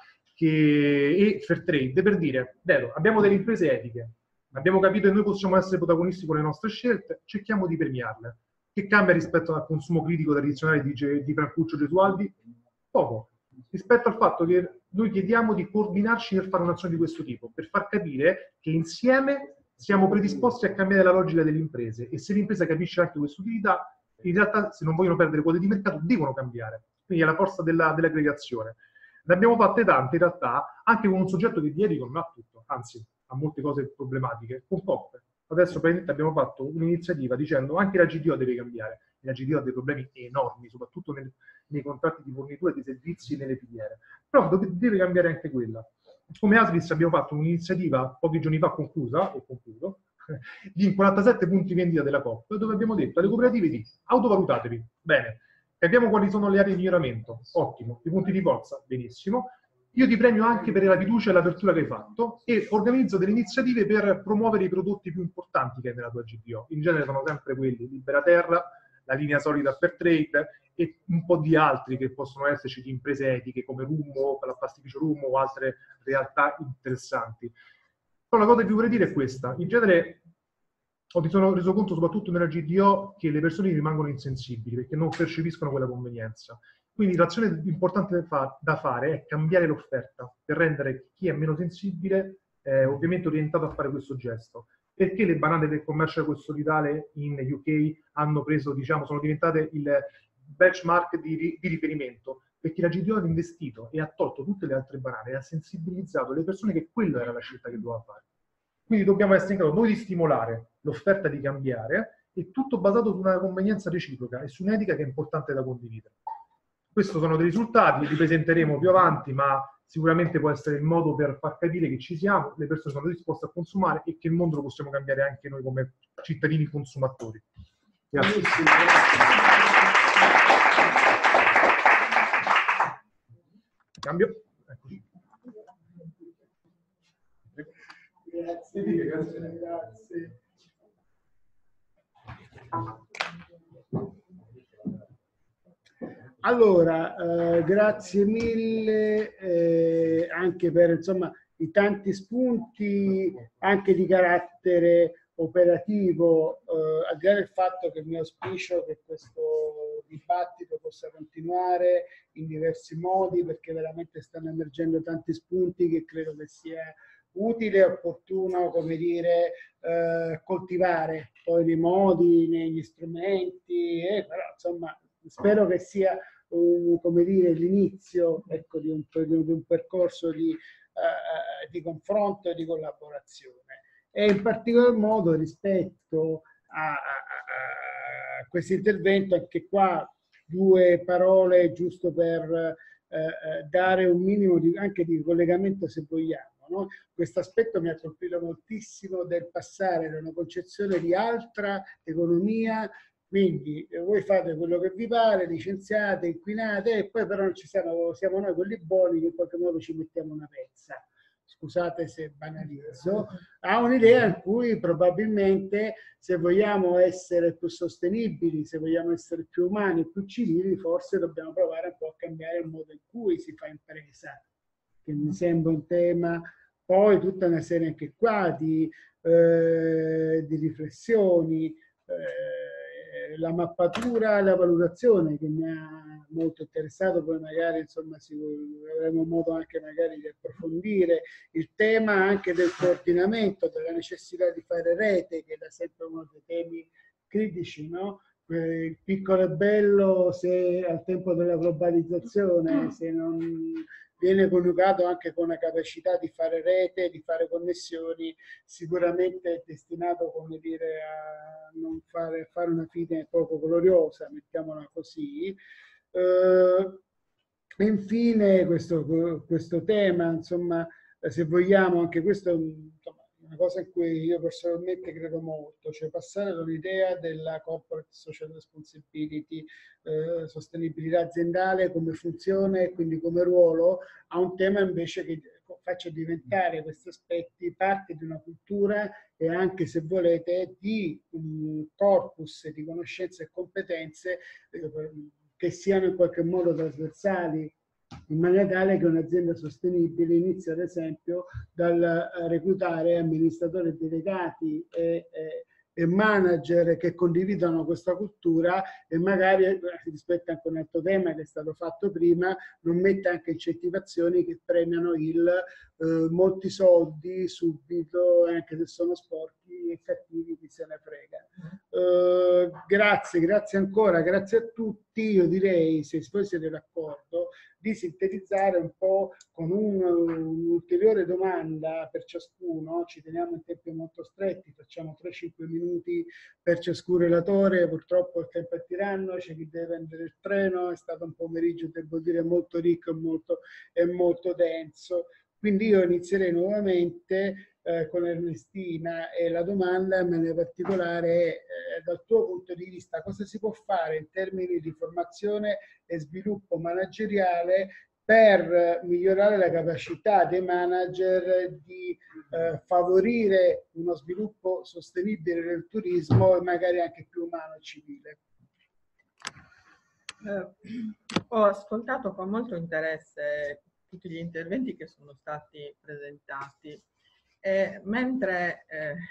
e Fairtrade, per dire, abbiamo delle imprese etiche, abbiamo capito che noi possiamo essere protagonisti con le nostre scelte, cerchiamo di premiarle. Che cambia rispetto al consumo critico tradizionale di Francuccio Gesualdi? Poco. Rispetto al fatto che noi chiediamo di coordinarci nel fare un'azione di questo tipo, per far capire che insieme siamo predisposti a cambiare la logica delle imprese, e se l'impresa capisce anche questa utilità, in realtà se non vogliono perdere quote di mercato devono cambiare. Quindi è la forza dell'aggregazione. Ne abbiamo fatte tante in realtà, anche con un soggetto che di etico non ha tutto, anzi ha molte cose problematiche, con POP. Adesso praticamente abbiamo fatto un'iniziativa dicendo anche la GDO deve cambiare. La GDO ha dei problemi enormi, soprattutto nei contratti di fornitura dei servizi e nelle filiere. Però deve cambiare anche quella. Come ASVIS abbiamo fatto un'iniziativa pochi giorni fa conclusa, e concludo, di 47 punti vendita della COP, dove abbiamo detto alle cooperative di autovalutatevi, bene, capiamo quali sono le aree di miglioramento, ottimo, i punti di forza, benissimo, io ti premio anche per la fiducia e l'apertura che hai fatto e organizzo delle iniziative per promuovere i prodotti più importanti che hai nella tua GDO. In genere sono sempre quelli, Libera Terra, la linea solida per trade e un po' di altri che possono esserci di imprese etiche come Rummo, la pastificio Rummo o altre realtà interessanti. Però la cosa che vi vorrei dire è questa. In genere mi sono reso conto soprattutto nella GDO che le persone rimangono insensibili perché non percepiscono quella convenienza. Quindi l'azione importante da fare è cambiare l'offerta per rendere chi è meno sensibile ovviamente orientato a fare questo gesto. Perché le banane del commercial solidale in UK hanno preso, diciamo, sono diventate il benchmark di riferimento? Perché la GDO ha investito e ha tolto tutte le altre banane e ha sensibilizzato le persone che quella era la scelta che doveva fare. Quindi dobbiamo essere in grado noi di stimolare l'offerta di cambiare e tutto basato su una convenienza reciproca e su un'etica che è importante da condividere. Questi sono dei risultati, li presenteremo più avanti, ma sicuramente può essere il modo per far capire che ci siamo, le persone sono disposte a consumare e che il mondo lo possiamo cambiare anche noi come cittadini consumatori. Grazie. Cambio. Eccoci. Grazie. Allora, grazie mille anche per insomma, i tanti spunti anche di carattere operativo, al di là del fatto che mi auspicio che questo dibattito possa continuare in diversi modi, perché veramente stanno emergendo tanti spunti che credo che sia utile e opportuno, come dire, coltivare poi nei modi, negli strumenti, però insomma spero che sia come dire, l'inizio, ecco, di un percorso di confronto e di collaborazione. E in particolar modo rispetto a questo intervento, anche qua due parole giusto per dare un minimo anche di collegamento, se vogliamo. No? Questo aspetto mi ha colpito moltissimo del passare da una concezione di altra economia. Quindi voi fate quello che vi pare, licenziate, inquinate, e poi però non ci siamo noi quelli buoni che in qualche modo ci mettiamo una pezza. Scusate se banalizzo, ha un'idea in cui probabilmente se vogliamo essere più sostenibili, se vogliamo essere più umani, più civili, forse dobbiamo provare un po' a cambiare il modo in cui si fa impresa, che mi sembra un tema, poi tutta una serie anche qua di riflessioni, la mappatura e la valutazione che mi ha molto interessato, poi magari insomma avremo modo anche magari di approfondire il tema anche del coordinamento, della necessità di fare rete, che è da sempre uno dei temi critici, no? Il piccolo è bello se al tempo della globalizzazione, se non viene coniugato anche con la capacità di fare rete, di fare connessioni, sicuramente è destinato, come dire, a non fare una fine poco gloriosa, mettiamola così. Infine questo tema, insomma, se vogliamo, anche questo è una cosa in cui io personalmente credo molto, cioè passare dall'idea della corporate social responsibility, sostenibilità aziendale come funzione e quindi come ruolo, a un tema invece che faccia diventare questi aspetti parte di una cultura e anche, se volete, di un corpus di conoscenze e competenze che siano in qualche modo trasversali, in maniera tale che un'azienda sostenibile inizi ad esempio dal reclutare amministratori delegati e e manager che condividono questa cultura e magari, rispetto anche a un altro tema che è stato fatto prima, non mette anche incentivazioni che premiano molti soldi subito, anche se sono sporchi e cattivi, chi se ne frega. Grazie ancora, grazie a tutti. Io direi, se poi siete d'accordo, di sintetizzare un po' con un'ulteriore domanda per ciascuno. Ci teniamo in tempi molto stretti, facciamo 3-5 minuti per ciascun relatore. Purtroppo il tempo è tiranno, c'è chi deve prendere il treno, è stato un pomeriggio, devo dire, molto ricco e molto denso. Quindi io inizierei nuovamente con Ernestina, e la domanda in particolare dal tuo punto di vista: cosa si può fare in termini di formazione e sviluppo manageriale per migliorare la capacità dei manager di favorire uno sviluppo sostenibile del turismo e magari anche più umano e civile? Ho ascoltato con molto interesse tutti gli interventi che sono stati presentati. Mentre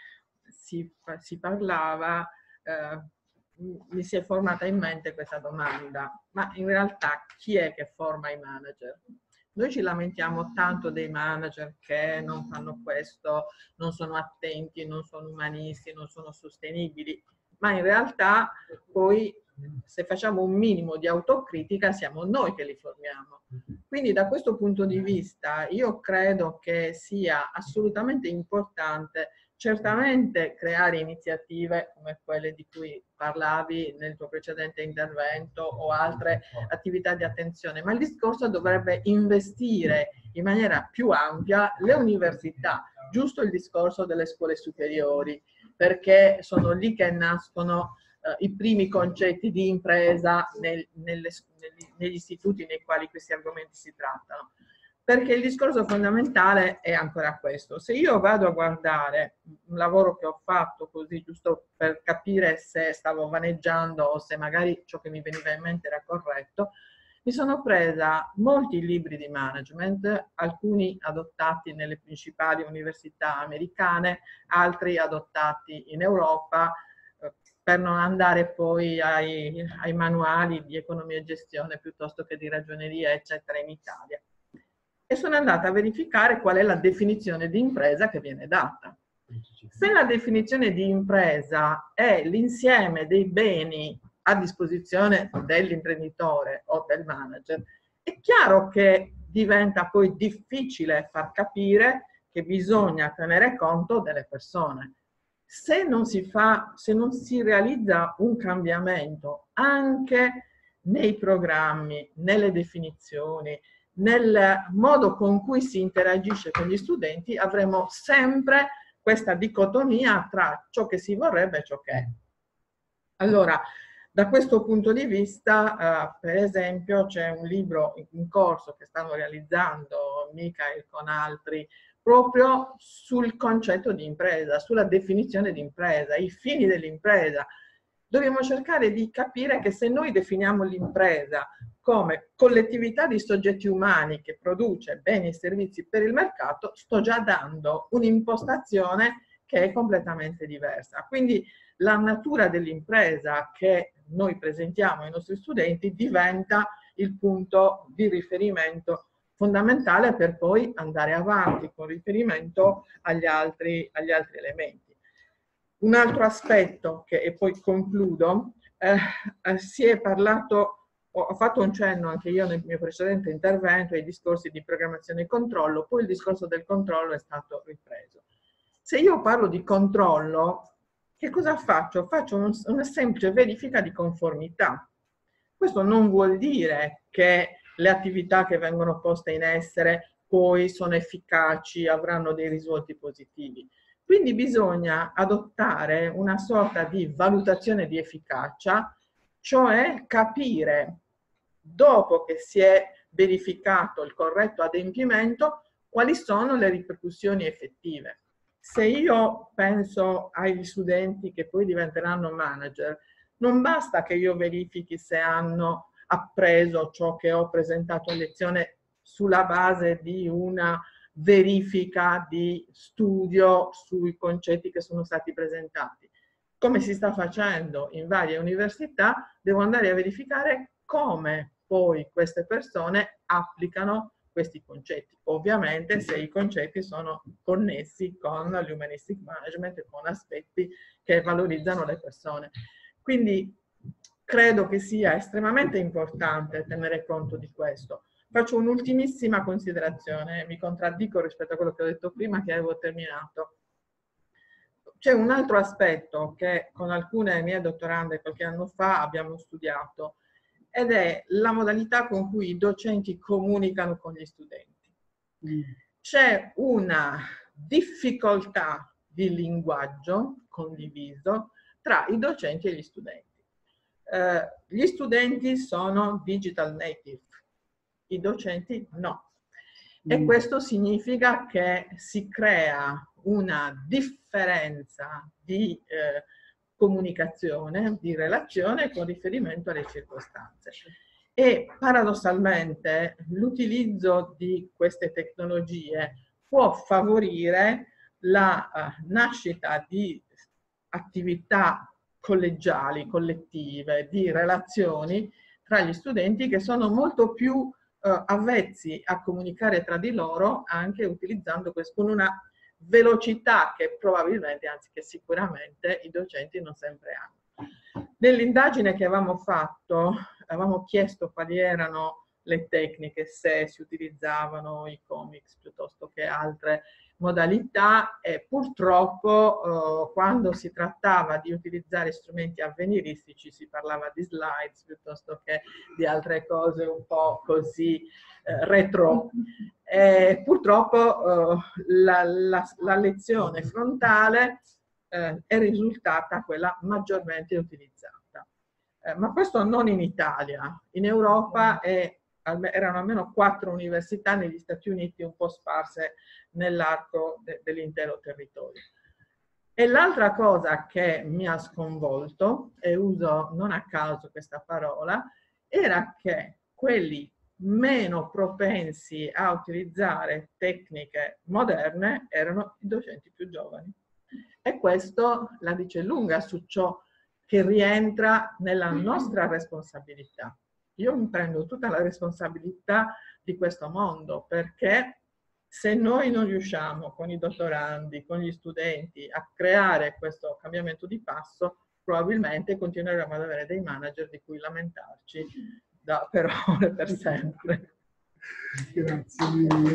si parlava, mi si è formata in mente questa domanda: ma in realtà chi è che forma i manager? Noi ci lamentiamo tanto dei manager che non fanno questo, non sono attenti, non sono umanisti, non sono sostenibili, ma in realtà poi, se facciamo un minimo di autocritica, siamo noi che li formiamo. Quindi da questo punto di vista io credo che sia assolutamente importante certamente creare iniziative come quelle di cui parlavi nel tuo precedente intervento o altre attività di attenzione, ma il discorso dovrebbe investire in maniera più ampia le università, giusto il discorso delle scuole superiori, perché sono lì che nascono i primi concetti di impresa negli istituti nei quali questi argomenti si trattano. Perché il discorso fondamentale è ancora questo: se io vado a guardare un lavoro che ho fatto, così giusto per capire se stavo vaneggiando o se magari ciò che mi veniva in mente era corretto, mi sono presa molti libri di management, alcuni adottati nelle principali università americane, altri adottati in Europa, per non andare poi ai manuali di economia e gestione piuttosto che di ragioneria, eccetera, in Italia. E sono andata a verificare qual è la definizione di impresa che viene data. Se la definizione di impresa è l'insieme dei beni a disposizione dell'imprenditore o del manager, è chiaro che diventa poi difficile far capire che bisogna tenere conto delle persone. Se non si realizza un cambiamento anche nei programmi, nelle definizioni, nel modo con cui si interagisce con gli studenti, avremo sempre questa dicotomia tra ciò che si vorrebbe e ciò che è. Allora, da questo punto di vista, per esempio, c'è un libro in corso che stanno realizzando Michael con altri, proprio sul concetto di impresa, sulla definizione di impresa, i fini dell'impresa. Dobbiamo cercare di capire che se noi definiamo l'impresa come collettività di soggetti umani che produce beni e servizi per il mercato, sto già dando un'impostazione che è completamente diversa. Quindi la natura dell'impresa che noi presentiamo ai nostri studenti diventa il punto di riferimento fondamentale per poi andare avanti con riferimento agli altri elementi. Un altro aspetto, e poi concludo, si è parlato, ho fatto un cenno anche io nel mio precedente intervento ai discorsi di programmazione e controllo, poi il discorso del controllo è stato ripreso. Se io parlo di controllo, che cosa faccio? Faccio una semplice verifica di conformità. Questo non vuol dire che le attività che vengono poste in essere poi sono efficaci, avranno dei risvolti positivi. Quindi bisogna adottare una sorta di valutazione di efficacia, cioè capire, dopo che si è verificato il corretto adempimento, quali sono le ripercussioni effettive. Se io penso agli studenti che poi diventeranno manager, non basta che io verifichi se hanno appreso ciò che ho presentato a lezione sulla base di una verifica di studio sui concetti che sono stati presentati. come si sta facendo in varie università, devo andare a verificare come poi queste persone applicano questi concetti. Ovviamente se i concetti sono connessi con l'humanistic management e con aspetti che valorizzano le persone. Quindi credo che sia estremamente importante tenere conto di questo. Faccio un'ultimissima considerazione, mi contraddico rispetto a quello che ho detto prima, che avevo terminato. C'è un altro aspetto che con alcune mie dottorande qualche anno fa abbiamo studiato, ed è la modalità con cui i docenti comunicano con gli studenti. C'è una difficoltà di linguaggio condiviso tra i docenti e gli studenti. Gli studenti sono digital native, i docenti no. E questo significa che si crea una differenza di comunicazione, di relazione con riferimento alle circostanze. E paradossalmente l'utilizzo di queste tecnologie può favorire la nascita di attività collegiali, collettive, di relazioni tra gli studenti che sono molto più avvezzi a comunicare tra di loro, anche utilizzando questo con una velocità che probabilmente, anzi che sicuramente, i docenti non sempre hanno. Nell'indagine che avevamo fatto, avevamo chiesto quali erano le tecniche, se si utilizzavano i comics piuttosto che altre modalità, e purtroppo quando si trattava di utilizzare strumenti avveniristici si parlava di slides piuttosto che di altre cose un po' così retro. Purtroppo la lezione frontale è risultata quella maggiormente utilizzata. Ma questo non in Italia, in Europa erano almeno 4 università, negli Stati Uniti un po' sparse nell'arco dell'intero territorio. E l'altra cosa che mi ha sconvolto, e uso non a caso questa parola, era che quelli meno propensi a utilizzare tecniche moderne erano i docenti più giovani. E questo la dice lunga su ciò che rientra nella nostra responsabilità. Io mi prendo tutta la responsabilità di questo mondo, perché se noi non riusciamo con i dottorandi, con gli studenti a creare questo cambiamento di passo, probabilmente continueremo ad avere dei manager di cui lamentarci per ore, per sempre. Grazie mille.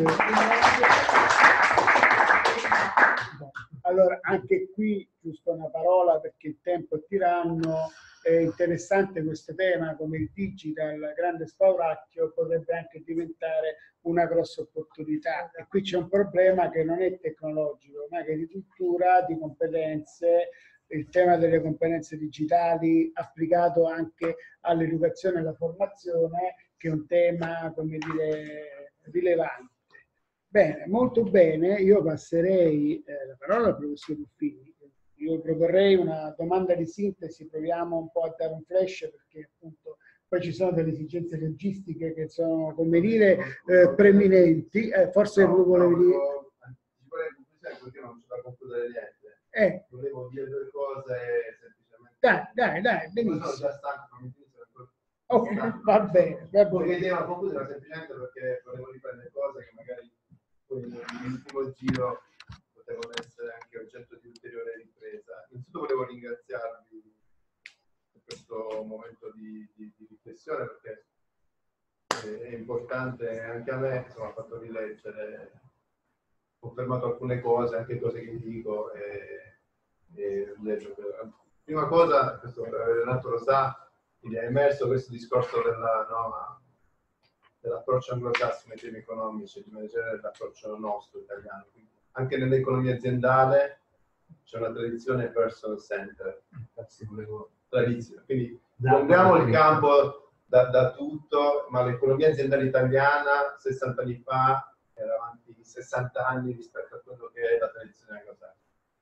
Allora, anche qui, giusto una parola perché il tempo è tiranno, è interessante questo tema, come il digital, grande spauracchio, potrebbe anche diventare una grossa opportunità. E qui c'è un problema che non è tecnologico, ma che è di cultura, di competenze, il tema delle competenze digitali applicato anche all'educazione e alla formazione, che è un tema, come dire, rilevante. Bene, molto bene, io passerei la parola al professor Ruffini. Io proporrei una domanda di sintesi, proviamo un po' a dare un flash, perché appunto poi ci sono delle esigenze logistiche che sono, come dire, preminenti. Forse no, volevi dire... Perché non c'è da concludere niente. Volevo dire 2 cose semplicemente. Dai, benissimo. Sono già stanco, non mi finisco ancora. Ok, va bene. Volevo concludere semplicemente perché volevo riprendere cose che magari poi nell'ultimo giro potevano essere anche oggetto di ulteriore ripresa. Innanzitutto volevo ringraziarvi per questo momento di riflessione, perché è importante anche a me, insomma, ha fatto rileggere, confermato alcune cose, anche cose che dico, e leggo. Prima cosa, questo Renato lo sa, quindi è emerso questo discorso dell'approccio anglosassone ai temi economici, di maneggiare l'approccio nostro italiano. Quindi, anche nell'economia aziendale c'è una tradizione person centered, quindi rompiamo il campo da tutto, ma l'economia aziendale italiana 60 anni fa era avanti 60 anni rispetto a quello che è la tradizione anglosassone.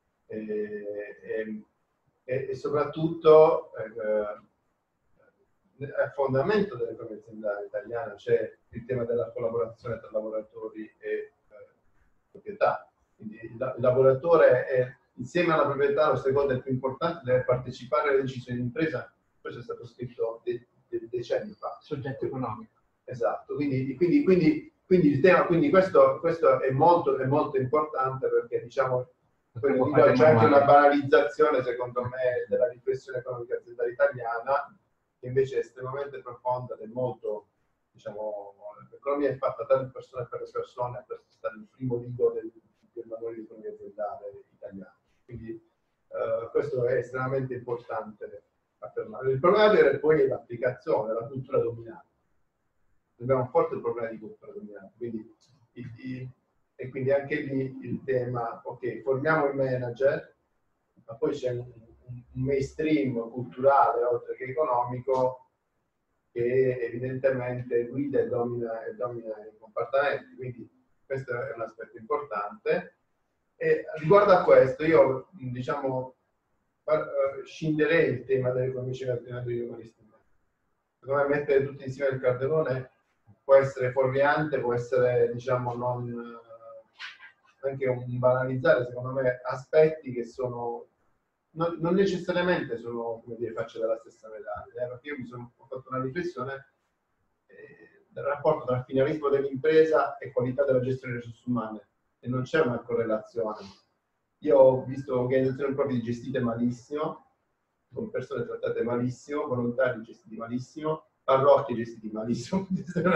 E soprattutto a fondamento dell'economia aziendale italiana c'è il tema della collaborazione tra lavoratori e proprietà. Quindi il lavoratore è insieme alla proprietà, lo secondo e più importante, deve partecipare alle decisioni di impresa. Questo è stato scritto decenni fa. Soggetto economico. Esatto, quindi il tema, questo è molto importante, perché diciamo c'è anche una banalizzazione, secondo me, della riflessione economica aziendale italiana, che invece è estremamente profonda ed è molto, diciamo, l'economia è fatta da persone per le persone, questo sta nel primo libro del manuale di economia aziendale italiano. Quindi questo è estremamente importante affermare. Il problema vero è poi l'applicazione, la cultura dominante. Abbiamo un forte problema di cultura dominante, quindi anche lì il tema, ok, formiamo i manager, ma poi c'è un mainstream culturale oltre che economico che evidentemente guida e domina i comportamenti, quindi questo è un aspetto importante. E riguardo a questo io, diciamo, scinderei il tema dell'economia civile degli umanisti. Secondo me mettere tutti insieme il cartellone può essere fuorviante, può essere, diciamo, anche un banalizzare, secondo me, aspetti che sono non necessariamente sono, come dire, facce della stessa medaglia, perché io ho fatto una riflessione del rapporto tra finalismo dell'impresa e qualità della gestione delle risorse umane, e non c'è una correlazione. Io ho visto organizzazioni proprio gestite malissimo, con persone trattate malissimo, volontari gestiti malissimo, parrocchie gestiti malissimo,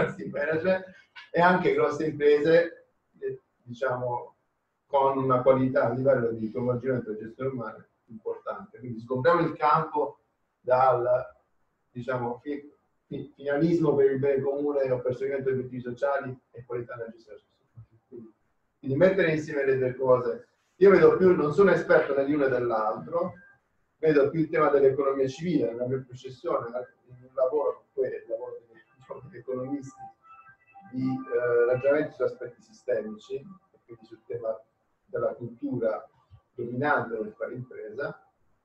e anche grosse imprese, diciamo, con una qualità a livello di coinvolgimento della gestione umana importante. Quindi scopriamo il campo dal, diciamo, finalismo per il bene comune o perseguimento degli obiettivi sociali e qualità nella gestione sociale. Quindi mettere insieme le due cose. Io vedo più, non sono esperto né di uno né dell'altro, vedo più il tema dell'economia civile, nella mia professione, in un lavoro, poi il lavoro degli economisti, di ragionamenti su aspetti sistemici, quindi sul tema della cultura dominante del fare impresa,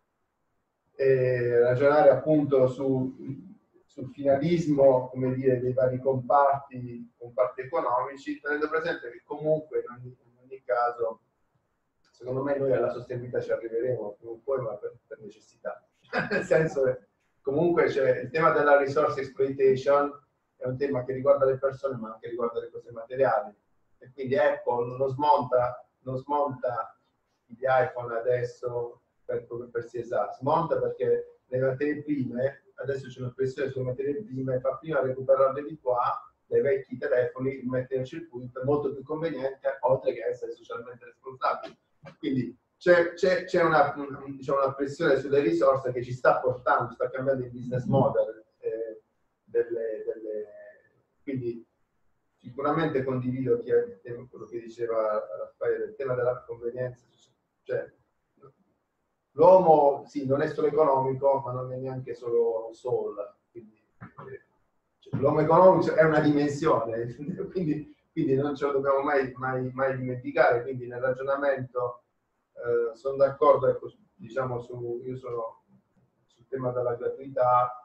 e ragionare appunto sul finalismo, come dire, dei vari comparti economici, tenendo presente che comunque in ogni caso, secondo me, noi alla sostenibilità ci arriveremo prima o poi, ma per necessità. Nel senso che comunque c'è il tema della resource exploitation, è un tema che riguarda le persone ma anche riguarda le cose materiali, e quindi Apple non smonta gli iPhone adesso per CSA, smonta perché le materie prime, adesso c'è una pressione sulle materie prime, fa prima recuperarle di qua dai vecchi telefoni, mettere in circuito, è molto più conveniente, oltre che essere socialmente responsabili. Quindi c'è una pressione sulle risorse che ci sta portando, sta cambiando il business model. Quindi sicuramente condivido quello che diceva Raffaele, il tema della convenienza. Cioè, l'uomo sì, non è solo economico, ma non è neanche solo soul. L'uomo economico è una dimensione, quindi non ce lo dobbiamo mai dimenticare. Quindi nel ragionamento sono d'accordo, ecco, diciamo, io sono sul tema della gratuità,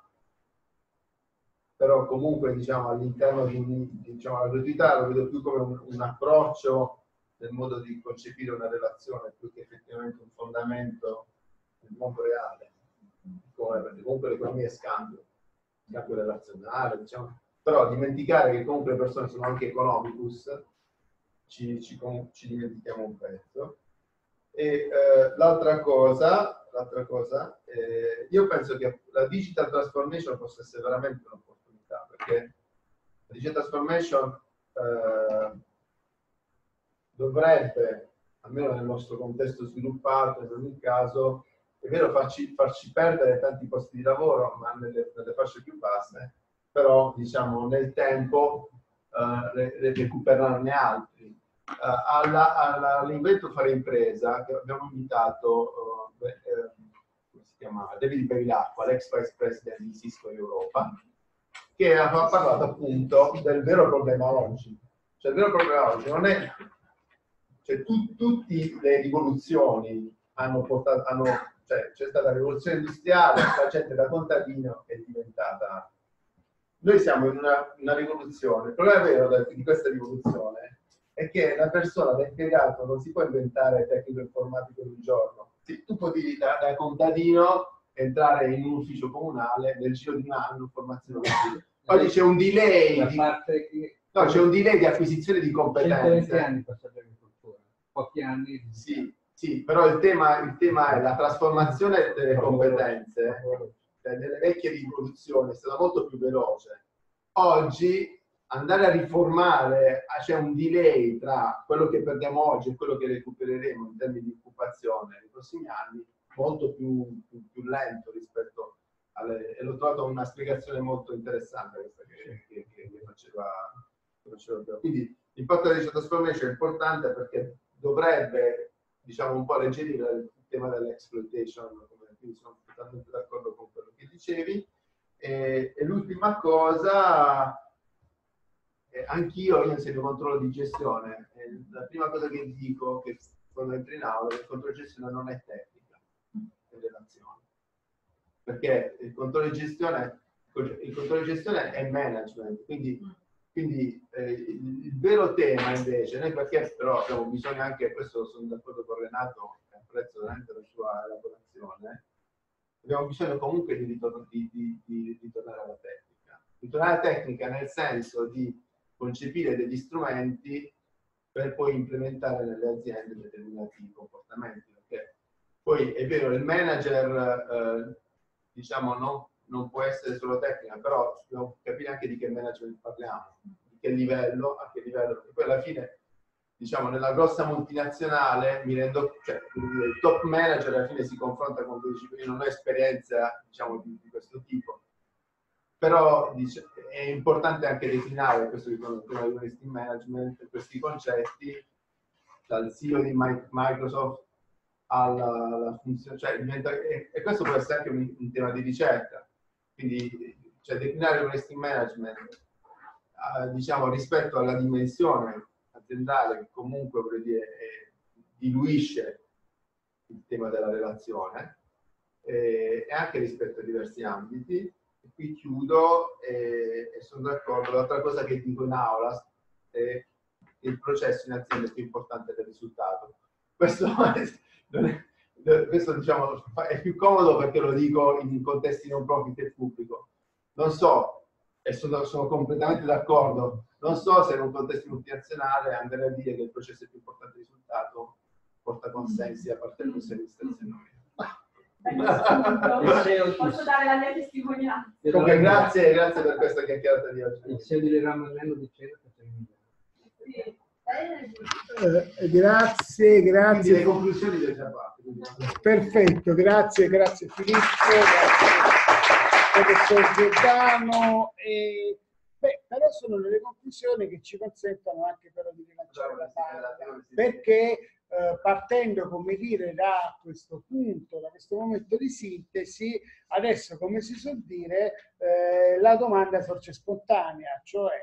però comunque, diciamo, all'interno diciamo, la gratuità lo vedo più come un approccio nel modo di concepire una relazione, più che effettivamente un fondamento del mondo reale, perché comunque l'economia è scambio relazionale, diciamo. Però dimenticare che comunque le persone sono anche economicus, ci dimentichiamo un pezzo. E l'altra cosa, io penso che la digital transformation possa essere veramente un'opportunità, perché la digital transformation dovrebbe, almeno nel nostro contesto sviluppato, in ogni caso, è vero, farci perdere tanti posti di lavoro, ma nelle fasce più basse, però, diciamo, nel tempo recuperarne altri. All'invento Fare Impresa, che abbiamo invitato, come si chiama, David Bevilacqua, l'ex vice president di Cisco Europa, che ha parlato appunto del vero problema oggi. Cioè, il vero problema oggi non è... Cioè, tutte le rivoluzioni hanno portato... Cioè, c'è stata la rivoluzione industriale, la gente da contadino è diventata... Noi siamo in una rivoluzione. Il problema vero di questa rivoluzione è che la persona da impiegato non si può inventare tecnico informatico in un giorno. Sì, tu potevi da contadino entrare in un ufficio comunale nel giro di un anno, formazione così. Oggi c'è un delay c'è un delay di acquisizione di competenze. 120 anni passato all'agricoltura, pochi anni. Sì, però il tema è la trasformazione delle competenze. Nelle vecchie rivoluzioni è stata molto più veloce. Oggi andare a riformare, c'è un delay tra quello che perdiamo oggi e quello che recupereremo in termini di occupazione nei prossimi anni, molto più lento rispetto alle... E l'ho trovato una spiegazione molto interessante questa che faceva. Quindi l'impatto della digital transformation è importante perché dovrebbe, diciamo, un po' alleggerire il tema dell'exploitation, quindi sono totalmente d'accordo con quello che dicevi. E l'ultima cosa, anch'io insegno controllo di gestione. La prima cosa che dico che quando entro in aula è che il controllo di gestione non è tecnica, è relazione. Perché il controllo di gestione è management, quindi il vero tema invece, noi perché però abbiamo bisogno anche, questo sono d'accordo con Renato, apprezzo veramente la sua elaborazione, abbiamo bisogno comunque di ritornare alla tecnica. Ritornare alla tecnica nel senso di concepire degli strumenti per poi implementare nelle aziende determinati comportamenti. Perché poi è vero, il manager diciamo non può essere solo tecnica, però dobbiamo capire anche di che management parliamo, di che livello, a che livello, perché poi alla fine, diciamo, nella grossa multinazionale mi rendo, cioè, il top manager alla fine si confronta con 12, io non ho esperienza, diciamo, di questo tipo, però è importante anche declinare questo tema di honesty management, questi concetti, dal CEO di Microsoft alla funzione, cioè e questo può essere anche un tema di ricerca, quindi cioè, declinare honesty management diciamo rispetto alla dimensione aziendale che comunque vuol dire diluisce il tema della relazione e anche rispetto a diversi ambiti. E qui chiudo e sono d'accordo. L'altra cosa che dico in aula è che il processo in azienda è più importante del risultato. Questo diciamo, è più comodo perché lo dico in contesti non profit e pubblico. Non so, e sono completamente d'accordo, non so se in un contesto multinazionale andare a dire che il processo è più importante del risultato porta consensi a parte del consiglio di amministrazione. Posso dare la mia testimonianza. Comunque, grazie per questa chiacchierata di oggi. Il CEO di Ramanello diceva che Grazie. Quindi le conclusioni le già fatte. Perfetto, grazie Filippo, grazie professor Giordano. Però sono delle conclusioni che ci consentono anche però di rilanciare la palla, perché partendo, come dire, da questo punto, da questo momento di sintesi, adesso, come si suol dire, la domanda sorge spontanea, cioè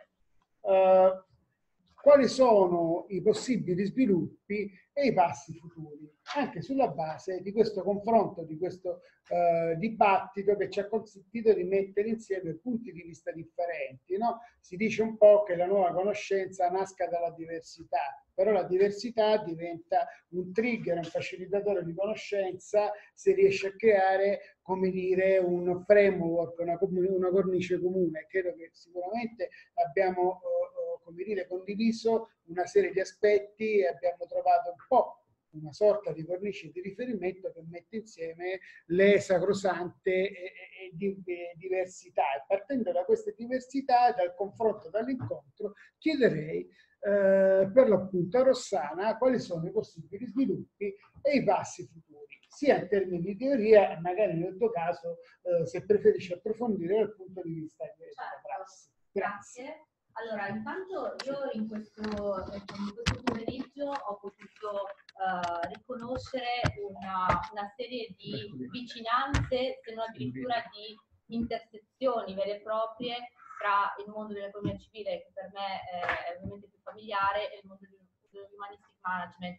quali sono i possibili sviluppi e i passi futuri, anche sulla base di questo confronto, di questo dibattito che ci ha consentito di mettere insieme punti di vista differenti, no? Si dice un po' che la nuova conoscenza nasca dalla diversità, però la diversità diventa un trigger, un facilitatore di conoscenza se riesce a creare, come dire, un framework, una cornice comune. Credo che sicuramente abbiamo come dire, condiviso una serie di aspetti e abbiamo trovato un po' una sorta di cornice di riferimento che mette insieme le sacrosante diversità. E partendo da queste diversità, dal confronto, dall'incontro, chiederei per l'appunto a Rossana quali sono i possibili sviluppi e i passi futuri, sia in termini di teoria e magari nel tuo caso se preferisci approfondire dal punto di vista della prassi. Grazie. Allora, intanto io in questo pomeriggio ho potuto riconoscere una serie di vicinanze, se non addirittura di intersezioni vere e proprie tra il mondo dell'economia civile, che per me è ovviamente più familiare, e il mondo dell'humanistic management.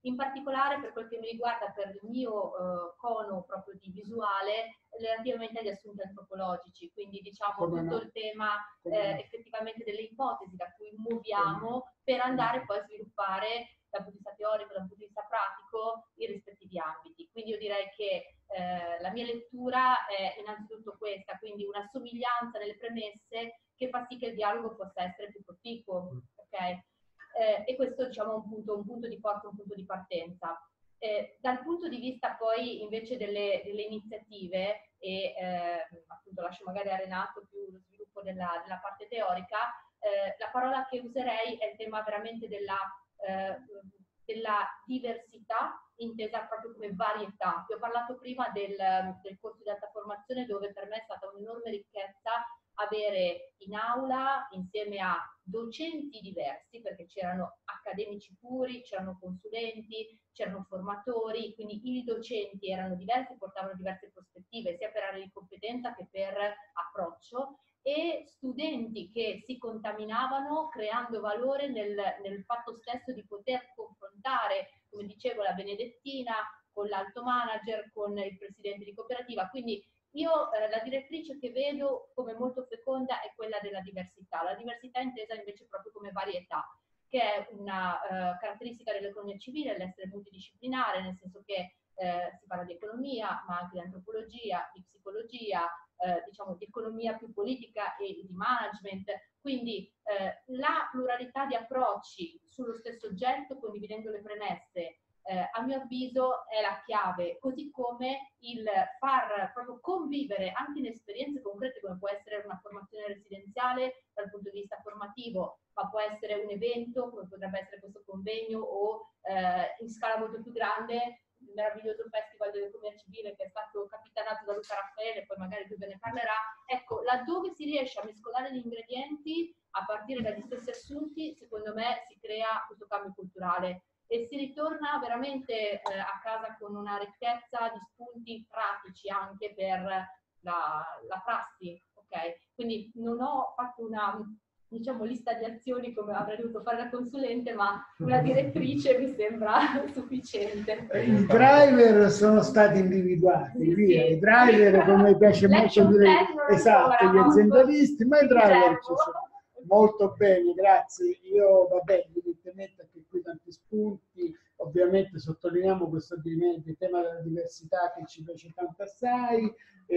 In particolare per quel che mi riguarda, per il mio cono proprio di visuale, relativamente agli assunti antropologici, quindi diciamo tutto il tema effettivamente delle ipotesi da cui muoviamo per andare poi a sviluppare dal punto di vista teorico, dal punto di vista pratico, i rispettivi ambiti. Quindi io direi che la mia lettura è innanzitutto questa, quindi una somiglianza nelle premesse che fa sì che il dialogo possa essere più proficuo, ok? E questo diciamo è un punto di forza, un punto di partenza. Dal punto di vista poi invece delle iniziative, e appunto lascio magari a Renato più lo sviluppo della parte teorica, la parola che userei è il tema veramente della diversità intesa proprio come varietà. Vi ho parlato prima del corso di alta formazione, dove per me è stata un'enorme ricchezza avere in aula, insieme a docenti diversi, perché c'erano accademici puri, c'erano consulenti, c'erano formatori, quindi i docenti erano diversi, portavano diverse prospettive, sia per aree di competenza che per approccio, e studenti che si contaminavano creando valore nel fatto stesso di poter confrontare, come dicevo, la Benedettina con l'alto manager, con il presidente di cooperativa. Quindi io la direttrice che vedo come molto feconda è quella della diversità, la diversità intesa invece proprio come varietà, che è una caratteristica dell'economia civile, l'essere multidisciplinare, nel senso che si parla di economia, ma anche di antropologia, di psicologia, diciamo di economia più politica e di management, quindi la pluralità di approcci sullo stesso oggetto, condividendo le premesse, a mio avviso è la chiave, così come il far proprio convivere anche in esperienze concrete, come può essere una formazione residenziale dal punto di vista formativo, ma può essere un evento, come potrebbe essere questo convegno, o in scala molto più grande il meraviglioso Festival dell'Economia Civile che è stato capitanato da Luca Raffaele, poi magari lui ve ne parlerà. Ecco, laddove si riesce a mescolare gli ingredienti a partire dagli stessi assunti, secondo me si crea questo cambio culturale e si ritorna veramente a casa con una ricchezza di spunti pratici anche per la prassi, ok? Quindi non ho fatto una, diciamo, lista di azioni come avrei dovuto fare da consulente, ma una direttrice mi sembra sufficiente. I driver sono stati individuati, sì, via. sì. I driver, come piace molto dire, esatto, gli aziendalisti, ma i driver ci sono. Molto bene, grazie. Io, vabbè, evidentemente anche qui tanti spunti, ovviamente sottolineiamo questo il tema della diversità che ci piace tanto assai,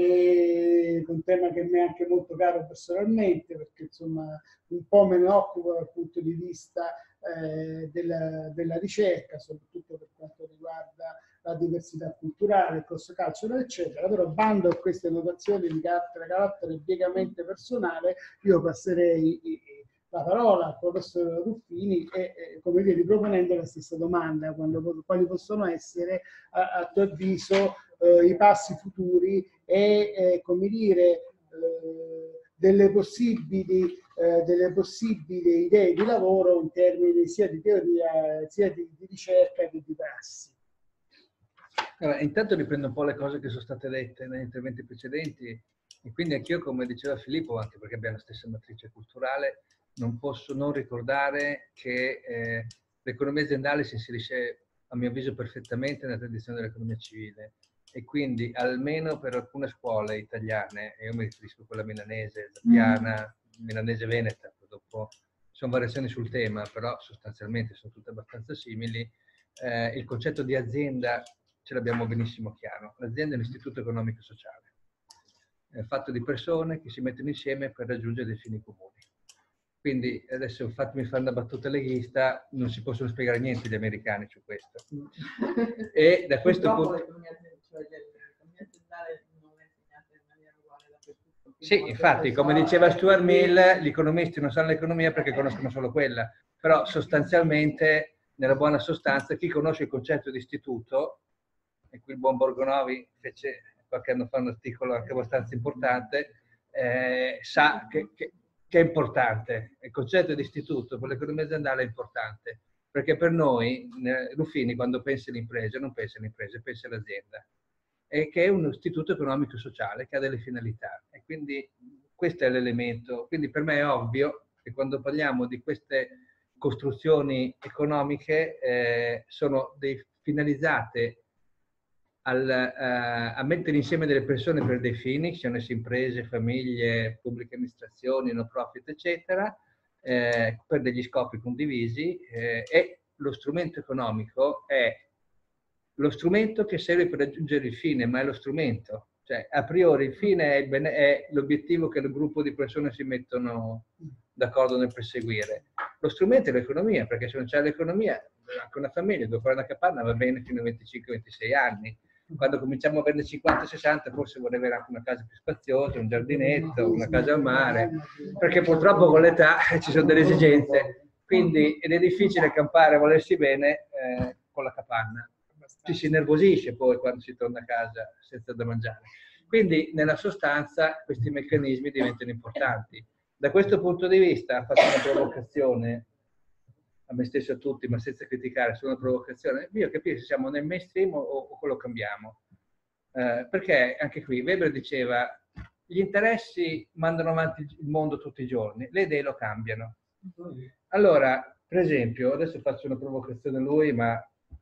e un tema che mi è anche molto caro personalmente, perché insomma un po' me ne occupo dal punto di vista della ricerca, soprattutto per quanto riguarda la diversità culturale, il cross cultural, eccetera. Però bando a queste notazioni di carattere biegamente personale, io passerei la parola al professor Ruffini e come dire, riproponendo la stessa domanda, quali possono essere a tuo avviso i passi futuri e come dire delle possibili idee di lavoro in termini sia di teoria sia di ricerca che di prassi. Allora, intanto riprendo un po' le cose che sono state dette negli interventi precedenti e quindi anch'io, come diceva Filippo, anche perché abbiamo la stessa matrice culturale, non posso non ricordare che l'economia aziendale si inserisce, a mio avviso, perfettamente nella tradizione dell'economia civile e quindi almeno per alcune scuole italiane, e io mi riferisco a quella milanese, zappiana, milanese veneta, dopo sono variazioni sul tema, però sostanzialmente sono tutte abbastanza simili, il concetto di azienda ce l'abbiamo benissimo chiaro. L'azienda è un istituto economico e sociale, è fatto di persone che si mettono insieme per raggiungere dei fini comuni. Quindi adesso fatemi fare una battuta leghista, non si possono spiegare niente gli americani su questo. E da questo punto... l'economia aziendale non è insegnata in maniera uguale dappertutto. Sì, infatti, come diceva Stuart Mill, gli economisti non sanno l'economia perché conoscono solo quella. Però sostanzialmente, nella buona sostanza, chi conosce il concetto di istituto, e qui il buon Borgonovi fece qualche anno fa un articolo anche abbastanza importante, sa che è importante. Il concetto di istituto per l'economia aziendale è importante, perché per noi, Ruffini, quando pensa all'impresa, non pensa all'impresa, pensa all'azienda, e che è un istituto economico e sociale che ha delle finalità. E quindi questo è l'elemento. Quindi per me è ovvio che quando parliamo di queste costruzioni economiche sono finalizzate a mettere insieme delle persone per dei fini, siano esse imprese, famiglie, pubbliche amministrazioni, no profit, eccetera, per degli scopi condivisi, e lo strumento economico è lo strumento che serve per raggiungere il fine, ma è lo strumento. Cioè, a priori il fine è l'obiettivo che il gruppo di persone si mettono d'accordo nel perseguire. Lo strumento è l'economia, perché se non c'è l'economia, anche una famiglia, dove fare una capanna va bene fino a 25-26 anni. Quando cominciamo a averne 50-60 forse vorrei avere anche una casa più spaziosa, un giardinetto, una casa al mare, perché purtroppo con l'età ci sono delle esigenze, quindi ed è difficile campare, volersi bene con la capanna. Ci si innervosisce poi quando si torna a casa senza da mangiare. Quindi nella sostanza questi meccanismi diventano importanti. Da questo punto di vista faccio una provocazione a me stesso e a tutti, ma senza criticare, solo una provocazione. Io capisco se siamo nel mainstream o lo cambiamo. Perché anche qui Weber diceva gli interessi mandano avanti il mondo tutti i giorni, le idee lo cambiano. Allora, per esempio, adesso faccio una provocazione a lui, ma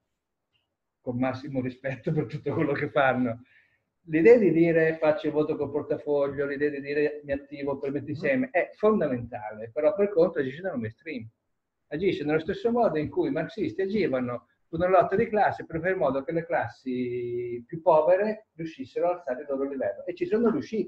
con massimo rispetto per tutto quello che fanno. L'idea di dire faccio il voto col portafoglio, l'idea di dire mi attivo per mettere insieme è fondamentale, però per contro agisce nello mainstream. Agisce nello stesso modo in cui i marxisti agivano con una lotta di classe per fare in modo che le classi più povere riuscissero a alzare il loro livello. E ci sono riusciti,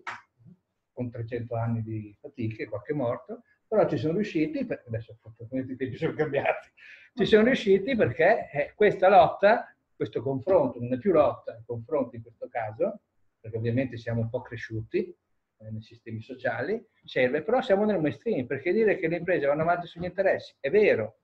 con 300 anni di fatiche, qualche morto, però ci sono riusciti, adesso fortunatamente i tempi sono cambiati, ci sono riusciti perché questa lotta, questo confronto, non è più lotta, è confronto in questo caso, perché ovviamente siamo un po' cresciuti nei sistemi sociali, serve, però siamo nel mainstream, perché dire che le imprese vanno avanti sugli interessi è vero,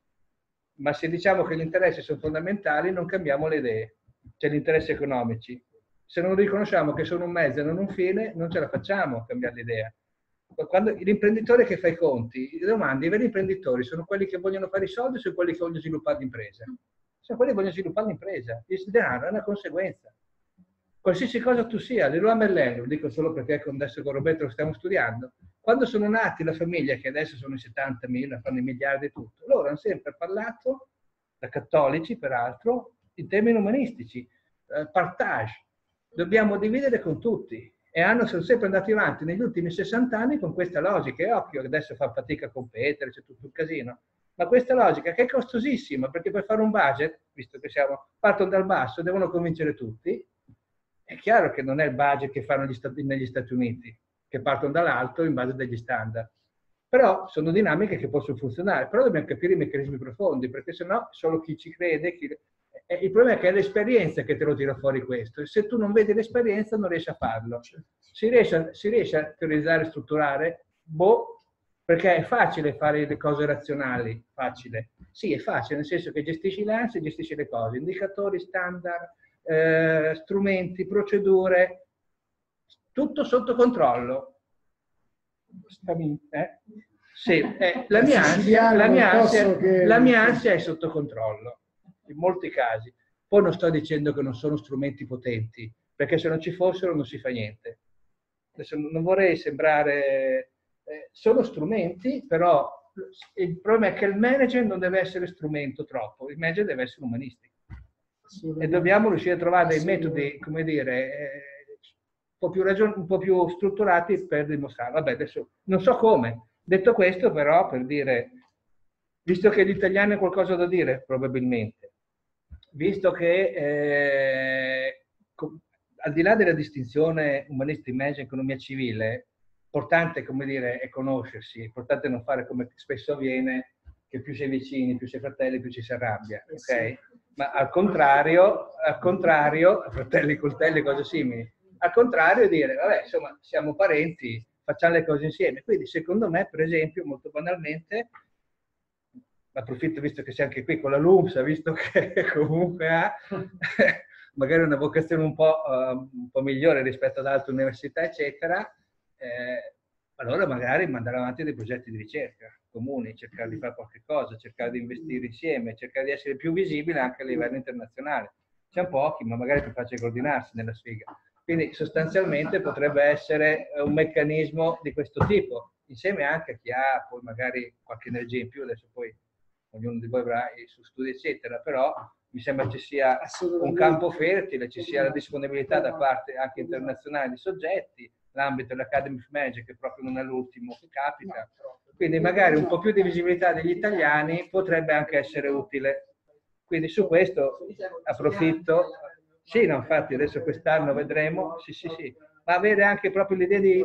ma se diciamo che gli interessi sono fondamentali non cambiamo le idee, cioè gli interessi economici. Se non riconosciamo che sono un mezzo e non un fine, non ce la facciamo a cambiare l'idea. Quando l'imprenditore che fa i conti, le domande, i veri imprenditori sono quelli che vogliono fare i soldi o sono quelli che vogliono sviluppare l'impresa? Sono quelli che vogliono sviluppare l'impresa. Il denaro è una conseguenza. Qualsiasi cosa tu sia, Leroy Merlin, lo dico solo perché adesso con Roberto lo stiamo studiando, quando sono nati la famiglia, che adesso sono i 70.000, fanno i miliardi e tutto, loro hanno sempre parlato, da cattolici peraltro, in termini umanistici, partage, dobbiamo dividere con tutti, e sono sempre andati avanti negli ultimi 60 anni con questa logica, e occhio, adesso fa fatica a competere, c'è tutto un casino, ma questa logica che è costosissima, perché per fare un budget, visto che partono dal basso, devono convincere tutti. È chiaro che non è il budget che fanno negli Stati Uniti, che partono dall'alto in base agli standard. Però sono dinamiche che possono funzionare, però dobbiamo capire i meccanismi profondi, perché sennò solo chi ci crede... Il problema è che è l'esperienza che te lo tira fuori questo, e se tu non vedi l'esperienza non riesci a farlo. Si riesce a teorizzare, strutturare? Boh, perché è facile fare le cose razionali, facile. Sì, è facile, nel senso che gestisci l'ansia e gestisci le cose, indicatori, standard, strumenti, procedure, tutto sotto controllo. Sì, la mia ansia è sotto controllo, in molti casi. Poi non sto dicendo che non sono strumenti potenti, perché se non ci fossero non si fa niente. Adesso non vorrei sembrare... sono strumenti, però il problema è che il manager non deve essere strumento troppo, il manager deve essere umanistico. E dobbiamo riuscire a trovare dei metodi, come dire, un po' più strutturati per dimostrare. Vabbè, adesso non so come. Detto questo, però, per dire, visto che gli italiani hanno qualcosa da dire, probabilmente, visto che al di là della distinzione umanistica, immagine, economia civile, importante, come dire, è conoscersi, è importante non fare come spesso avviene, che più si è vicini, più si è fratelli, più ci si arrabbia, ok? Sì. Ma al contrario, fratelli, coltelli, cose simili, al contrario dire, vabbè, insomma, siamo parenti, facciamo le cose insieme. Quindi, secondo me, per esempio, molto banalmente, approfitto, visto che sei anche qui con la LUMSA, visto che comunque ha magari una vocazione un po' migliore rispetto ad altre università, eccetera, allora magari mandare avanti dei progetti di ricerca comuni, cercare di fare qualche cosa, cercare di investire insieme, cercare di essere più visibile anche a livello internazionale. Siamo pochi, ma magari è più facile coordinarsi nella sfiga. Quindi sostanzialmente potrebbe essere un meccanismo di questo tipo, insieme anche a chi ha poi magari qualche energia in più, adesso poi ognuno di voi avrà i suoi studi eccetera, però mi sembra ci sia un campo fertile, ci sia la disponibilità da parte anche internazionale di soggetti, l'ambito dell'Academy of Management che proprio non è l'ultimo che capita, quindi magari un po' più di visibilità degli italiani potrebbe anche essere utile. Quindi su questo approfitto, sì, no, infatti adesso quest'anno vedremo, sì, ma avere anche proprio l'idea di...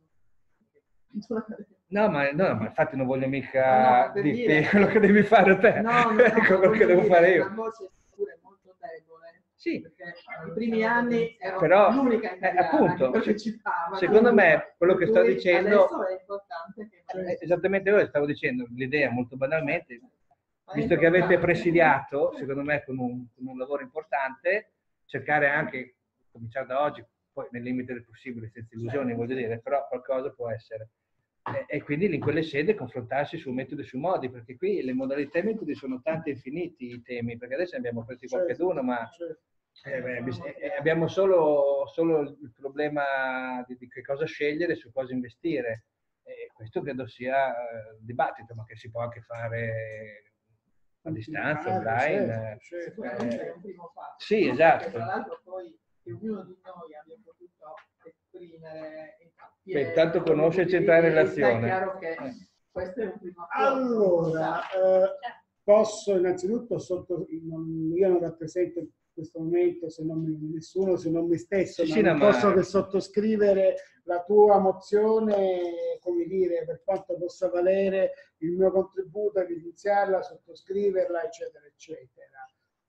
No, ma infatti non voglio mica dirti quello che devi fare te, quello che devo fare io. La voce è pure molto debole. Sì, perché i primi anni però l'unica appunto, che partecipava. secondo me quello che sto dicendo Adesso è importante che esattamente quello che stavo dicendo, l'idea molto banalmente, visto che avete presidiato, secondo me con un lavoro importante, cercare anche, cominciare da oggi, poi nel limite del possibile, senza illusioni voglio dire, però qualcosa può essere. E quindi in quelle sedi confrontarsi su metodi e su modi, perché qui le modalità e i metodi sono tanti e infiniti i temi, perché adesso ne abbiamo aperti qualcheduno, ma abbiamo solo il problema di che cosa scegliere, su cosa investire. E questo credo sia un dibattito, ma che si può anche fare a distanza, online. Sicuramente è un primo passo. Sì, esatto. Tra l'altro poi che ognuno di noi abbia potuto esprimere Beh, tanto conoscerci e entrare in relazione. È chiaro che questo è un primo passo. Allora, posso innanzitutto, io non rappresento in questo momento nessuno se non me stesso, sì, ma non posso che sottoscrivere la tua mozione, come dire, per quanto possa valere il mio contributo, evidenziarla, sottoscriverla, eccetera, eccetera.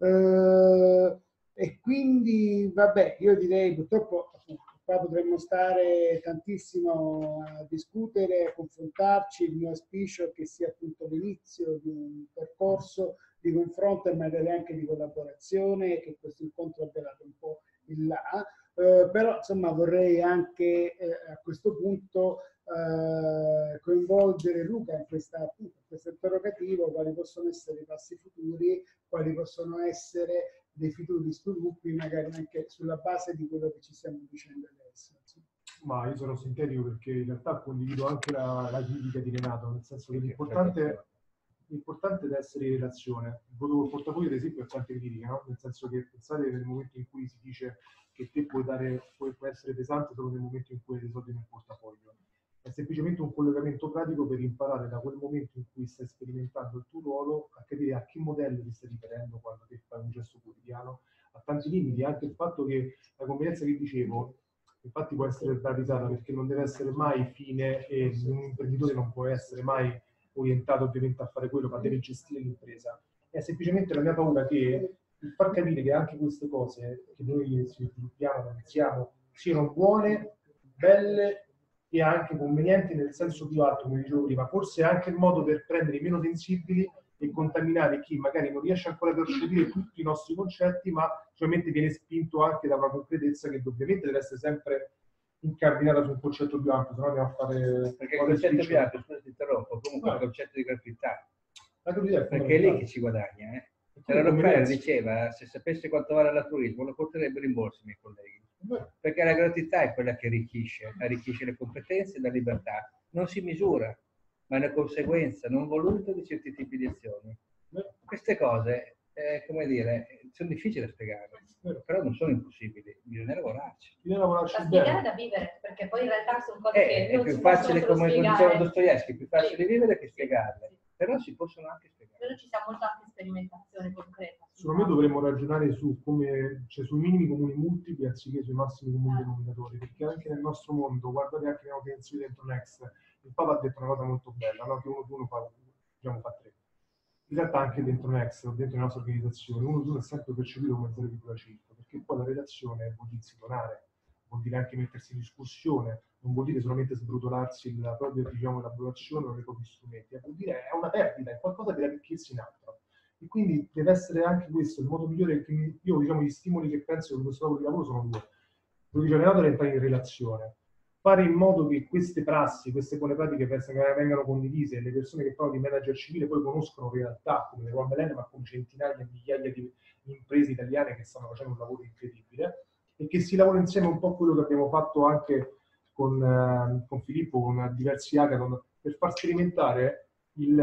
E quindi, vabbè, io direi purtroppo qua potremmo stare tantissimo a discutere, a confrontarci. Il mio auspicio è che sia appunto l'inizio di un percorso di confronto e magari anche di collaborazione, che questo incontro abbia dato un po' in là. Però insomma vorrei anche a questo punto coinvolgere Luca in questo interrogativo, quali possono essere i passi futuri, quali possono essere dei futuri sviluppi, magari anche sulla base di quello che ci stiamo dicendo adesso. Ma io sono sintetico perché in realtà condivido anche la critica di Renato, nel senso che l'importante è essere in relazione. Il voto col portafoglio, ad esempio, è tante critiche, no? Nel senso che pensate nel momento in cui si dice che te puoi essere pesante solo nel momento in cui hai dei soldi nel portafoglio. È semplicemente un collegamento pratico per imparare da quel momento in cui stai sperimentando il tuo ruolo a capire a che modello ti stai riferendo quando ti fai un gesto quotidiano. Ha tanti limiti, anche il fatto che la convenienza che dicevo, infatti può essere da risata perché non deve essere mai fine e un imprenditore non può essere mai orientato ovviamente a fare quello, ma deve gestire l'impresa. È semplicemente la mia paura che il far capire che anche queste cose che noi sviluppiamo, analizziamo, siano buone, belle e anche convenienti nel senso più alto, come dicevo prima, forse è anche il modo per prendere i meno sensibili e contaminare chi magari non riesce ancora a percepire tutti i nostri concetti, ma solamente viene spinto anche da una concretezza che ovviamente deve essere sempre incardinata su un concetto più ampio, se no andiamo a fare... Perché il concetto più ampio, scusa ti interrompo, comunque il concetto di gratuità, perché è lì che ci guadagna. La Rockefeller diceva, se sapesse quanto vale l'altruismo lo porterebbero in borsa i miei colleghi. Perché la gratuità è quella che arricchisce le competenze e la libertà. Non si misura, ma è una conseguenza non voluta di certi tipi di azioni. Queste cose, come dire, sono difficili da spiegare, però non sono impossibili, bisogna lavorarci. Da spiegare da vivere, perché poi in realtà sono cose che non si possono facile, come diceva Dostoevskij, è più facile vivere che spiegarle, però si possono anche spiegare. Però ci sia molta anche sperimentazione concreta. Secondo me dovremmo ragionare su come, cioè sui minimi comuni multipli anziché sui massimi comuni denominatori, perché anche nel nostro mondo, guardate anche le notizie dentro Next, il Papa ha detto una cosa molto bella, no? Che 1 più 1 fa 3. In realtà anche dentro Next, dentro le nostre organizzazioni, 1 più 1 è sempre percepito come 0,5, perché poi la relazione vuol dire donare, vuol dire anche mettersi in discussione, non vuol dire solamente sbrutolarsi la propria, diciamo, elaborazione o i propri strumenti, vuol dire è una perdita, è qualcosa di arricchirsi in altro. E quindi deve essere anche questo il modo migliore che io, diciamo, gli stimoli che penso che questo lavoro sono 2. Lo dice Renato, è entrare in relazione. Fare in modo che queste prassi, queste buone pratiche vengano condivise, le persone che fanno di manager civile poi conoscono realtà come le Leroy Merlin, ma come centinaia e migliaia di imprese italiane che stanno facendo un lavoro incredibile, e che si lavora insieme un po' quello che abbiamo fatto anche con Filippo, con diversi hackathon, per far sperimentare il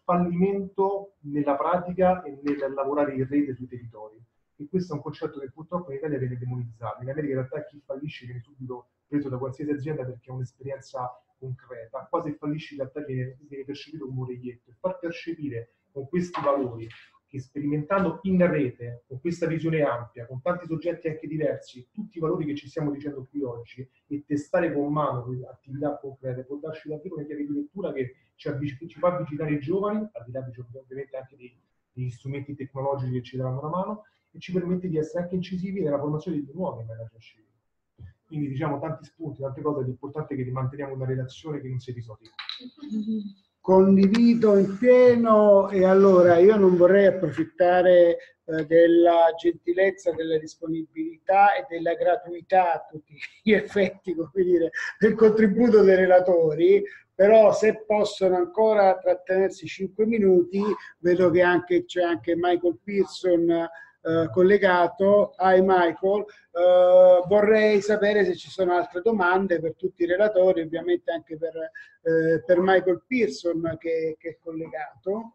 fallimento nella pratica e nel lavorare in rete sui territori. E questo è un concetto che purtroppo in Italia viene demonizzato. In America in realtà chi fallisce viene subito preso da qualsiasi azienda perché ha un'esperienza concreta. Qua se fallisci in realtà viene percepito come un reietto. E far percepire con questi valori che sperimentando in rete, con questa visione ampia, con tanti soggetti anche diversi, tutti i valori che ci stiamo dicendo qui oggi, e testare con mano attività concrete può darci davvero una chiave di lettura che ci fa avvicinare i giovani, al di là ovviamente anche degli strumenti tecnologici che ci daranno una mano, e ci permette di essere anche incisivi nella formazione di nuovi manager. Quindi diciamo tanti spunti, tante cose, l'importante è che manteniamo una relazione che non si dissocia. Condivido in pieno, e allora io non vorrei approfittare della gentilezza, della disponibilità e della gratuità a tutti gli effetti, come dire, del contributo dei relatori, però se possono ancora trattenersi 5 minuti, vedo che c'è anche Michael Pearson collegato. Hi Michael, vorrei sapere se ci sono altre domande per tutti i relatori, ovviamente anche per Michael Pearson che è collegato.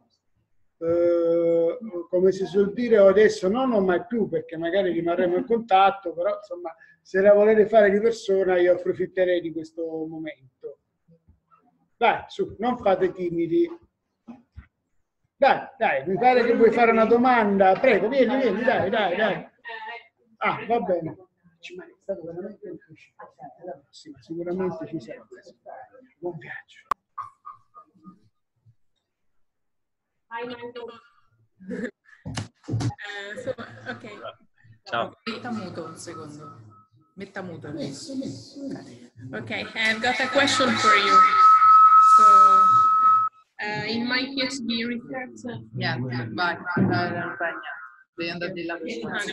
Come si suol dire adesso no, non mai più, perché magari rimarremo in contatto, però insomma se la volete fare di persona io approfitterei di questo momento. Dai, su, non fate timidi. Dai, mi pare che vuoi fare una domanda. Prego, vieni, dai. Ah, va bene. È stato veramente difficile. La prossima sicuramente ci sarà. Buon viaggio. Ok. Ciao. Metta muto un secondo. Metta muto. Okay, I've got a question for you. So, in my PhD research, vai, devi andare di là.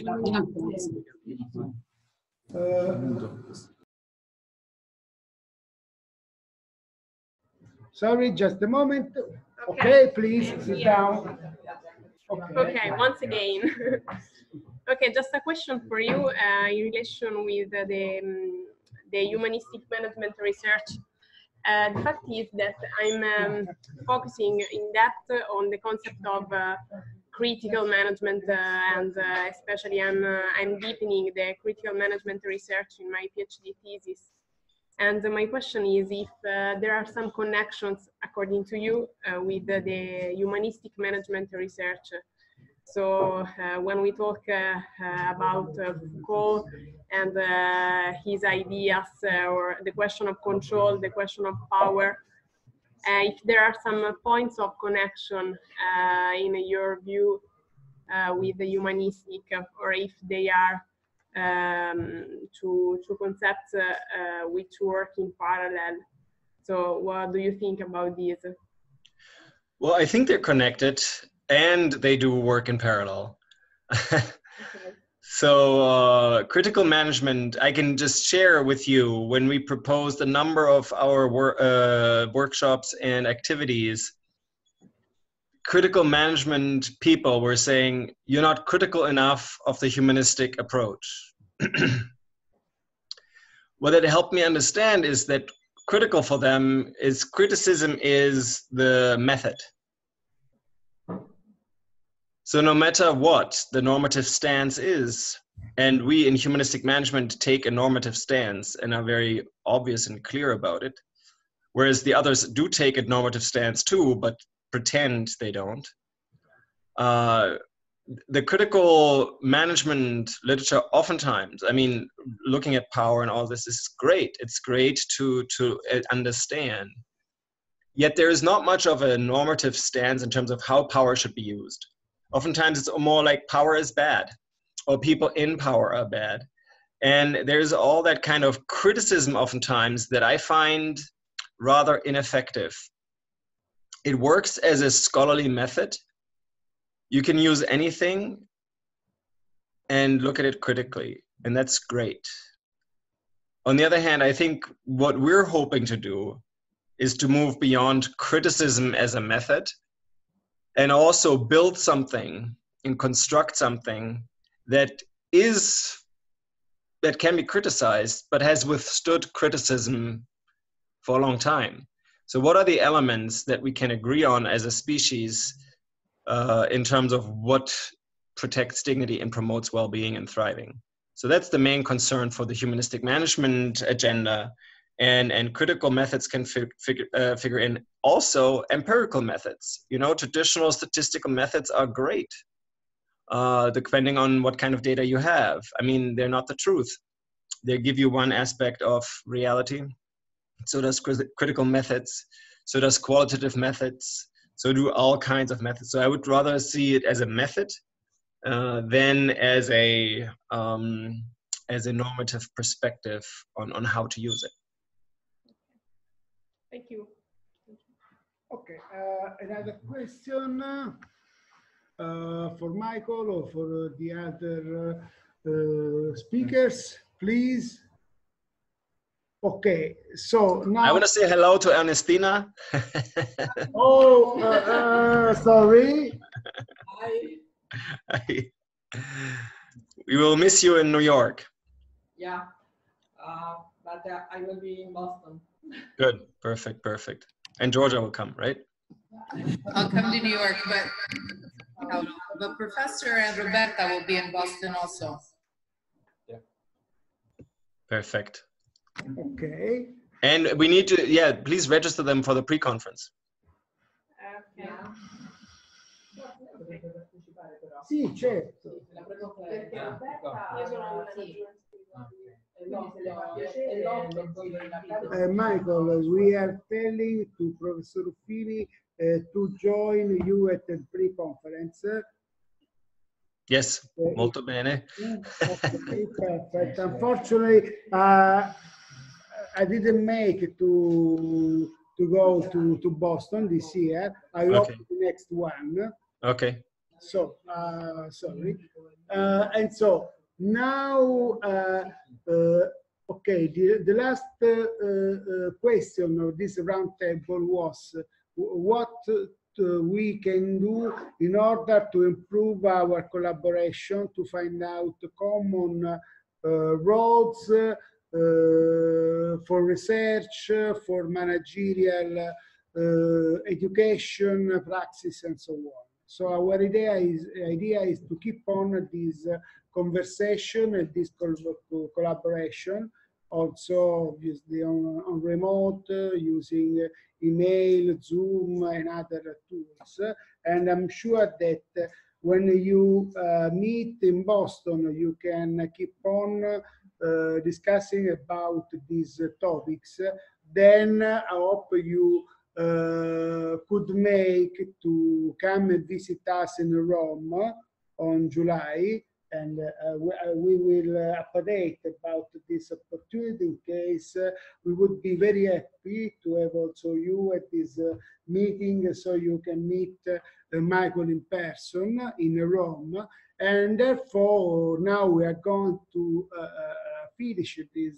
Sorry, just a moment. Okay, please sit down. Okay, once again. Okay, just a question for you in relation with the humanistic management research. The fact is that I'm focusing in depth on the concept of critical management, and especially I'm deepening the critical management research in my PhD thesis. And my question is if there are some connections, according to you, with the humanistic management research. So when we talk about Foucault and his ideas, or the question of control, the question of power, if there are some points of connection in your view with the humanistic, or if they are two concepts which work in parallel. So what do you think about these? Well, I think they're connected and they do work in parallel. Okay. So critical management, I can just share with you, when we proposed a number of our workshops and activities, critical management people were saying, you're not critical enough of the humanistic approach. What it helped me understand is that critical for them is criticism is the method. So no matter what the normative stance is, and we in humanistic management take a normative stance and are very obvious and clear about it, whereas the others do take a normative stance too, but pretend they don't. The critical management literature oftentimes, I mean, looking at power and all this is great. It's great to understand. Yet there is not much of a normative stance in terms of how power should be used. Oftentimes it's more like power is bad, or people in power are bad. And there's all that kind of criticism oftentimes that I find rather ineffective. It works as a scholarly method. You can use anything and look at it critically, and that's great. On the other hand, I think what we're hoping to do is to move beyond criticism as a method and also build something and construct something that can be criticized, but has withstood criticism for a long time. So what are the elements that we can agree on as a species in terms of what protects dignity and promotes well-being and thriving? So that's the main concern for the humanistic management agenda. And critical methods can figure in. Also empirical methods. You know, traditional statistical methods are great, depending on what kind of data you have. I mean, they're not the truth. They give you one aspect of reality. So does critical methods. So does qualitative methods. So do all kinds of methods. So I would rather see it as a method than as a normative perspective on how to use it. Thank you. Okay, another question for Michael or for the other speakers, please. Okay, so now I want to say hello to Ernestina. Oh, sorry. We will miss you in New York. Yeah, but I will be in Boston. Good, perfect, perfect. And Georgia will come, right? I'll come to New York, but the professor and Roberta will be in Boston also. Yeah. Perfect. Okay. And we need to, yeah, please register them for the pre-conference. Okay. Sì, certo. Michael, we are telling to Professor Ruffini to join you at the pre-conference. Yes, molto bene. Okay, perfect. Unfortunately, I didn't make it to go to Boston this year. I hope the next one. Okay. So, sorry. And so now, okay, the last question of this roundtable was what we can do in order to improve our collaboration, to find out common roads for research, for managerial education, praxis, and so on. So our idea is to keep on this conversation and this collaboration, also obviously on remote, using email, Zoom, and other tools. And I'm sure that when you meet in Boston, you can keep on discussing about these topics. Then I hope you could make to come and visit us in Rome on July, and we will update about this opportunity in case we would be very happy to have also you at this meeting, so you can meet Michael in person in Rome. And therefore now we are going to finish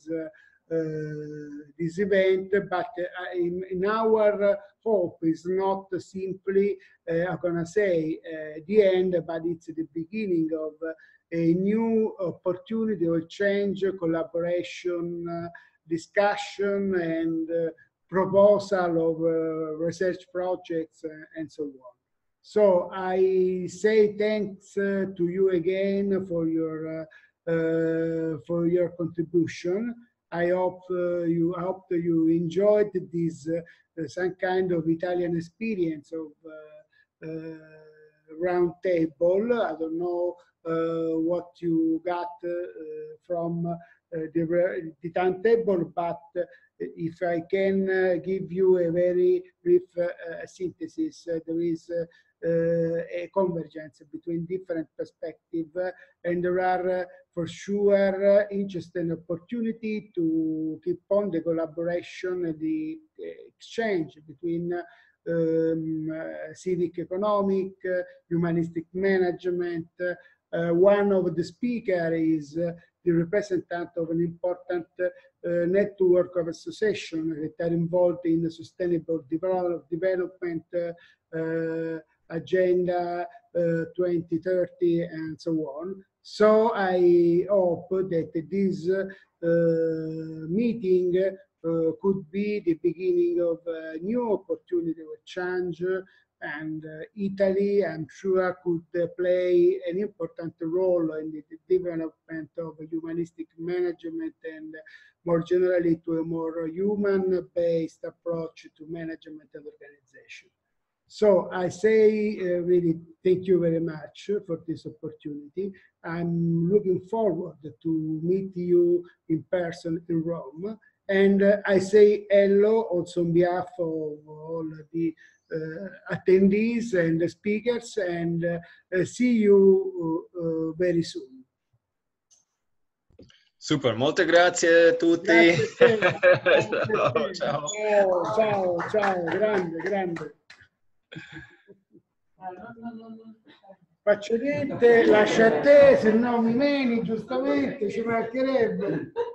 this event, but in our hope is not simply, I'm gonna say, the end, but it's the beginning of a new opportunity of change, collaboration, discussion, and proposal of research projects and so on. So I say thanks to you again for your contribution. I hope you enjoyed this some kind of Italian experience of round table. I don't know what you got from the timetable, but if I can give you a very brief synthesis, there is a convergence between different perspectives, and there are for sure interesting opportunity to keep on the collaboration and the exchange between civic economic, humanistic management. One of the speakers is the representative of an important network of associations that are involved in the sustainable development agenda 2030 and so on. So I hope that this meeting could be the beginning of a new opportunity with change, and Italy, I'm sure, could play an important role in the development of humanistic management and more generally to a more human-based approach to management and organization. So I say really thank you very much for this opportunity. I'm looking forward to meet you in person in Rome. And I say hello also on behalf of all the attendees and the speakers, and see you very soon. Super, molte grazie a tutti. Ciao, ciao, ciao, grande, grande. Faccio niente, lascia a te, se no mi meni, giustamente, ci mancherebbe.